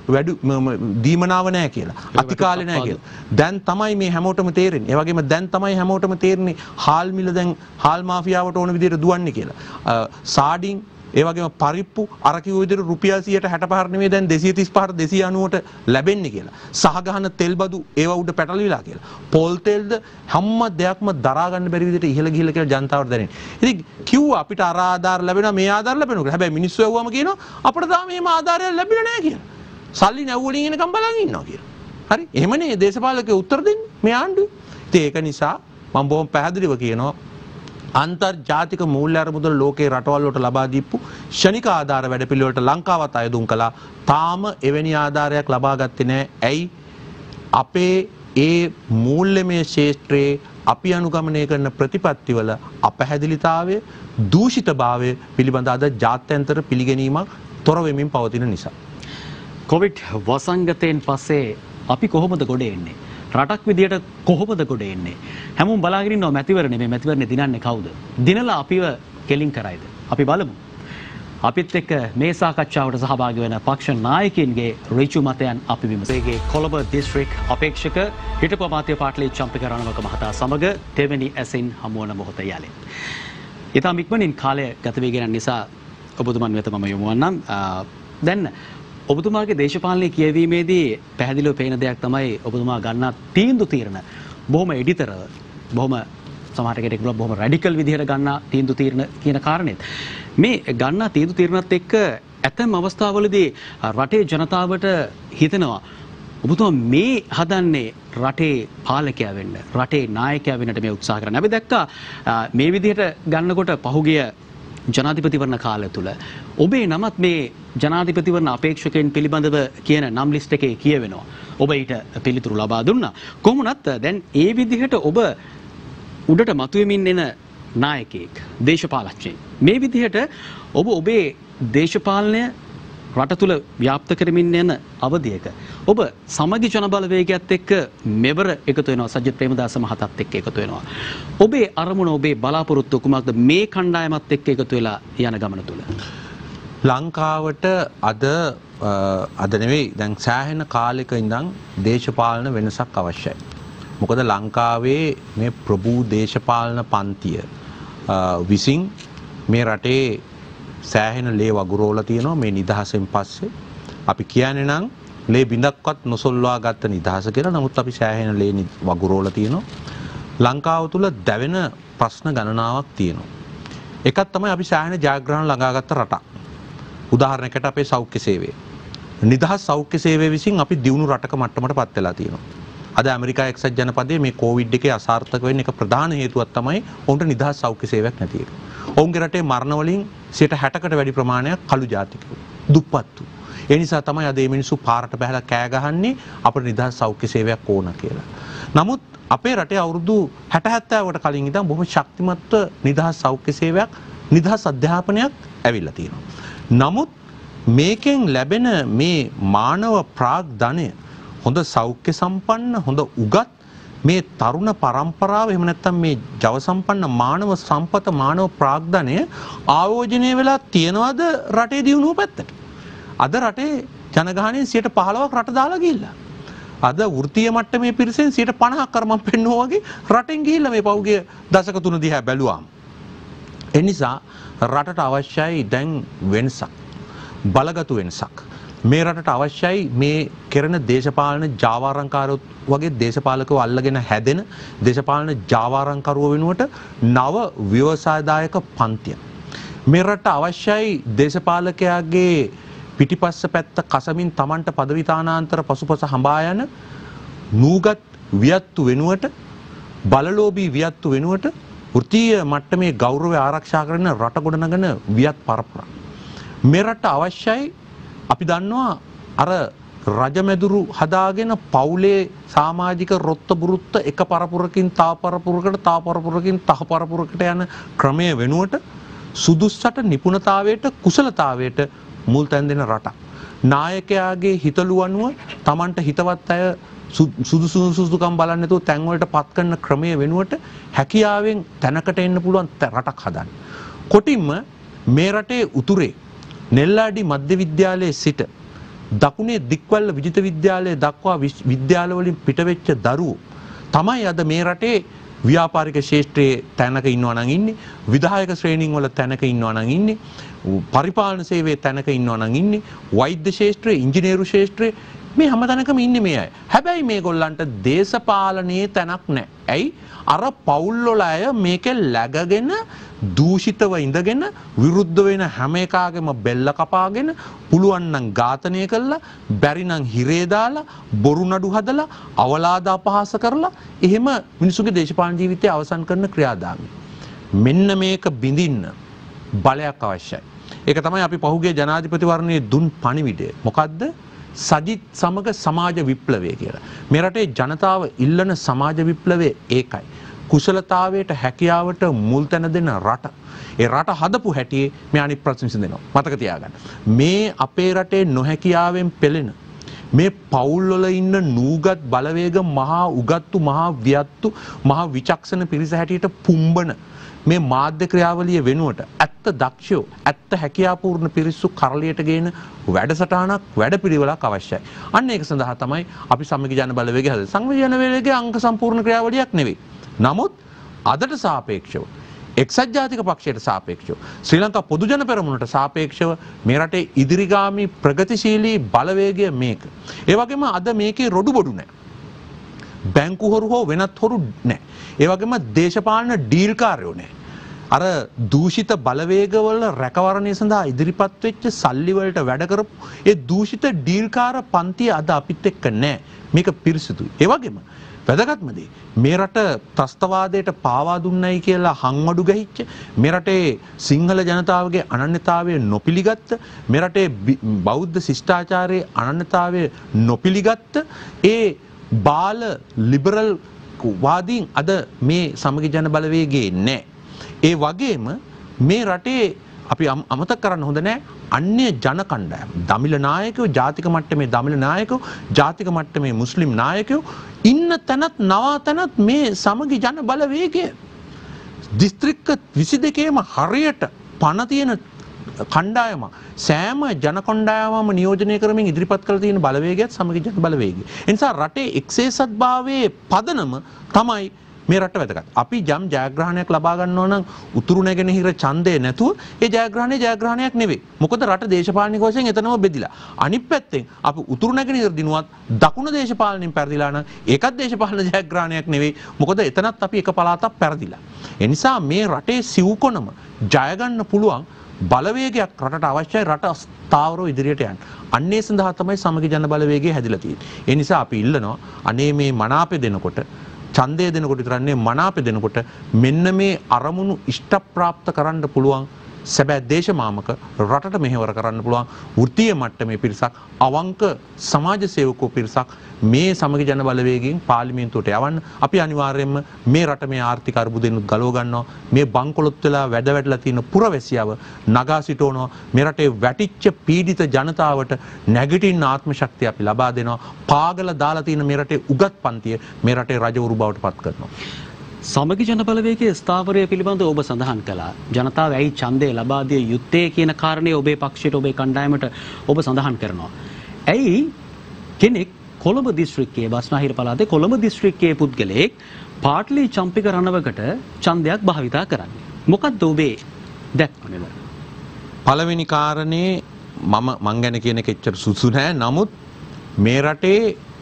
වැඩි දීමනාව නැහැ කියලා. අතිකාලේ නැහැ කියලා. දැන් තමයි මේ හැමෝටම තේරෙන්නේ. ඒ වගේම දැන් තමයි හැමෝටම තේරෙන්නේ හාල් මිල දැන් හාල් මාෆියාවට ඕන විදිහට දුවන්නේ කියලා. සාඩින් ඒ වගේම පරිප්පු අර කිව්ව විදිහට රුපියල් සියයට හැට පහක් නෙමෙයි දැන් දෙසිය තිස් පහට දෙසිය අනූවට ලැබෙන්නේ කියලා. සහගහන තෙල් බදු ඒවා උඩ පැටලවිලා කියලා. පොල් තෙල්ද හැම දෙයක්ම දරා ගන්න බැරි විදිහට ඉහළ ගිහිල්ලා කියලා ජනතාවට දැනෙන්නේ. ඉතින් කිව්වා අපිට අර ආධාර ලැබෙනවා මේ ආධාර ලැබෙනවා කියලා. හැබැයි මිනිස්සු ඇහුවම කියනවා අපිට තාම මේ ආධාරය ලැබිලා නැහැ කියලා. සල්ලි නැව් වලින් එනකම් බලන් ඉන්නවා කියලා. හරි? එහෙමනේ දේශපාලකයෝ උත්තර දෙන්නේ මේ ආණ්ඩුව. ඉතින් ඒක නිසා මම බොහොම පැහැදිලිව කියනවා අන්තර්ජාතික මූල්‍ය අරමුදල් ලෝකේ රටවල් වලට ලබා දීපු ෂණික ආධාර වැඩපිළිවෙලට ලංකාවත් අයදුම් කළා. තාම එවැනි ආධාරයක් ලබා ගත්තේ නැහැ. ඇයි? අපේ ඒ මූල්‍යමය ශේෂ්ත්‍රයේ අපි අනුගමනය කරන ප්‍රතිපත්තිවල අපැහැදිලිතාවය, දූෂිතභාවය පිළිබඳ අද ජාත්‍යන්තර පිළිගැනීමක් තොර වෙමින් පවතින නිසා. කොවිඩ් වසංගතයෙන් පස්සේ අපි කොහොමද ගොඩ එන්නේ? රටක් විදියට කොහොමද ගොඩ එන්නේ? හැමෝම බලාගෙන ඉන්නවා මැතිවරණේ. මේ මැතිවරණේ දිනන්නේ කවුද? දිනලා අපිව කෙලින් කරයිද? අපි බලමු. අපිත් එක්ක මේ සාකච්ඡාවට සහභාගී වෙන පක්ෂ නායකයින්ගේ ඍජු මතයන් අපි විමසේගේ කොළඹ දිස්ත්‍රික් අපේක්ෂක හිටපු අමාත්‍ය පාටලී චම්පික රණවක මහතා සමග දෙවැනි ඇසින් හමුවන මොහොත යාලේ. ඊටම ඉක්මනින් කාලය ගත වෙගෙන නිසා ඔබතුමන් වෙත මම යොමු වන්නම්. දැන් ඔබතුමාගේ දේශපාලනය කියවීමේදී පැහැදිලිව පේන දෙයක් තමයි ඔබතුමා ගන්නා තීන්දුව తీරන බොහොම එඩිතරව බොහොම සමහර කෙනෙක් කියනවා බොහොම රැඩිකල් විදිහට ගන්නා තීන්දුව తీරන කියන කාරණේත් මේ ගන්නා තීන්දුව తీරනත් එක්ක ඇතැම් අවස්ථාවලදී රටේ ජනතාවට හිතෙනවා ඔබතුමා මේ හදන්නේ රටේ පාලකයා වෙන්න රටේ නායකයා වෙන්නට මේ උත්සාහ කරන. අපි දැක්කා මේ විදිහට ගන්නකොට පහුගිය ජනාධිපතිවරණ කාලය තුල ඔබේ නමත් මේ ජනාධිපතිවරණ අපේක්ෂකයන් පිළිබඳව කියන නම් ලිස්ට් එකේ කියවෙනවා. ඔබ ඊට පිළිතුරු ලබා දුන්නා. කොහොමුණත් දැන් ඒ විදිහට ඔබ උඩට මතුවෙමින් එන නායකයෙක්, දේශපාලඥයෙක්. මේ විදිහට ඔබ ඔබේ දේශපාලනය රට තුල ව්‍යාප්ත කරමින් යන අවධියක ඔබ සමගි ජන බලවේගයත් එක්ක මෙවර එකතු වෙනවා. සජිත් ප්‍රේමදාස මහතාත් එක්ක එකතු වෙනවා. ඔබේ අරමුණ ඔබේ බලාපොරොත්තු කුමක්ද මේ කණ්ඩායමත් එක්ක එකතු වෙලා යන ගමන තුල? ලංකාවට අද අද නෙවෙයි දැන් සෑහෙන කාලයක ඉඳන් දේශපාලන වෙනසක් අවශ්‍යයි. මොකද ලංකාවේ මේ ප්‍රභූ දේශපාලන පන්තිය විසින් මේ රටේ සෑහෙන ලේ වගුරෝලා තියෙනවා මේ නිදහසෙන් පස්සේ. අපි කියන්නේ නම් ලේ බිඳක්වත් නොසොල්වා ගත්ත නිදහස කියලා. නමුත් අපි සෑහෙන ලේ වගුරෝලා තියෙනවා. ලංකාව තුල දැවෙන ප්‍රශ්න ගණනාවක් තියෙනවා. එකක් තමයි අපි සෑහෙන ජයග්‍රහණ ළඟාගත්ත රටක්. උදාහරණයකට අපේ සෞඛ්‍ය සේවය. නිදහස් සෞඛ්‍ය සේවය විසින් අපි දියුණු රටක මට්ටමට පත් වෙලා තියෙනවා. අද ඇමරිකා එක්සත් ජනපදයේ මේ කොවිඩ් එකේ අසාර්ථක වෙන්න එක ප්‍රධාන හේතුවක් තමයි ඔවුන්ට නිදහස් සෞඛ්‍ය සේවයක් නැති එක. ඔවුන්ගේ රටේ මරණ වලින් සියයට හැටකට වැඩි ප්‍රමාණයක් කළු ජාතිකයෝ, දුප්පත්තු. ඒ නිසා තමයි අද මේ මිනිස්සු පාරට බහලා කෑ ගහන්නේ අපිට නිදහස් සෞඛ්‍ය සේවයක් ඕන කියලා. නමුත් අපේ රටේ අවුරුදු හැට හැත්තෑවට කලින් ඉඳන් බොහොම ශක්තිමත්ව නිදහස් සෞඛ්‍ය සේවයක්, නිදහස් අධ්‍යාපනයක් ඇවිල්ලා තියෙනවා. නමුත් මේකෙන් ලැබෙන මේ මානව ප්‍රාග්ධනය හොඳ සෞඛ්‍ය සම්පන්න හොඳ උගත් මේ තරුණ පරම්පරාව එහෙම නැත්නම් මේ ජව සම්පන්න මානව සම්පත මානව ප්‍රාග්ධනය ආයෝජනය වෙලා තියනවාද රටේ දියුණුව පැත්තට? අද රටේ ජනගහනයෙන් සියයට පහළොවක් රට දාලා ගිහිල්ලා. අද වෘත්තීය මට්ටමේ පිරිසෙන් සියයට පනහක් කර මම පෙන්නුවා වගේ රටෙන් ගිහිල්ලා මේ පෞගේ දශක තුන දිහා බැලුවාම. ඒ නිසා රටට අවශ්‍යයි දැන් වෙනසක්. බලගතු වෙනසක්. මේ රටට අවශ්‍යයි මේ කෙරෙන දේශපාලන ජාවාරම්කාරයෝ වගේ දේශපාලකව අල්ලගෙන හැදෙන දේශපාලන ජාවාරම්කරුවෝ වෙනුවට නව ව්‍යවසායදායක පන්තිය. මේ රටට අවශ්‍යයි දේශපාලකයාගේ පිටිපස්ස පැත්ත කසමින් Tamanට পদවි තානාන්තර පසුපස හඹා යන නූගත් වියත්තු වෙනුවට බලලෝභී වියත්තු වෙනුවට වෘත්තීය මට්ටමේ ගෞරවය ආරක්ෂා කරන රට ගොඩනගන වියත් පරපුර. මේ රට අවශ්‍යයි අපි දන්නවා අර රජමැදුරු හදාගෙන පවුලේ සමාජික රොත්ත බුරුත්ත එක පරපුරකින් තව පරපුරකට තව පරපුරකින් තව පරපුරකට යන ක්‍රමය වෙනුවට සුදුස්සට නිපුණතාවයට කුසලතාවයට මුල් තැන් දෙන රටක්. නායකයාගේ හිතලු අනුව Tamanට හිතවත් අය සුදුසු සුදුසුකම් බලන්නේ නැතුව තැන් වලට පත් කරන ක්‍රමය වෙනුවට හැකියාවෙන් තැනකට එන්න පුළුවන් රටක් හදන්න. කොටින්ම මේ රටේ උතුරේ නෙල්ලාඩි මධ්‍ය විද්‍යාලයේ සිට දකුණේ දික්වැල්ල විජිත විද්‍යාලය දක්වා විද්‍යාලවලින් පිටවෙච්ච දරුවෝ තමයි අද මේ රටේ ව්‍යාපාරික ශේෂ්ත්‍රයේ තැනක ඉන්නවා නම් ඉන්නේ, විධායක ශ්‍රේණීන් වල තැනක ඉන්නවා නම් ඉන්නේ, පරිපාලන සේවයේ තැනක ඉන්නවා නම් ඉන්නේ, වෛද්‍ය ශේෂ්ත්‍රයේ, ඉංජිනේරු ශේෂ්ත්‍රයේ මේ හැම තැනකම ඉන්නේ මේ අය. හැබැයි මේගොල්ලන්ට දේශපාලනයේ තැනක් නැහැ. ඇයි? අර පවුල් වල අය මේකේ läගගෙන දූෂිතව ඉඳගෙන විරුද්ධ වෙන හැම එකාගේම බෙල්ල කපාගෙන පුළුවන් නම් ඝාතනය කළා, බැරි නම් හිරේ දාලා, බොරු නඩු හදලා, අවලාද අපහාස කරලා එහෙම මිනිසුගේ දේශපාලන ජීවිතය අවසන් කරන ක්‍රියාදාමය. මෙන්න මේක බිඳින්න බලයක් අවශ්‍යයි. ඒක තමයි අපි පහුගිය ජනාධිපතිවරණයේ දුන් පණිවිඩය. මොකද්ද? සජිත් සමග සමාජ විප්ලවය කියලා. මේ රටේ ජනතාව ඉල්ලන සමාජ විප්ලවය ඒකයි. කුසලතාවයට හැකියාවට මුල් තැන දෙන රට. ඒ රට හදපු හැටියේ මේ අනිත් ප්‍රශ්න විසඳෙනවා. මතක තියාගන්න. මේ අපේ රටේ නොහැකියාවෙන් පෙළෙන මේ පවුල් වල ඉන්න නූගත් බලවේග මහා උගත්තු මහා වියත්තු මහා විචක්ෂණ පිරිස හැටියට පුම්බන මේ මාධ්‍ය ක්‍රියාවලිය වෙනුවට ඇත්ත දක්ෂයෝ ඇත්ත හැකියාපූර්ණ පිරිසු කරලියට ගේන වැඩසටහනක් වැඩපිළිවෙලක් අවශ්‍යයි. අන්න ඒක සඳහා තමයි අපි සමගි ජන බලවේගය හදන්නේ. සමගි ජන බලවේගයේ අංක සම්පූර්ණ ක්‍රියාවලියක් නෙවෙයි. නමුත් අදට සාපේක්ෂව එක්සත් ජාතික පක්ෂයට සාපේක්ෂව ශ්‍රී ලංකා පොදු ජන පෙරමුණට සාපේක්ෂව මේ රටේ ඉදිරිගාමී ප්‍රගතිශීලී බලවේගය මේක. ඒ වගේම අද මේකේ රොඩු බොඩු නැහැ. බැංකු හොරු හෝ වෙනත් හොරු නැහැ. ඒ වගේම දේශපාලන ඩීල්කාරයෝ නැහැ. අර දූෂිත බලවේගවල රැකවරණය සඳහා ඉදිරිපත් වෙච්ච සල්ලි වලට වැඩ කරපු ඒ දූෂිත ඩීල්කාර පන්තිය අද අපිත් එක්ක නැහැ. මේක පිරිසිදුයි. ඒ වගේම වැදගත්ම දේ මේ රට ත්‍රස්තවාදයට පාවා දුන්නයි කියලා හංවඩු ගහිච්ච මේ රටේ සිංහල ජනතාවගේ අනන්‍යතාවය නොපිළිගත්ත මේ රටේ බෞද්ධ ශිෂ්ටාචාරයේ අනන්‍යතාවය නොපිළිගත්ත ඒ බාල ලිබරල් වාදීන් අද මේ සමගි ජන බලවේගයේ නැහැ. ඒ වගේම මේ රටේ අපි අමතක කරන්න හොඳ නැහැ අන්‍ය ජන කණ්ඩායම් දමිළ නායකයෝ ජාතික මට්ටමේ දමිළ නායකයෝ ජාතික මට්ටමේ මුස්ලිම් නායකයෝ ඉන්න තැනත් නවාතැනත් මේ සමගි ජන බලවේගය දිස්ත්‍රික්ක විසි දෙකේම හරියට පණ තියෙන කණ්ඩායම සෑම ජන කණ්ඩායමම නියෝජනය කරමින් ඉදිරිපත් කළ තියෙන බලවේගයත් සමගි ජන බලවේගය. ඒ නිසා රටේ එක්සේසත්භාවයේ පදනම තමයි මේ රට වැදගත්. අපි ජම් ජයග්‍රහණයක් ලබා ගන්නවා නම් උතුරු නැගෙනහිර ඡන්දය නැතුව ඒ ජයග්‍රහණය ජයග්‍රහණයක් නෙවෙයි. මොකද රට දේශපාලනික වශයෙන් එතනම බෙදිලා. අනිත් පැත්තෙන් අපි උතුරු නැගෙනහිර දිනුවත් දකුණ දේශපාලනයෙන් පෙරදිලා නම් ඒකත් දේශපාලන ජයග්‍රහණයක් නෙවෙයි. මොකද එතනත් අපි එක පළාතක් පෙරදිලා. ඒ නිසා මේ රටේ සිව්කොනම ජය ගන්න පුළුවන් බලවේගයක් රටට අවශ්‍යයි රට ස්ථාවරව ඉදිරියට යන්න. අන්නේ සඳහා තමයි සමගි ජන බලවේගය හැදිලා තියෙන්නේ. ඒ නිසා අපි ඉල්ලනවා අනේ මේ මනාපය දෙනකොට ඡන්දය දෙනකොට විතරන්නේ මනාපය දෙනකොට මෙන්න මේ අරමුණු ඉෂ්ට ප්‍රාප්ත කරන්න පුළුවන් සැබෑ දේශමාමක රටට මෙහෙවර කරන්න පුළුවන් වෘත්තීය මට්ටමේ පිරිසක් අවංක සමාජ සේවකෝ පිරිසක් මේ සමගි ජන බලවේගයෙන් පාර්ලිමේන්තුවට යවන්න අපි අනිවාර්යයෙන්ම මේ රට මේ ආර්ථික අර්බුදෙන් ගලව ගන්නවා මේ බංකොලොත් වෙලා වැඩ වැඩලා තියෙන පුරවැසියව නගා සිටවනවා මේ රටේ වැටිච්ච පීඩිත ජනතාවට නැගිටින්න ආත්ම ශක්තිය අපි ලබා දෙනවා පාගල දාලා තියෙන මේ රටේ උගත් පන්තිය මේ රටේ රජවරු බවට පත් කරනවා. සමගි ජන බලවේගයේ ස්ථාවරය පිළිබඳව ඔබ සඳහන් කළා. ජනතාව ඇයි ඡන්දය ලබා දිය යුත්තේ කියන කාරණේ ඔබේ පක්ෂයට ඔබේ කණ්ඩායමට ඔබ සඳහන් කරනවා. ඇයි කෙනෙක් කොළඹ දිස්ත්‍රික්කයේ බස්නාහිර පළාතේ කොළඹ දිස්ත්‍රික්කයේ පුද්ගලයෙක් පාටලි චම්පික රණවකට ඡන්දයක් භාවිතා කරන්නේ? මොකක්ද ඔබේ දැක්ම? පළවෙනි කාරණේ මම මං ගැන කියන එක එච්චර සුසු නෑ. නමුත් මේ රටේ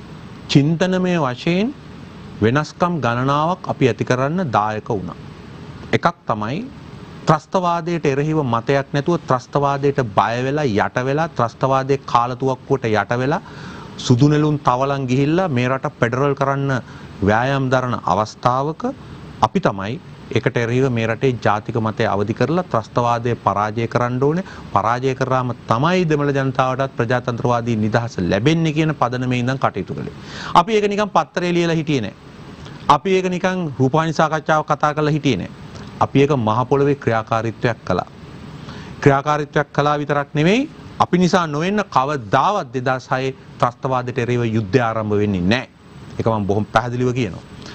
චින්තනමය වශයෙන් වෙනස්කම් ගණනාවක් අපි ඇති කරන්න දායක වුණා. එකක් තමයි ත්‍රස්තවාදයට එරෙහිව මතයක් නැතුව ත්‍රස්තවාදයට බය වෙලා යට වෙලා ත්‍රස්තවාදයේ කාලතුවක්කුවට යට වෙලා සුදු නෙළුම් තවලන් ගිහිල්ලා මේ රට ෆෙඩරල් කරන්න ව්‍යායාම් දරන අවස්ථාවක අපි තමයි ඒකට එරෙහිව මේ රටේ ජාතික මතය අවදි කරලා ත්‍රස්තවාදය පරාජය කරන්න ඕනේ. පරාජය කරාම තමයි දෙමළ ජනතාවටත් ප්‍රජාතන්ත්‍රවාදී නිදහස ලැබෙන්නේ කියන පදනමේ ඉඳන් කටයුතු කළේ. අපි ඒක නිකන් පත්තරේ ලියලා හිටියේ නෑ. අපි ඒක නිකන් රූපවාහිනී සාකච්ඡාවක් කතා කරලා හිටියේ නෑ. අපි ඒක මහ පොළවේ ක්‍රියාකාරීත්වයක් කළා. ක්‍රියාකාරීත්වයක් කළා විතරක් නෙමෙයි අපි නිසා නොවෙන්න කවදාවත් දෙදාස් හයේ ත්‍රස්තවාදයට එරෙහිව යුද්ධය ආරම්භ වෙන්නේ නෑ. ඒක මම බොහොම පැහැදිලිව කියනවා.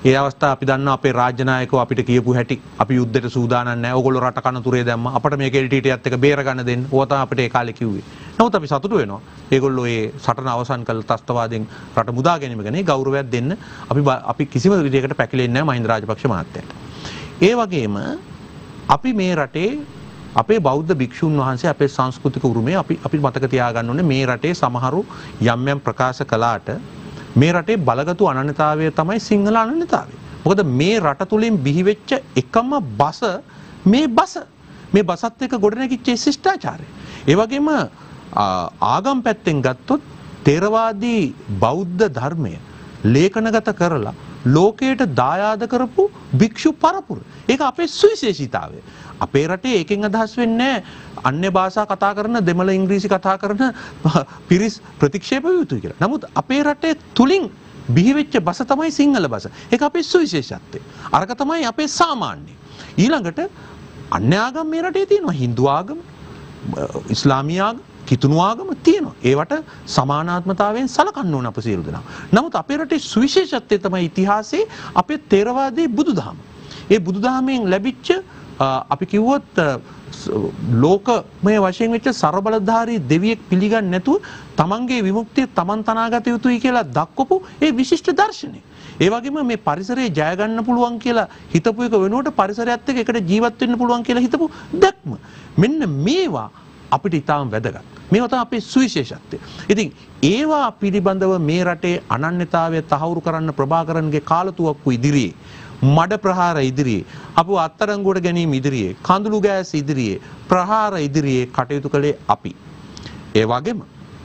ඒ අවස්ථාව අපි දන්නවා අපේ රාජ්‍ය නායකයෝ අපිට කියපු හැටි අපි යුද්ධයට සූදානම් නැහැ. ඕගොල්ලෝ රට කනතුරේ දැම්මා. අපිට මේක එල් ටී ටීත් එක්ක බේර ගන්න දෙන්න. ඕවා තමයි අපිට ඒ කාලේ කිව්වේ. නමුත් අපි සතුටු වෙනවා. ඒගොල්ලෝ ඒ සටන අවසන් කළ ත්‍ස්තවාදයෙන් රට මුදා ගැනීම ගැන ගෞරවයක් දෙන්න අපි අපි කිසිම විදිහකට පැකිලෙන්නේ නැහැ මහින්ද රාජපක්ෂ මහත්තයාට. ඒ වගේම අපි මේ රටේ අපේ බෞද්ධ භික්ෂුන් වහන්සේ අපේ සංස්කෘතික උරුමය අපි අපි මතක තියාගන්න ඕනේ මේ රටේ සමහරු යම් යම් ප්‍රකාශ කළාට මේ රටේ බලගතු අනන්‍යතාවය තමයි සිංහල අනන්‍යතාවය. මොකද මේ රට තුලින් බිහිවෙච්ච එකම බස මේ බස මේ බසත් එක්ක ගොඩනැගිච්ච ශිෂ්ටාචාරය. ඒ වගේම ආගම් පැත්තෙන් ගත්තොත් තේරවාදී බෞද්ධ ධර්මය ලේඛනගත කරලා ලෝකයට දායාද කරපු භික්ෂු පරපුර. ඒක අපේ සුවිශේෂීතාවය. අපේ රටේ ඒකෙන් අදහස් වෙන්නේ අන්‍ය භාෂා කතා කරන දෙමළ ඉංග්‍රීසි කතා කරන පිරිස් ප්‍රතික්ෂේප යුතුයි කියලා. නමුත් අපේ රටේ තුලින් බිහිවෙච්ච බස තමයි සිංහල බස. ඒක අපේ සුවිශේෂත්වය. අරක තමයි අපේ සාමාන්‍ය. ඊළඟට අන්‍ය ආගම් මේ රටේ තියෙනවා. හින්දු ආගම, ඉස්ලාමීය ආගම, කිතුණු ආගම තියෙනවා. ඒවට සමානාත්මතාවයෙන් සලකන්න ඕන අප සියලු දෙනා. නමුත් අපේ රටේ සුවිශේෂත්වය තමයි ඉතිහාසයේ අපේ ථේරවාදී බුදුදහම. ඒ බුදුදහමෙන් ලැබිච්ච අපි කිව්වොත් ලෝකමය වශයෙන් වෙච්ච ਸਰබලධාරී දෙවියෙක් පිළිගන්නේ නැතුව තමන්ගේ විමුක්තිය තමන් තනාගත යුතුයි කියලා දක්වපු ඒ විශිෂ්ට දර්ශනය. ඒ වගේම මේ පරිසරය ජය ගන්න පුළුවන් කියලා හිතපු එක වෙනුවට පරිසරයත් එක්ක එකට ජීවත් වෙන්න පුළුවන් කියලා හිතපු දැක්ම. මෙන්න මේවා අපිට ඉතාම වැදගත්. මේවා තමයි අපේ සුවිශේෂත්වය. ඉතින් ඒවා පිළිබඳව මේ රටේ අනන්‍යතාවය තහවුරු කරන්න ප්‍රභාකරන්ගේ කාලතුවක්කු ඉදිරියේ මඩ ප්‍රහාර ඉදිරියේ අපව අත්අඩංගුවට ගැනීම ඉදිරියේ කඳුළු ගෑස් ඉදිරියේ ප්‍රහාර ඉදිරියේ කටයුතු කළේ අපි. ඒ වගේම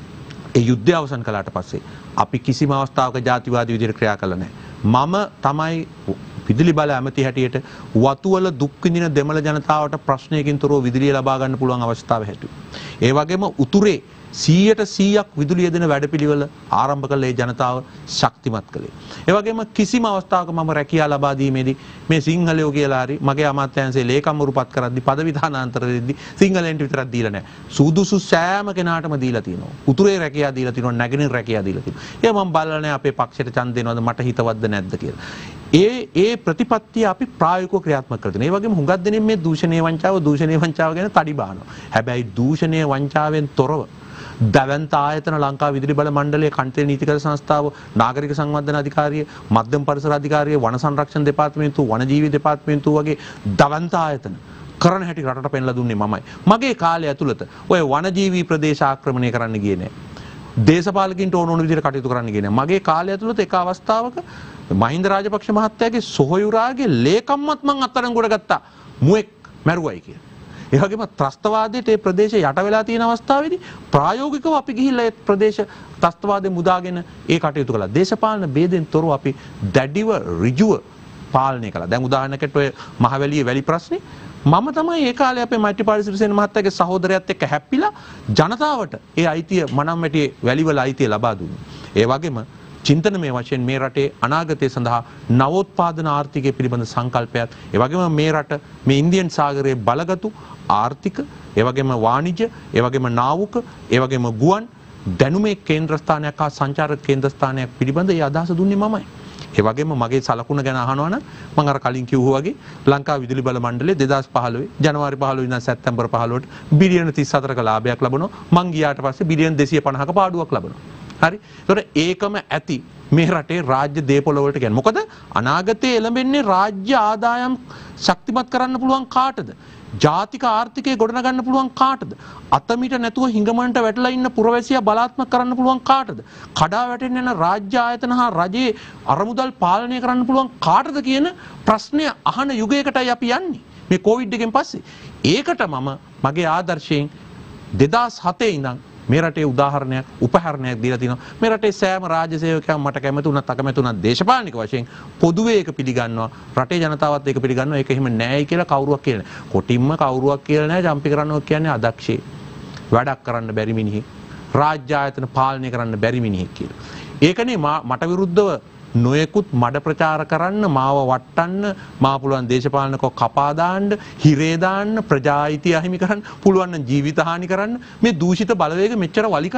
ඒ යුද්ධය අවසන් කළාට පස්සේ අපි කිසිම අවස්ථාවක ජාතිවාදී විදිහට ක්‍රියා කළා නැහැ. මම තමයි විදුලි බල ඇමති හැටියට වතුවල දුක් විඳින දෙමළ ජනතාවට ප්‍රශ්නයකින් තොරව විදුලිය ලබා ගන්න පුළුවන් අවස්ථාව හැටියට. ඒ වගේම උතුරේ සීයට සීයක් විදුලිය දෙන වැඩපිළිවෙල ආරම්භ කළ ඒ ජනතාව ශක්තිමත් කළේ. ඒ වගේම කිසිම අවස්ථාවක මම රැකියාව ලබා දීමේදී මේ සිංහලයෝ කියලා හරි මගේ අමාත්‍යාංශයේ ලේකම්වරුපත් කරද්දී පදවි දානාන්තර දෙද්දී සිංහලෙන්ට විතරක් දීලා නැහැ. සුදුසු සෑම කෙනාටම දීලා තියෙනවා. උතුරේ රැකියාව දීලා තියෙනවා, නැගෙනහිර රැකියාව දීලා තියෙනවා. ඒ මම බලලා නැහැ අපේ පක්ෂයට ඡන්ද දෙනවද මට හිතවත්ද නැද්ද කියලා. ඒ ඒ ප්‍රතිපත්තිය අපි ප්‍රායෝගිකව ක්‍රියාත්මක කරගෙන. ඒ වගේම හුඟක් දෙනෙක් මේ දූෂණීය වංචාව දූෂණීය වංචාව ගැන තඩි බහනවා. හැබැයි දූෂණීය වංචාවෙන් තොරව දැවන්ත ආයතන ලංකා විදුලි බල මණ්ඩලයේ කන්ටේ නීතිගත සංස්ථාව නාගරික සංවර්ධන අධිකාරිය මධ්‍යම පරිසර අධිකාරිය වන සංරක්ෂණ දෙපාර්තමේන්තුව වනජීවි දෙපාර්තමේන්තුව වගේ දැවන්ත ආයතන කරන හැටි රටට පෙන්ලා දුන්නේ මමයි. මගේ කාලය ඇතුළත ඔය වනජීවි ප්‍රදේශ ආක්‍රමණය කරන්න ගියේ නෑ. දේශපාලකින්ට ඕන ඕන විදිහට කටයුතු කරන්න ගියේ නෑ. මගේ කාලය ඇතුළත එක අවස්ථාවක මහින්ද රාජපක්ෂ මහත්තයාගේ සොහොයුරාගේ ලේකම්වත් මං අත්අඩංගුවට ගත්තා. මුවෙක් මැරුවයි කියලා. ඒ වගේම ත්‍රස්තවාදයට ඒ ප්‍රදේශ යට වෙලා තියෙන අවස්ථාවේදී ප්‍රායෝගිකව අපි ගිහිල්ලා ඒ ප්‍රදේශ ත්‍රස්තවාදේ මුදාගෙන ඒ කටයුතු කළා. දේශපාලන ભેදෙන් තොරව අපි දැඩිව ඍජුව පාලනය කළා. දැන් උදාහරණයකට ඔය මහවැලියේ වැලි ප්‍රශ්නේ මම තමයි ඒ කාලේ අපේ මෛත්‍රීපාල සිරිසේන මහත්තයාගේ සහෝදරයත් එක්ක හැප්පිලා ජනතාවට ඒ අයිතිය මනම් වැටියේ වැලිවල අයිතිය ලබා දුන්නේ. ඒ වගේම චින්තනමය වශයෙන් මේ රටේ අනාගතය සඳහා නවෝත්පාදන ආර්ථිකය පිළිබඳ සංකල්පයක් ඒ වගේම මේ රට මේ ඉන්දියන් සාගරයේ බලගතු ආර්ථික ඒ වගේම වාණිජ්‍ය ඒ වගේම නාවුක ඒ වගේම ගුවන් දැනුමේ කේන්ද්‍රස්ථානයක් හා සංචාරක කේන්ද්‍රස්ථානයක් පිළිබඳ ඒ අදහස දුන්නේ මමයි. ඒ වගේම මගේ සලකුණ ගැන අහනවා නම් මම අර කලින් කිව්වා වගේ ලංකා විදුලි බල මණ්ඩලය දෙදාස් පහළොවේ ජනවාරි පහළොව ඉඳන් සැප්තැම්බර් පහළොවට බිලියන තිස් හතරක ලාභයක් ලබනවා. මං ගියාට පස්සේ බිලියන දෙසිය පනහක පාඩුවක් ලබනවා. හරි. ඒතකොට ඒකම ඇති මේ රටේ රාජ්‍ය දේපොළ වලට කියන්නේ. මොකද අනාගතයේ එළඹෙන්නේ රාජ්‍ය ආදායම් ශක්තිමත් කරන්න පුළුවන් කාටද? ජාතික ආර්ථිකය ගොඩනගන්න පුළුවන් කාටද? අතමිට නැතුව හිඟමන්ට වැටලා ඉන්න පුරවැසියා බලාත්මක කරන්න පුළුවන් කාටද? කඩා වැටෙන්න යන රාජ්‍ය ආයතන හා රජයේ අරමුදල් පාලනය කරන්න පුළුවන් කාටද කියන ප්‍රශ්නය අහන යුගයකටයි අපි යන්නේ. මේ කොවිඩ් එකෙන් පස්සේ. ඒකට මම මගේ ආදර්ශයෙන් දෙදාස් හතේ ඉඳන් මේ රටේ උදාහරණයක් උපහරණයක් දීලා තිනවා. මේ රටේ සෑම රාජ්‍ය සේවකයන් මට කැමති උනත් අකමැති උනත් දේශපාලනික වශයෙන් පොදුවේ ඒක පිළිගන්නවා. රටේ ජනතාවත් ඒක පිළිගන්නවා. ඒක එහෙම නෑයි කියලා කවුරුවක් කියලා නෑ. කොටින්ම කවුරුවක් කියලා නෑ. ජම්පි කරනවා කියන්නේ අදක්ෂේ. වැඩක් කරන්න බැරි මිනිහෙක්. රාජ්‍ය ආයතන පාලනය කරන්න බැරි මිනිහෙක් කියලා. ඒකනේ මට විරුද්ධව නොයෙකුත් මඩ ප්‍රචාර කරන්න මාව වට්ටන්න මා පුළුවන් දේශපාලනකව කපා දාන්න හිරේ දාන්න ප්‍රජා අයිතිය අහිමි කරන්න පුළුවන් නම් ජීවිත හානි කරන්න මේ දූෂිත බලවේග මෙච්චර වලිකන්නේ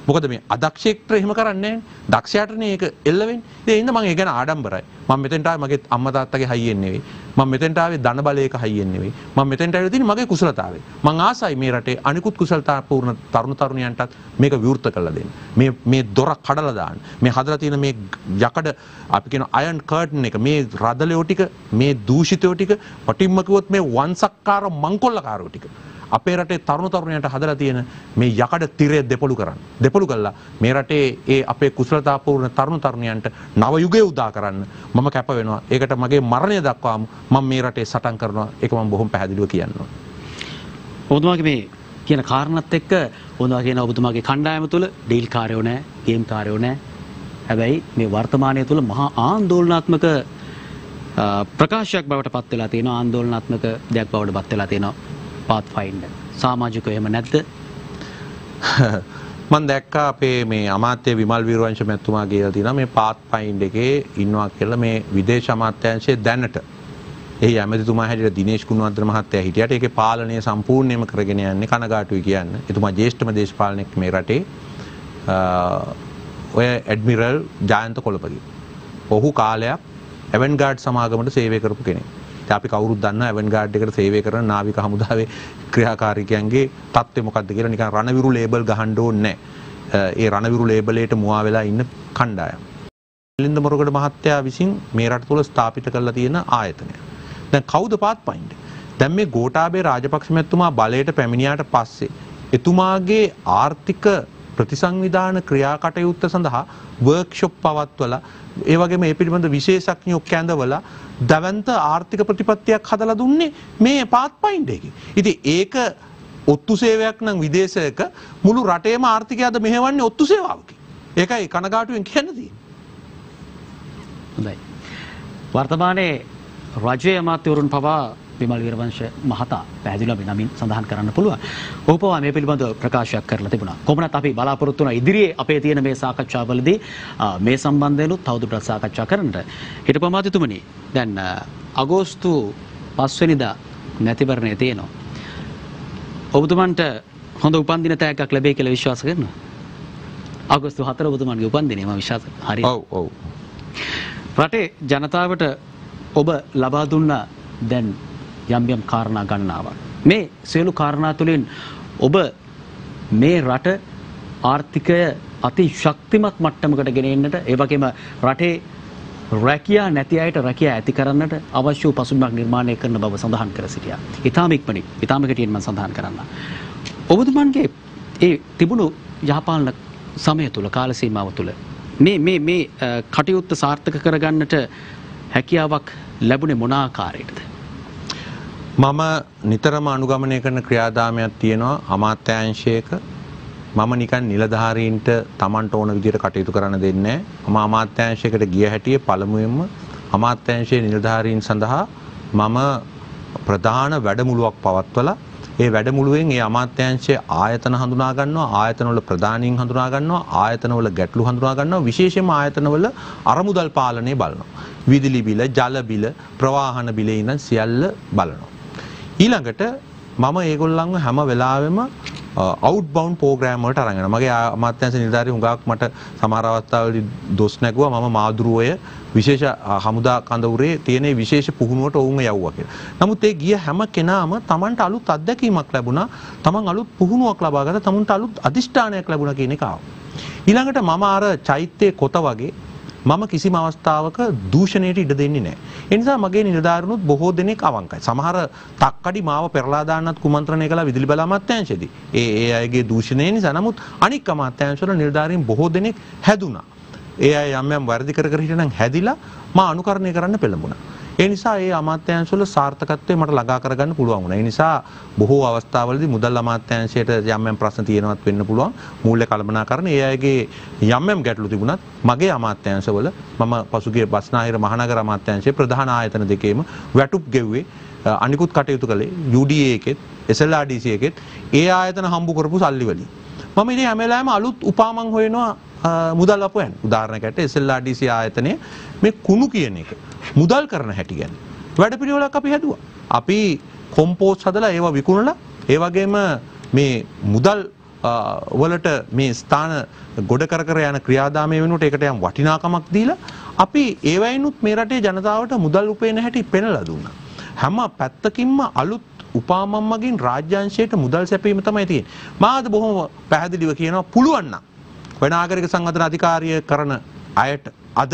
මොකද මේ අදක්ෂයෙක්ට එහෙම කරන්නේ නැහැ. දක්ෂයාටනේ ඒක එල්ල වෙන්නේ. ඒ හින්දා මම ඒ ගැන ආඩම්බරයි. මම මෙතෙන්ට ආවේ මගේ අම්මා තාත්තගේ හයියෙන් නෙවෙයි. මම මෙතෙන්ට ආවේ ධන බලයක හයියෙන් නෙවෙයි. මම මෙතෙන්ට ආවේ තියෙන්නේ මගේ කුසලතාවයෙන්. මම ආසයි මේ රටේ අනිකුත් කුසලතාපූර්ණ තරුණ තරුණියන්ටත් මේක විවෘත කරලා දෙන්න. මේ මේ දොර කඩලා දාන්න. මේ හදලා තියෙන මේ යකඩ අපි කියන අයන් කර්ටන් එක මේ රදලයෝ ටික මේ දූෂිතයෝ ටික පටිම්ම කිව්වොත් මේ වංශක්කාර මංකොල්ලකාරයෝ ටික අපේ රටේ තරුණ තරුණියන්ට හදලා තියෙන මේ යකඩ තිරය දෙපොළු කරන්න. දෙපොළු කළා මේ රටේ ඒ අපේ කුසලතාපූර්ණ තරුණ තරුණියන්ට නව යුගය උදා කරන්න මම කැප වෙනවා. ඒකට මගේ මරණය දක්වාම මම මේ රටේ සටන් කරනවා. ඒක මම බොහොම පැහැදිලිව කියනවා. ඔබතුමාගේ මේ කියන කාරණාත් එක්ක ඔබතුමා කියන ඔබතුමාගේ කණ්ඩායම තුළ ඩීල් කාර්යෝ නැහැ, ගේම් කාර්යෝ නැහැ. හැබැයි මේ වර්තමානයේ තුළ මහා ආందోලනාත්මක ප්‍රකාශයක් බවට පත් වෙලා තියෙනවා. ආందోලනාත්මක දෙයක් බවට පත් වෙලා තියෙනවා. පාත්ෆයින්ඩර් සමාජිකව එහෙම නැද්ද? මම දැක්කා අපේ මේ අමාත්‍ය විමල් වීරවංශ මැතිතුමා කියලා තියෙනවා මේ පාත්ෆයින්ඩ් එකේ ඉන්නවා කියලා මේ විදේශ අමාත්‍යාංශයේ දැනට එහි ඇමතිතුමා හැටියට දිනේෂ් ගුණවර්ධන මහත්තයා හිටියට ඒකේ පාලනය සම්පූර්ණයෙන්ම කරගෙන යන්නේ කනගාටුයි කියන්න. එතුමා ජ්‍යෙෂ්ඨම දේශපාලනඥයෙක් මේ රටේ ඔය ඇඩ්මිරල් ජයන්ත කොළපගේ. ඔහු කාලයක් ඇවන්ගාඩ් සමාගමට සේවය කරපු කෙනෙක්. අපි කවුරුත් දන්නා ඇවන්ගාඩ් එකට සේවය කරන නාවික හමුදාවේ ක්‍රියාකාරිකයන්ගේ තත්ත්වය මොකක්ද කියලා නිකන් රණවිරු ලේබල් ගහන්න ඕනේ නැහැ. ඒ රණවිරු ලේබලයට මුවා වෙලා ඉන්න කණ්ඩායම. මිලින්ද මොරගොඩ මහත්තයා විසින් මේ රට තුළ ස්ථාපිත කරලා තියෙන ආයතනය. දැන් කවුද පාත්ෆයින්ඩ්? දැන් මේ ගෝඨාභය රාජපක්ෂ මැතිතුමා බලයට පැමිණියාට පස්සේ එතුමාගේ ආර්ථික ප්‍රතිසංවිධාන ක්‍රියාකටයුත්ත සඳහා වර්ක්ෂොප් පවත්වලා ඒ වගේම මේ පිළිබඳ විශේෂඥයෝ කැඳවලා දවන්ත ආර්ථික ප්‍රතිපත්තියක් හදලා දුන්නේ මේ පාත්ෆයින්ඩ් එකේ. ඉතින් ඒක ඔත්තු සේවයක් නම් විදේශයක මුළු රටේම ආර්ථිකය අද මෙහෙවන්නේ ඔත්තු සේවාවකින්. ඒකයි කනගාටුවෙන් කියන්න තියෙන්නේ. හොඳයි. වර්තමානයේ රජයේ අමාත්‍යවරුන් පවා විමල් වීරවංශ මහතා පැහැදිලිව නමින් සඳහන් කරන්න පුළුවන්. ඔහු පවා මේ පිළිබඳව ප්‍රකාශයක් කරලා තිබුණා. කොහොමවත් අපි බලාපොරොත්තු වුණා ඉදිරියේ අපේ තියෙන මේ සාකච්ඡාවලදී මේ සම්බන්ධයෙන් තවදුරටත් සාකච්ඡා කරන්නට. හිටපු අමාත්‍යතුමනි දැන් අගෝස්තු පහ වෙනිදා නැතිවරණය තියෙනවා. ඔබතුමන්ට හොඳ උපන්දින තෑග්ගක් ලැබෙයි කියලා විශ්වාස කරනවා. අගෝස්තු හතර ඔබතුමන්ගේ උපන්දිනේ මම විශ්වාස කරනවා. හරි. ඔව් ඔව්. රටේ ජනතාවට ඔබ ලබා දුන්න දැන් යම් යම් කාරණා ගණනාවක්. මේ සියලු කාරණා තුළින් ඔබ මේ රට ආර්ථිකය අති ශක්තිමත් මට්ටමකට ගෙන එන්නට ඒ වගේම රටේ රැකියා නැති අයට රැකියා ඇති කරන්නට අවශ්‍ය වූ පසුබිමක් නිර්මාණය කරන බව සඳහන් කර සිටියා. ඊටාම ඉක්මනින් ඊටාම කෙටියෙන් මම සඳහන් කරන්න. ඔබතුමන්ගේ ඒ තිබුණු යහපාලන සමය තුල කාල සීමාව තුල මේ මේ මේ කටයුත්ත සාර්ථක කරගන්නට හැකියාවක් ලැබුණේ මොන ආකාරයකටද? මම නිතරම අනුගමනය කරන ක්‍රියාදාමයක් තියෙනවා අමාත්‍යාංශයක. මම නිකන් නිලධාරීන්ට Tamanට ඕන විදිහට කටයුතු කරන්න දෙන්නේ නැහැ. මම අමාත්‍යාංශයකට ගිය හැටියේ පළමුවෙන්ම අමාත්‍යාංශයේ නිලධාරීන් සඳහා මම ප්‍රධාන වැඩමුළුවක් පවත්වලා ඒ වැඩමුළුවෙන් ඒ අමාත්‍යාංශයේ ආයතන හඳුනා ගන්නවා, ආයතනවල ප්‍රධානීන් හඳුනා ගන්නවා, ආයතනවල ගැටලු හඳුනා ගන්නවා, විශේෂයෙන්ම ආයතනවල අරමුදල් පාලනය බලනවා. විදුලි බිල, ජල බිල, ප්‍රවාහන බිල ඉඳන් සියල්ල බලනවා. ඊළඟට මම ඒගොල්ලන්ව හැම වෙලාවෙම අවුට්බවුන්ඩ් ප්‍රෝග්‍රෑම් වලට අරන් යනවා. මගේ අමාත්‍යාංශ නිලධාරී හුඟක් මට සමහර අවස්ථාවලදී දොස් නැගුවා මම මාදුරුවය විශේෂ හමුදා කඳවුරේ තියෙන විශේෂ පුහුණුවට ඔවුන්ව යවුවා කියලා. නමුත් ඒ ගිය හැම කෙනාම Tamanට අලුත් අත්දැකීමක් ලැබුණා. Taman අලුත් පුහුණුවක් ලබා ගත්තා. Tamanට අලුත් අදිෂ්ඨානයක් ලැබුණා කියන එක ආවා. ඊළඟට මම අර චෛත්‍යයේ කොත වගේ මම කිසිම අවස්ථාවක දූෂණයට ඉඩ දෙන්නේ නැහැ. ඒ නිසා මගේ නිලධාරීනුත් බොහෝ දෙනෙක් අවංකයි. සමහර තක්කඩි මාව පෙරලා දාන්නත් කුමන්ත්‍රණය කළා විදුලි බල අමාත්‍යාංශයේදී. ඒ ඒ අයගේ දූෂණය නිසා. නමුත් අනික් අමාත්‍යාංශවල නිලධාරීන් බොහෝ දෙනෙක් හැදුනා. ඒ අය යම් යම් වර්ධි කර කර හිටියනම් හැදිලා මා අනුකරණය කරන්න පෙළඹුණා. ඒ නිසා ඒ අමාත්‍යාංශවල සාර්ථකත්වය මට ළඟා කරගන්න පුළුවන් වුණා. ඒ නිසා බොහෝ අවස්ථාවලදී මුදල් අමාත්‍යාංශයට යම් යම් ප්‍රශ්න තියෙනවත් වෙන්න පුළුවන්. මූල්‍ය කළමනාකරණ ඒ අයගේ යම් යම් ගැටලු තිබුණත් මගේ අමාත්‍යාංශවල මම පසුගිය බස්නාහිර මහනගර අමාත්‍යාංශයේ ප්‍රධාන ආයතන දෙකේම වැටුප් ගෙව්වේ අනිකුත් කටයුතු කළේ යූ ඩී ඒ එකෙත් S L R D C එකෙත් ඒ ආයතන හම්බු කරපු සල්ලි වලින්. මම ඉතින් හැම වෙලාවෙම අලුත් උපාමං හොයනවා මුදල් අපුවෙන්. උදාහරණයකට S L R D C ආයතනයේ මේ කුණු කියන එක මුදල් කරන හැටි ගැන වැඩපිළිවෙලක් අපි හැදුවා. අපි කොම්පෝස්ට් හදලා ඒවා විකුණලා ඒ වගේම මේ මුදල් වලට මේ ස්ථාන ගොඩ කර කර යන ක්‍රියාදාමය වෙනුවට ඒකට යම් වටිනාකමක් දීලා අපි ඒවයිනුත් මේ රටේ ජනතාවට මුදල් උපයන හැටි පෙන්වලා දුන්නා. හැම පැත්තකින්ම අලුත් උපාමම්මකින් රාජ්‍යාංශයට මුදල් සැපීම තමයි තියෙන්නේ. මාද බොහොම පැහැදිලිව කියනවා පුළුවන් නම් වෙන නාගරික සංවර්ධන අධිකාරිය කරන අයට අද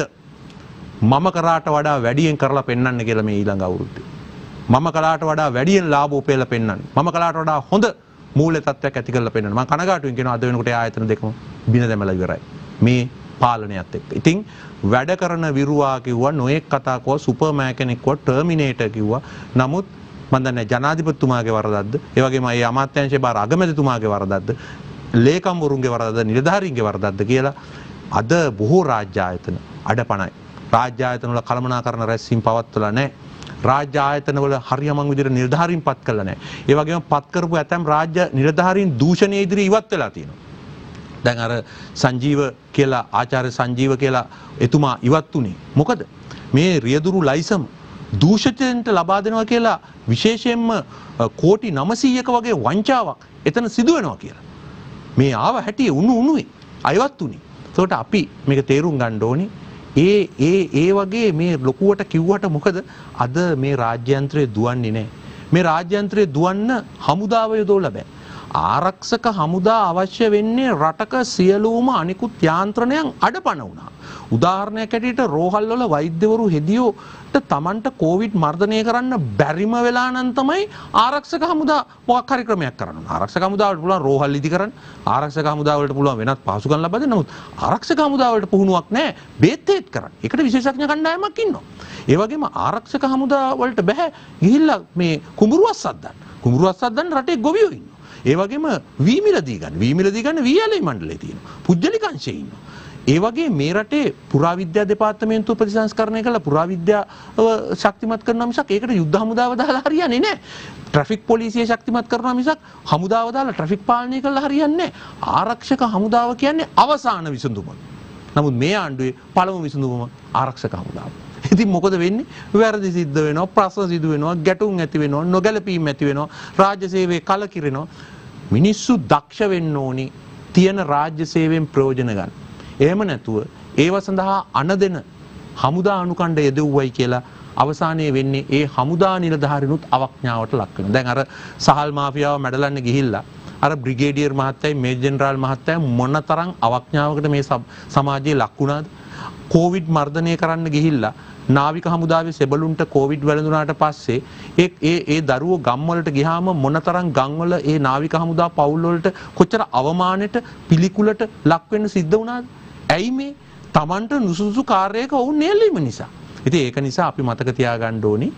මම කරාට වඩා වැඩියෙන් කරලා පෙන්වන්න කියලා මේ ඊළඟ අවුරුද්දේ. මම කලාට වඩා වැඩියෙන් ලාභ උපයලා පෙන්වන්න. මම කලාට වඩා හොඳ මූල්‍ය තත්ත්වයක් ඇති කරලා පෙන්වන්න. මම කනගාටුවෙන් කියනවා අද වෙනකොට ආයතන දෙකම බින දැමලා ඉවරයි. මේ පාලනයත් එක්ක. ඉතින් වැඩ කරන විරුවා කිව්වා, නොඑක් කතා කිව්වා, සුපර් මැකැනික් කිව්වා, ටර්මිනේටර් කිව්වා. නමුත් මම දන්නේ ජනාධිපතිතුමාගේ වරදක්ද? ඒ වගේම මේ අමාත්‍යාංශයේ බාර අගමැතිතුමාගේ වරදක්ද? ලේකම්වරුන්ගේ වරදක්ද? නිලධාරීන්ගේ වරදක්ද කියලා අද බොහෝ රාජ්‍ය ආයතන අඩපණයි. රාජ්‍ය ආයතන වල කළමනාකරණ රැස්වීම් පවත්වලා නැහැ. රාජ්‍ය ආයතන වල හරියමං විදිහට නිලධාරීන් පත් කළා නැහැ. ඒ වගේම පත් කරපු ඇතැම් රාජ්‍ය නිලධාරීන් දූෂණයේ ඉදිරි ඉවත් වෙලා තියෙනවා. දැන් අර සංජීව කියලා ආචාර්ය සංජීව කියලා එතුමා ඉවත් උනේ. මොකද මේ රියදුරු ලයිසම් දූෂිතෙන්ට ලබා දෙනවා කියලා විශේෂයෙන්ම කෝටි නවසීයක වගේ වංචාවක් එතන සිදු වෙනවා කියලා. මේ ආව හැටියේ උණු උණුවේ අයවත් උනේ. ඒකට අපි මේක තේරුම් ගන්න ඕනේ. ඒ ඒ ඒ වගේ මේ ලොකුවට කිව්වට මොකද අද මේ රාජ්‍යන්ත්‍රය දුවන්නේ නැහැ. මේ රාජ්‍යන්ත්‍රය දුවන්න හමුදාව යොදවලා බෑ. ආරක්ෂක හමුදා අවශ්‍ය වෙන්නේ රටක සියලුම අනිකුත් යාන්ත්‍රණයන් අඩපණ වුණා. උදාහරණයක් ඇටියට රෝහල් වල වෛද්‍යවරු හෙදියෝට Tamanට කොවිඩ් මර්ධනය කරන්න බැරිම වෙලා නම් තමයි ආරක්ෂක හමුදා මොකක් හරි ක්‍රමයක් කරන්න ඕන. ආරක්ෂක හමුදාවට පුළුවන් රෝහල් ඉදි කරන්න, ආරක්ෂක හමුදාවලට පුළුවන් වෙනත් පහසුකම් ලබා දෙන්න. නමුත් ආරක්ෂක හමුදාවලට පුහුණුවක් නැහැ බේත් හේත් කරන්න. ඒකට විශේෂඥ කණ්ඩායමක් ඉන්නවා. ඒ වගේම ආරක්ෂක හමුදාවලට බෑ ගිහිල්ලා මේ කුඹුරුවක් සද්දන්න. කුඹුරුවක් සද්දන්න රටේ ගොවියෝ ඉන්නවා. ඒ වගේම වී මිල දී ගන්න. වී මිල දී ගන්න වී ඇලේ මණ්ඩලේ තියෙනවා. පුජ්‍යලික අංශේ ඉන්නවා. ඒ වගේ මේ රටේ පුරාවිද්‍යා දෙපාර්තමේන්තුව ප්‍රතිසංස්කරණය කළා පුරාවිද්‍යාව ශක්තිමත් කරනවා මිසක් ඒකට යුද්ධ හමුදාව දාලා හරියන්නේ නැහැ. ට්‍රැෆික් පොලිසිය ශක්තිමත් කරනවා මිසක් හමුදාව දාලා ට්‍රැෆික් පාලනය කළා හරියන්නේ නැහැ. ආරක්ෂක හමුදාව කියන්නේ අවසාන විසඳුම. නමුත් මේ ආණ්ඩුවේ පළමු විසඳුම ආරක්ෂක හමුදාව. ඉතින් මොකද වෙන්නේ? වැරදි සිද්ධ වෙනවා, ප්‍රශ්න සිදු වෙනවා, ගැටුම් ඇති වෙනවා, නොගැලපීම් ඇති වෙනවා, රාජ්‍ය සේවයේ කලකිරෙනවා. මිනිස්සු දක්ෂ වෙන්න ඕනි තියෙන රාජ්‍ය සේවයෙන් ප්‍රයෝජන ගන්න. එහෙම නැතුව ඒව සඳහා අනදෙන හමුදා අනුකණ්ඩ යෙදුවයි කියලා අවසානයේ වෙන්නේ ඒ හමුදා නිලධාරිනුත් අවඥාවට ලක් වෙනවා. දැන් අර සහල් මාෆියාව මැඩලන්න ගිහිල්ලා අර බ්‍රිගේඩියර් මහත්තයයි මේජර් ජෙනරාල් මහත්තයයි මොනතරම් අවඥාවකට මේ සමාජයේ ලක් වුණාද? කොවිඩ් මර්ධනය කරන්න ගිහිල්ලා නාවික හමුදාවේ සෙබළුන්ට කොවිඩ් වැළඳුනාට පස්සේ ඒ ඒ ඒ දරුවෝ ගම් වලට ගියාම මොනතරම් ගම් වල ඒ නාවික හමුදා පවුල් වලට කොච්චර අවමානයට පිළිකුලට ලක් වෙන්න සිද්ධ වුණාද? ඇයි මේ Tamanට නුසුසු කාර්යයක වුන් නෙල්ලීම නිසා. ඉතින් ඒක නිසා අපි මතක තියාගන්න ඕනේ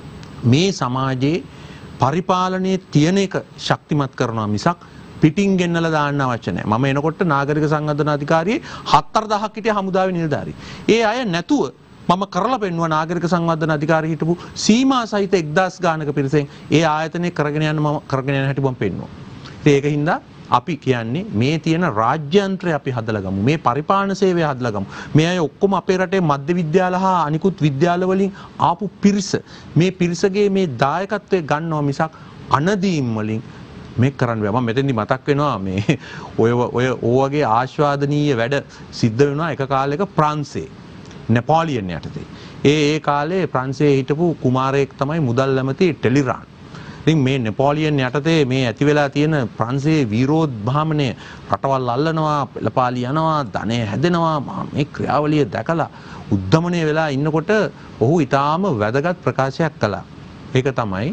මේ සමාජයේ පරිපාලනයේ තියෙන එක ශක්තිමත් කරනවා මිසක් පිටින් ගෙන්නලා දාන්න අවශ්‍ය නැහැ. මම එනකොට නාගරික සංවර්ධන අධිකාරියේ හතර දහසක් හිටිය හමුදාවේ නිලධාරී. ඒ අය නැතුව මම කරලා පෙන්නුවා නාගරික සංවර්ධන අධිකාරිය හිටපු සීමා සහිත එක්දාස් ගානක පිරිසෙන් ඒ ආයතනයේ කරගෙන යන මම කරගෙන යන හැටි මම පෙන්නුවා. ඉතින් ඒක හින්දා අපි කියන්නේ මේ තියෙන රාජ්‍යන්ත්‍රය අපි හදලා ගමු. මේ පරිපාලන සේවය හදලා ගමු. මේ අය ඔක්කොම අපේ රටේ මධ්‍ය විද්‍යාල හා අනිකුත් විද්‍යාල වලින් ආපු පිරිස. මේ පිරිසගේ මේ දායකත්වයේ ගන්නවා මිසක් අනදීම් වලින් මේක කරන්න බෑ. මම මෙතෙන්දි මතක් වෙනවා මේ ඔය ඔය ඕවගේ ආස්වාදනීය වැඩ සිද්ධ වෙනවා එක කාලයක ප්‍රංශේ නෙපෝලියන් යටතේ. ඒ ඒ කාලේ ප්‍රංශයේ හිටපු කුමාරයෙක් තමයි මුදල් ඇමති ටෙලිරාන්. ඉතින් මේ නෙපෝලියන් යටතේ මේ ඇති වෙලා තියෙන ප්‍රංශයේ විරෝධභාමනය රටවල් අල්ලනවා, පෙළපාලි යනවා, ධනය හැදෙනවා. මේ ක්‍රියාවලිය දැකලා උද්දමනය වෙලා ඉන්නකොට ඔහු ඊටාම වැදගත් ප්‍රකාශයක් කළා. ඒක තමයි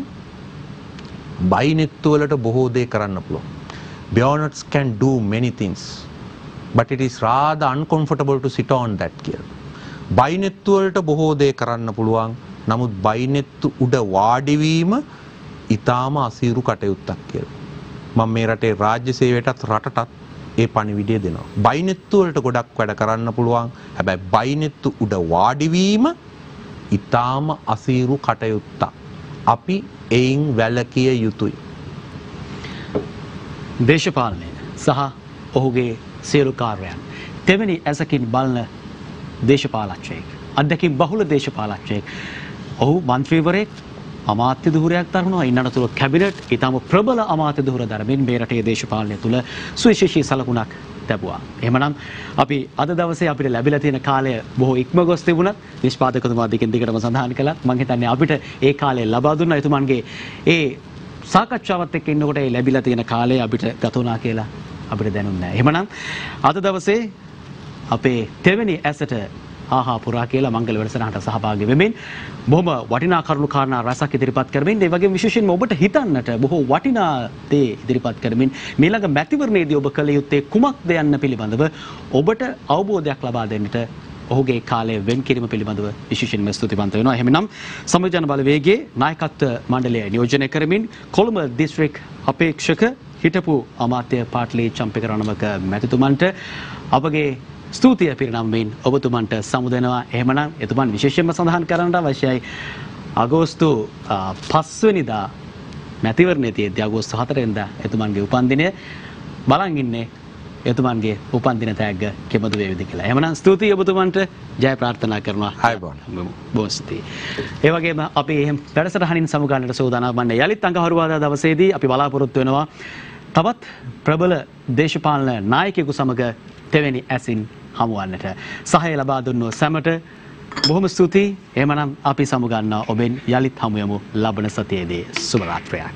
බයිනෙත්තු වලට බොහෝ දේ කරන්න පුළුවන්. Bayonets can do many things, but it is rather uncomfortable to sit on that කියලා. බයිනෙත්තු වලට බොහෝ දේ කරන්න පුළුවන්. නමුත් බයිනෙත්තු උඩ වාඩි වීම ඊටාම අසීරු කටයුත්තක් කියලා. මම මේ රටේ රාජ්‍ය සේවයටත් රටටත් ඒ පණිවිඩය දෙනවා. බයිනෙත්තු වලට ගොඩක් වැඩ කරන්න පුළුවන්. හැබැයි බයිනෙත්තු උඩ වාඩි වීම ඊටාම අසීරු කටයුත්තක්. අපි එයින් වැළකිය යුතුයි. දේශපාලනය සහ ඔහුගේ සියලු කාර්යයන් තෙවැනි ඇසකින් බලන දේශපාලඥයෙක්, අත්දැකීම් බහුල දේශපාලඥයෙක්. ඔහු මන්ත්‍රීවරයෙක්, අමාත්‍ය ධූරයක් දරනවා. ඉන් අනතුරුව කැබිනට් ඊටම ප්‍රබල අමාත්‍ය ධූර දරමින් මේ රටේ දේශපාලනය තුළ සුවිශේෂී සලකුණක් ලැබුවා. එහෙමනම් අපි අද දවසේ අපිට ලැබිලා තියෙන කාලය බොහෝ ඉක්ම ගොස් තිබුණත් නිෂ්පාදකතුමා දිගින් දිගටම සඳහන් කළා. මම හිතන්නේ අපිට ඒ කාලය ලබා දුන්නා. එතුමන්ගේ ඒ සාකච්ඡාවත් එක්ක ඉන්නකොට ඒ ලැබිලා තියෙන කාලය අපිට ගත වුණා කියලා අපිට දැනුන්නේ නැහැ. එහෙමනම් අද දවසේ අපේ තෙවැනි ඇසට ආහා පුරා කියලා මංගල වැඩසටහනට සහභාගී වෙමින් බොහොම වටිනා කරුණු කාරණා රසක් ඉදිරිපත් කරමින් ඒ වගේම විශේෂයෙන්ම ඔබට හිතන්නට බොහෝ වටිනා දේ ඉදිරිපත් කරමින් ඊළඟ මැතිවරණයේදී ඔබ කළ යුත්තේ කුමක්ද යන්න පිළිබඳව ඔබට අවබෝධයක් ලබා දෙන්නට ඔහුගේ කාලය වෙන් කිරීම පිළිබඳව විශේෂයෙන්ම ස්තුතිවන්ත වෙනවා. එහෙමනම් සමජන බලවේගයේ නායකත්ව මණ්ඩලය නියෝජනය කරමින් කොළඹ දිස්ත්‍රික් අපේක්ෂක හිටපු අමාත්‍ය පාටලී චම්පක රණවක මැතිතුමන්ට අපගේ ස්තුතිය පිරිනමමින් ඔබතුමන්ට සමුදෙනවා. එහෙමනම් එතුමන් විශේෂයෙන්ම සඳහන් කරන්නට අවශ්‍යයි අගෝස්තු පහ වෙනිදා මැතිවරණයේ තියෙද්දී අගෝස්තු හතර වෙනිදා එතුමන්ගේ උපන්දිනය බලන් ඉන්නේ එතුමන්ගේ උපන්දින තෑග්ග කෙබඳු වේවිද කියලා. එහෙමනම් ස්තුතියි ඔබතුමන්ට ජය ප්‍රාර්ථනා කරනවා. ආයුබෝවන්. බොහොම ස්තුතියි. ඒ වගේම අපි එහෙම වැඩසටහනින් සමුගන්නට සූදානම් වන්නේ යලිත් අඟහරුවාදා දවසේදී අපි බලාපොරොත්තු වෙනවා තවත් ප්‍රබල දේශපාලන නායකයෙකු සමග තෙවැනි ඇසින් හමුවන්නට. සහාය ලබා දුන්නු සැමට බොහොම ස්තුතියි. එහෙමනම් අපි සමුගන්නවා ඔබෙන් යලිත් හමු යමු ලබන සතියේදී. සුබ රාත්‍රියක්.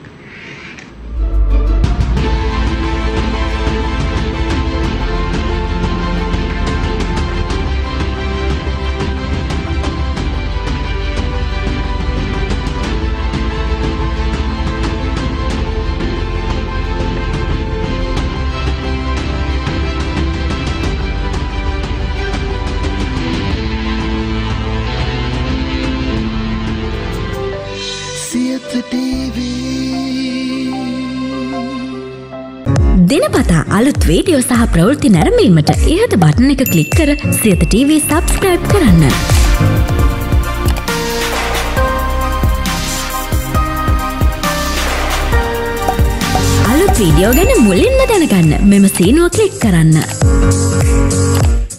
දිනපතා අලුත් වීඩියෝ සහ ප්‍රවෘත්ති නැරඹීමට ඉහත බටන් එක ක්ලික් කර සියත ටීවී සබ්ස්ක්‍රයිබ් කරන්න. අලුත් වීඩියෝ ගැන මුලින්ම දැනගන්න මෙම සීනුව ක්ලික් කරන්න.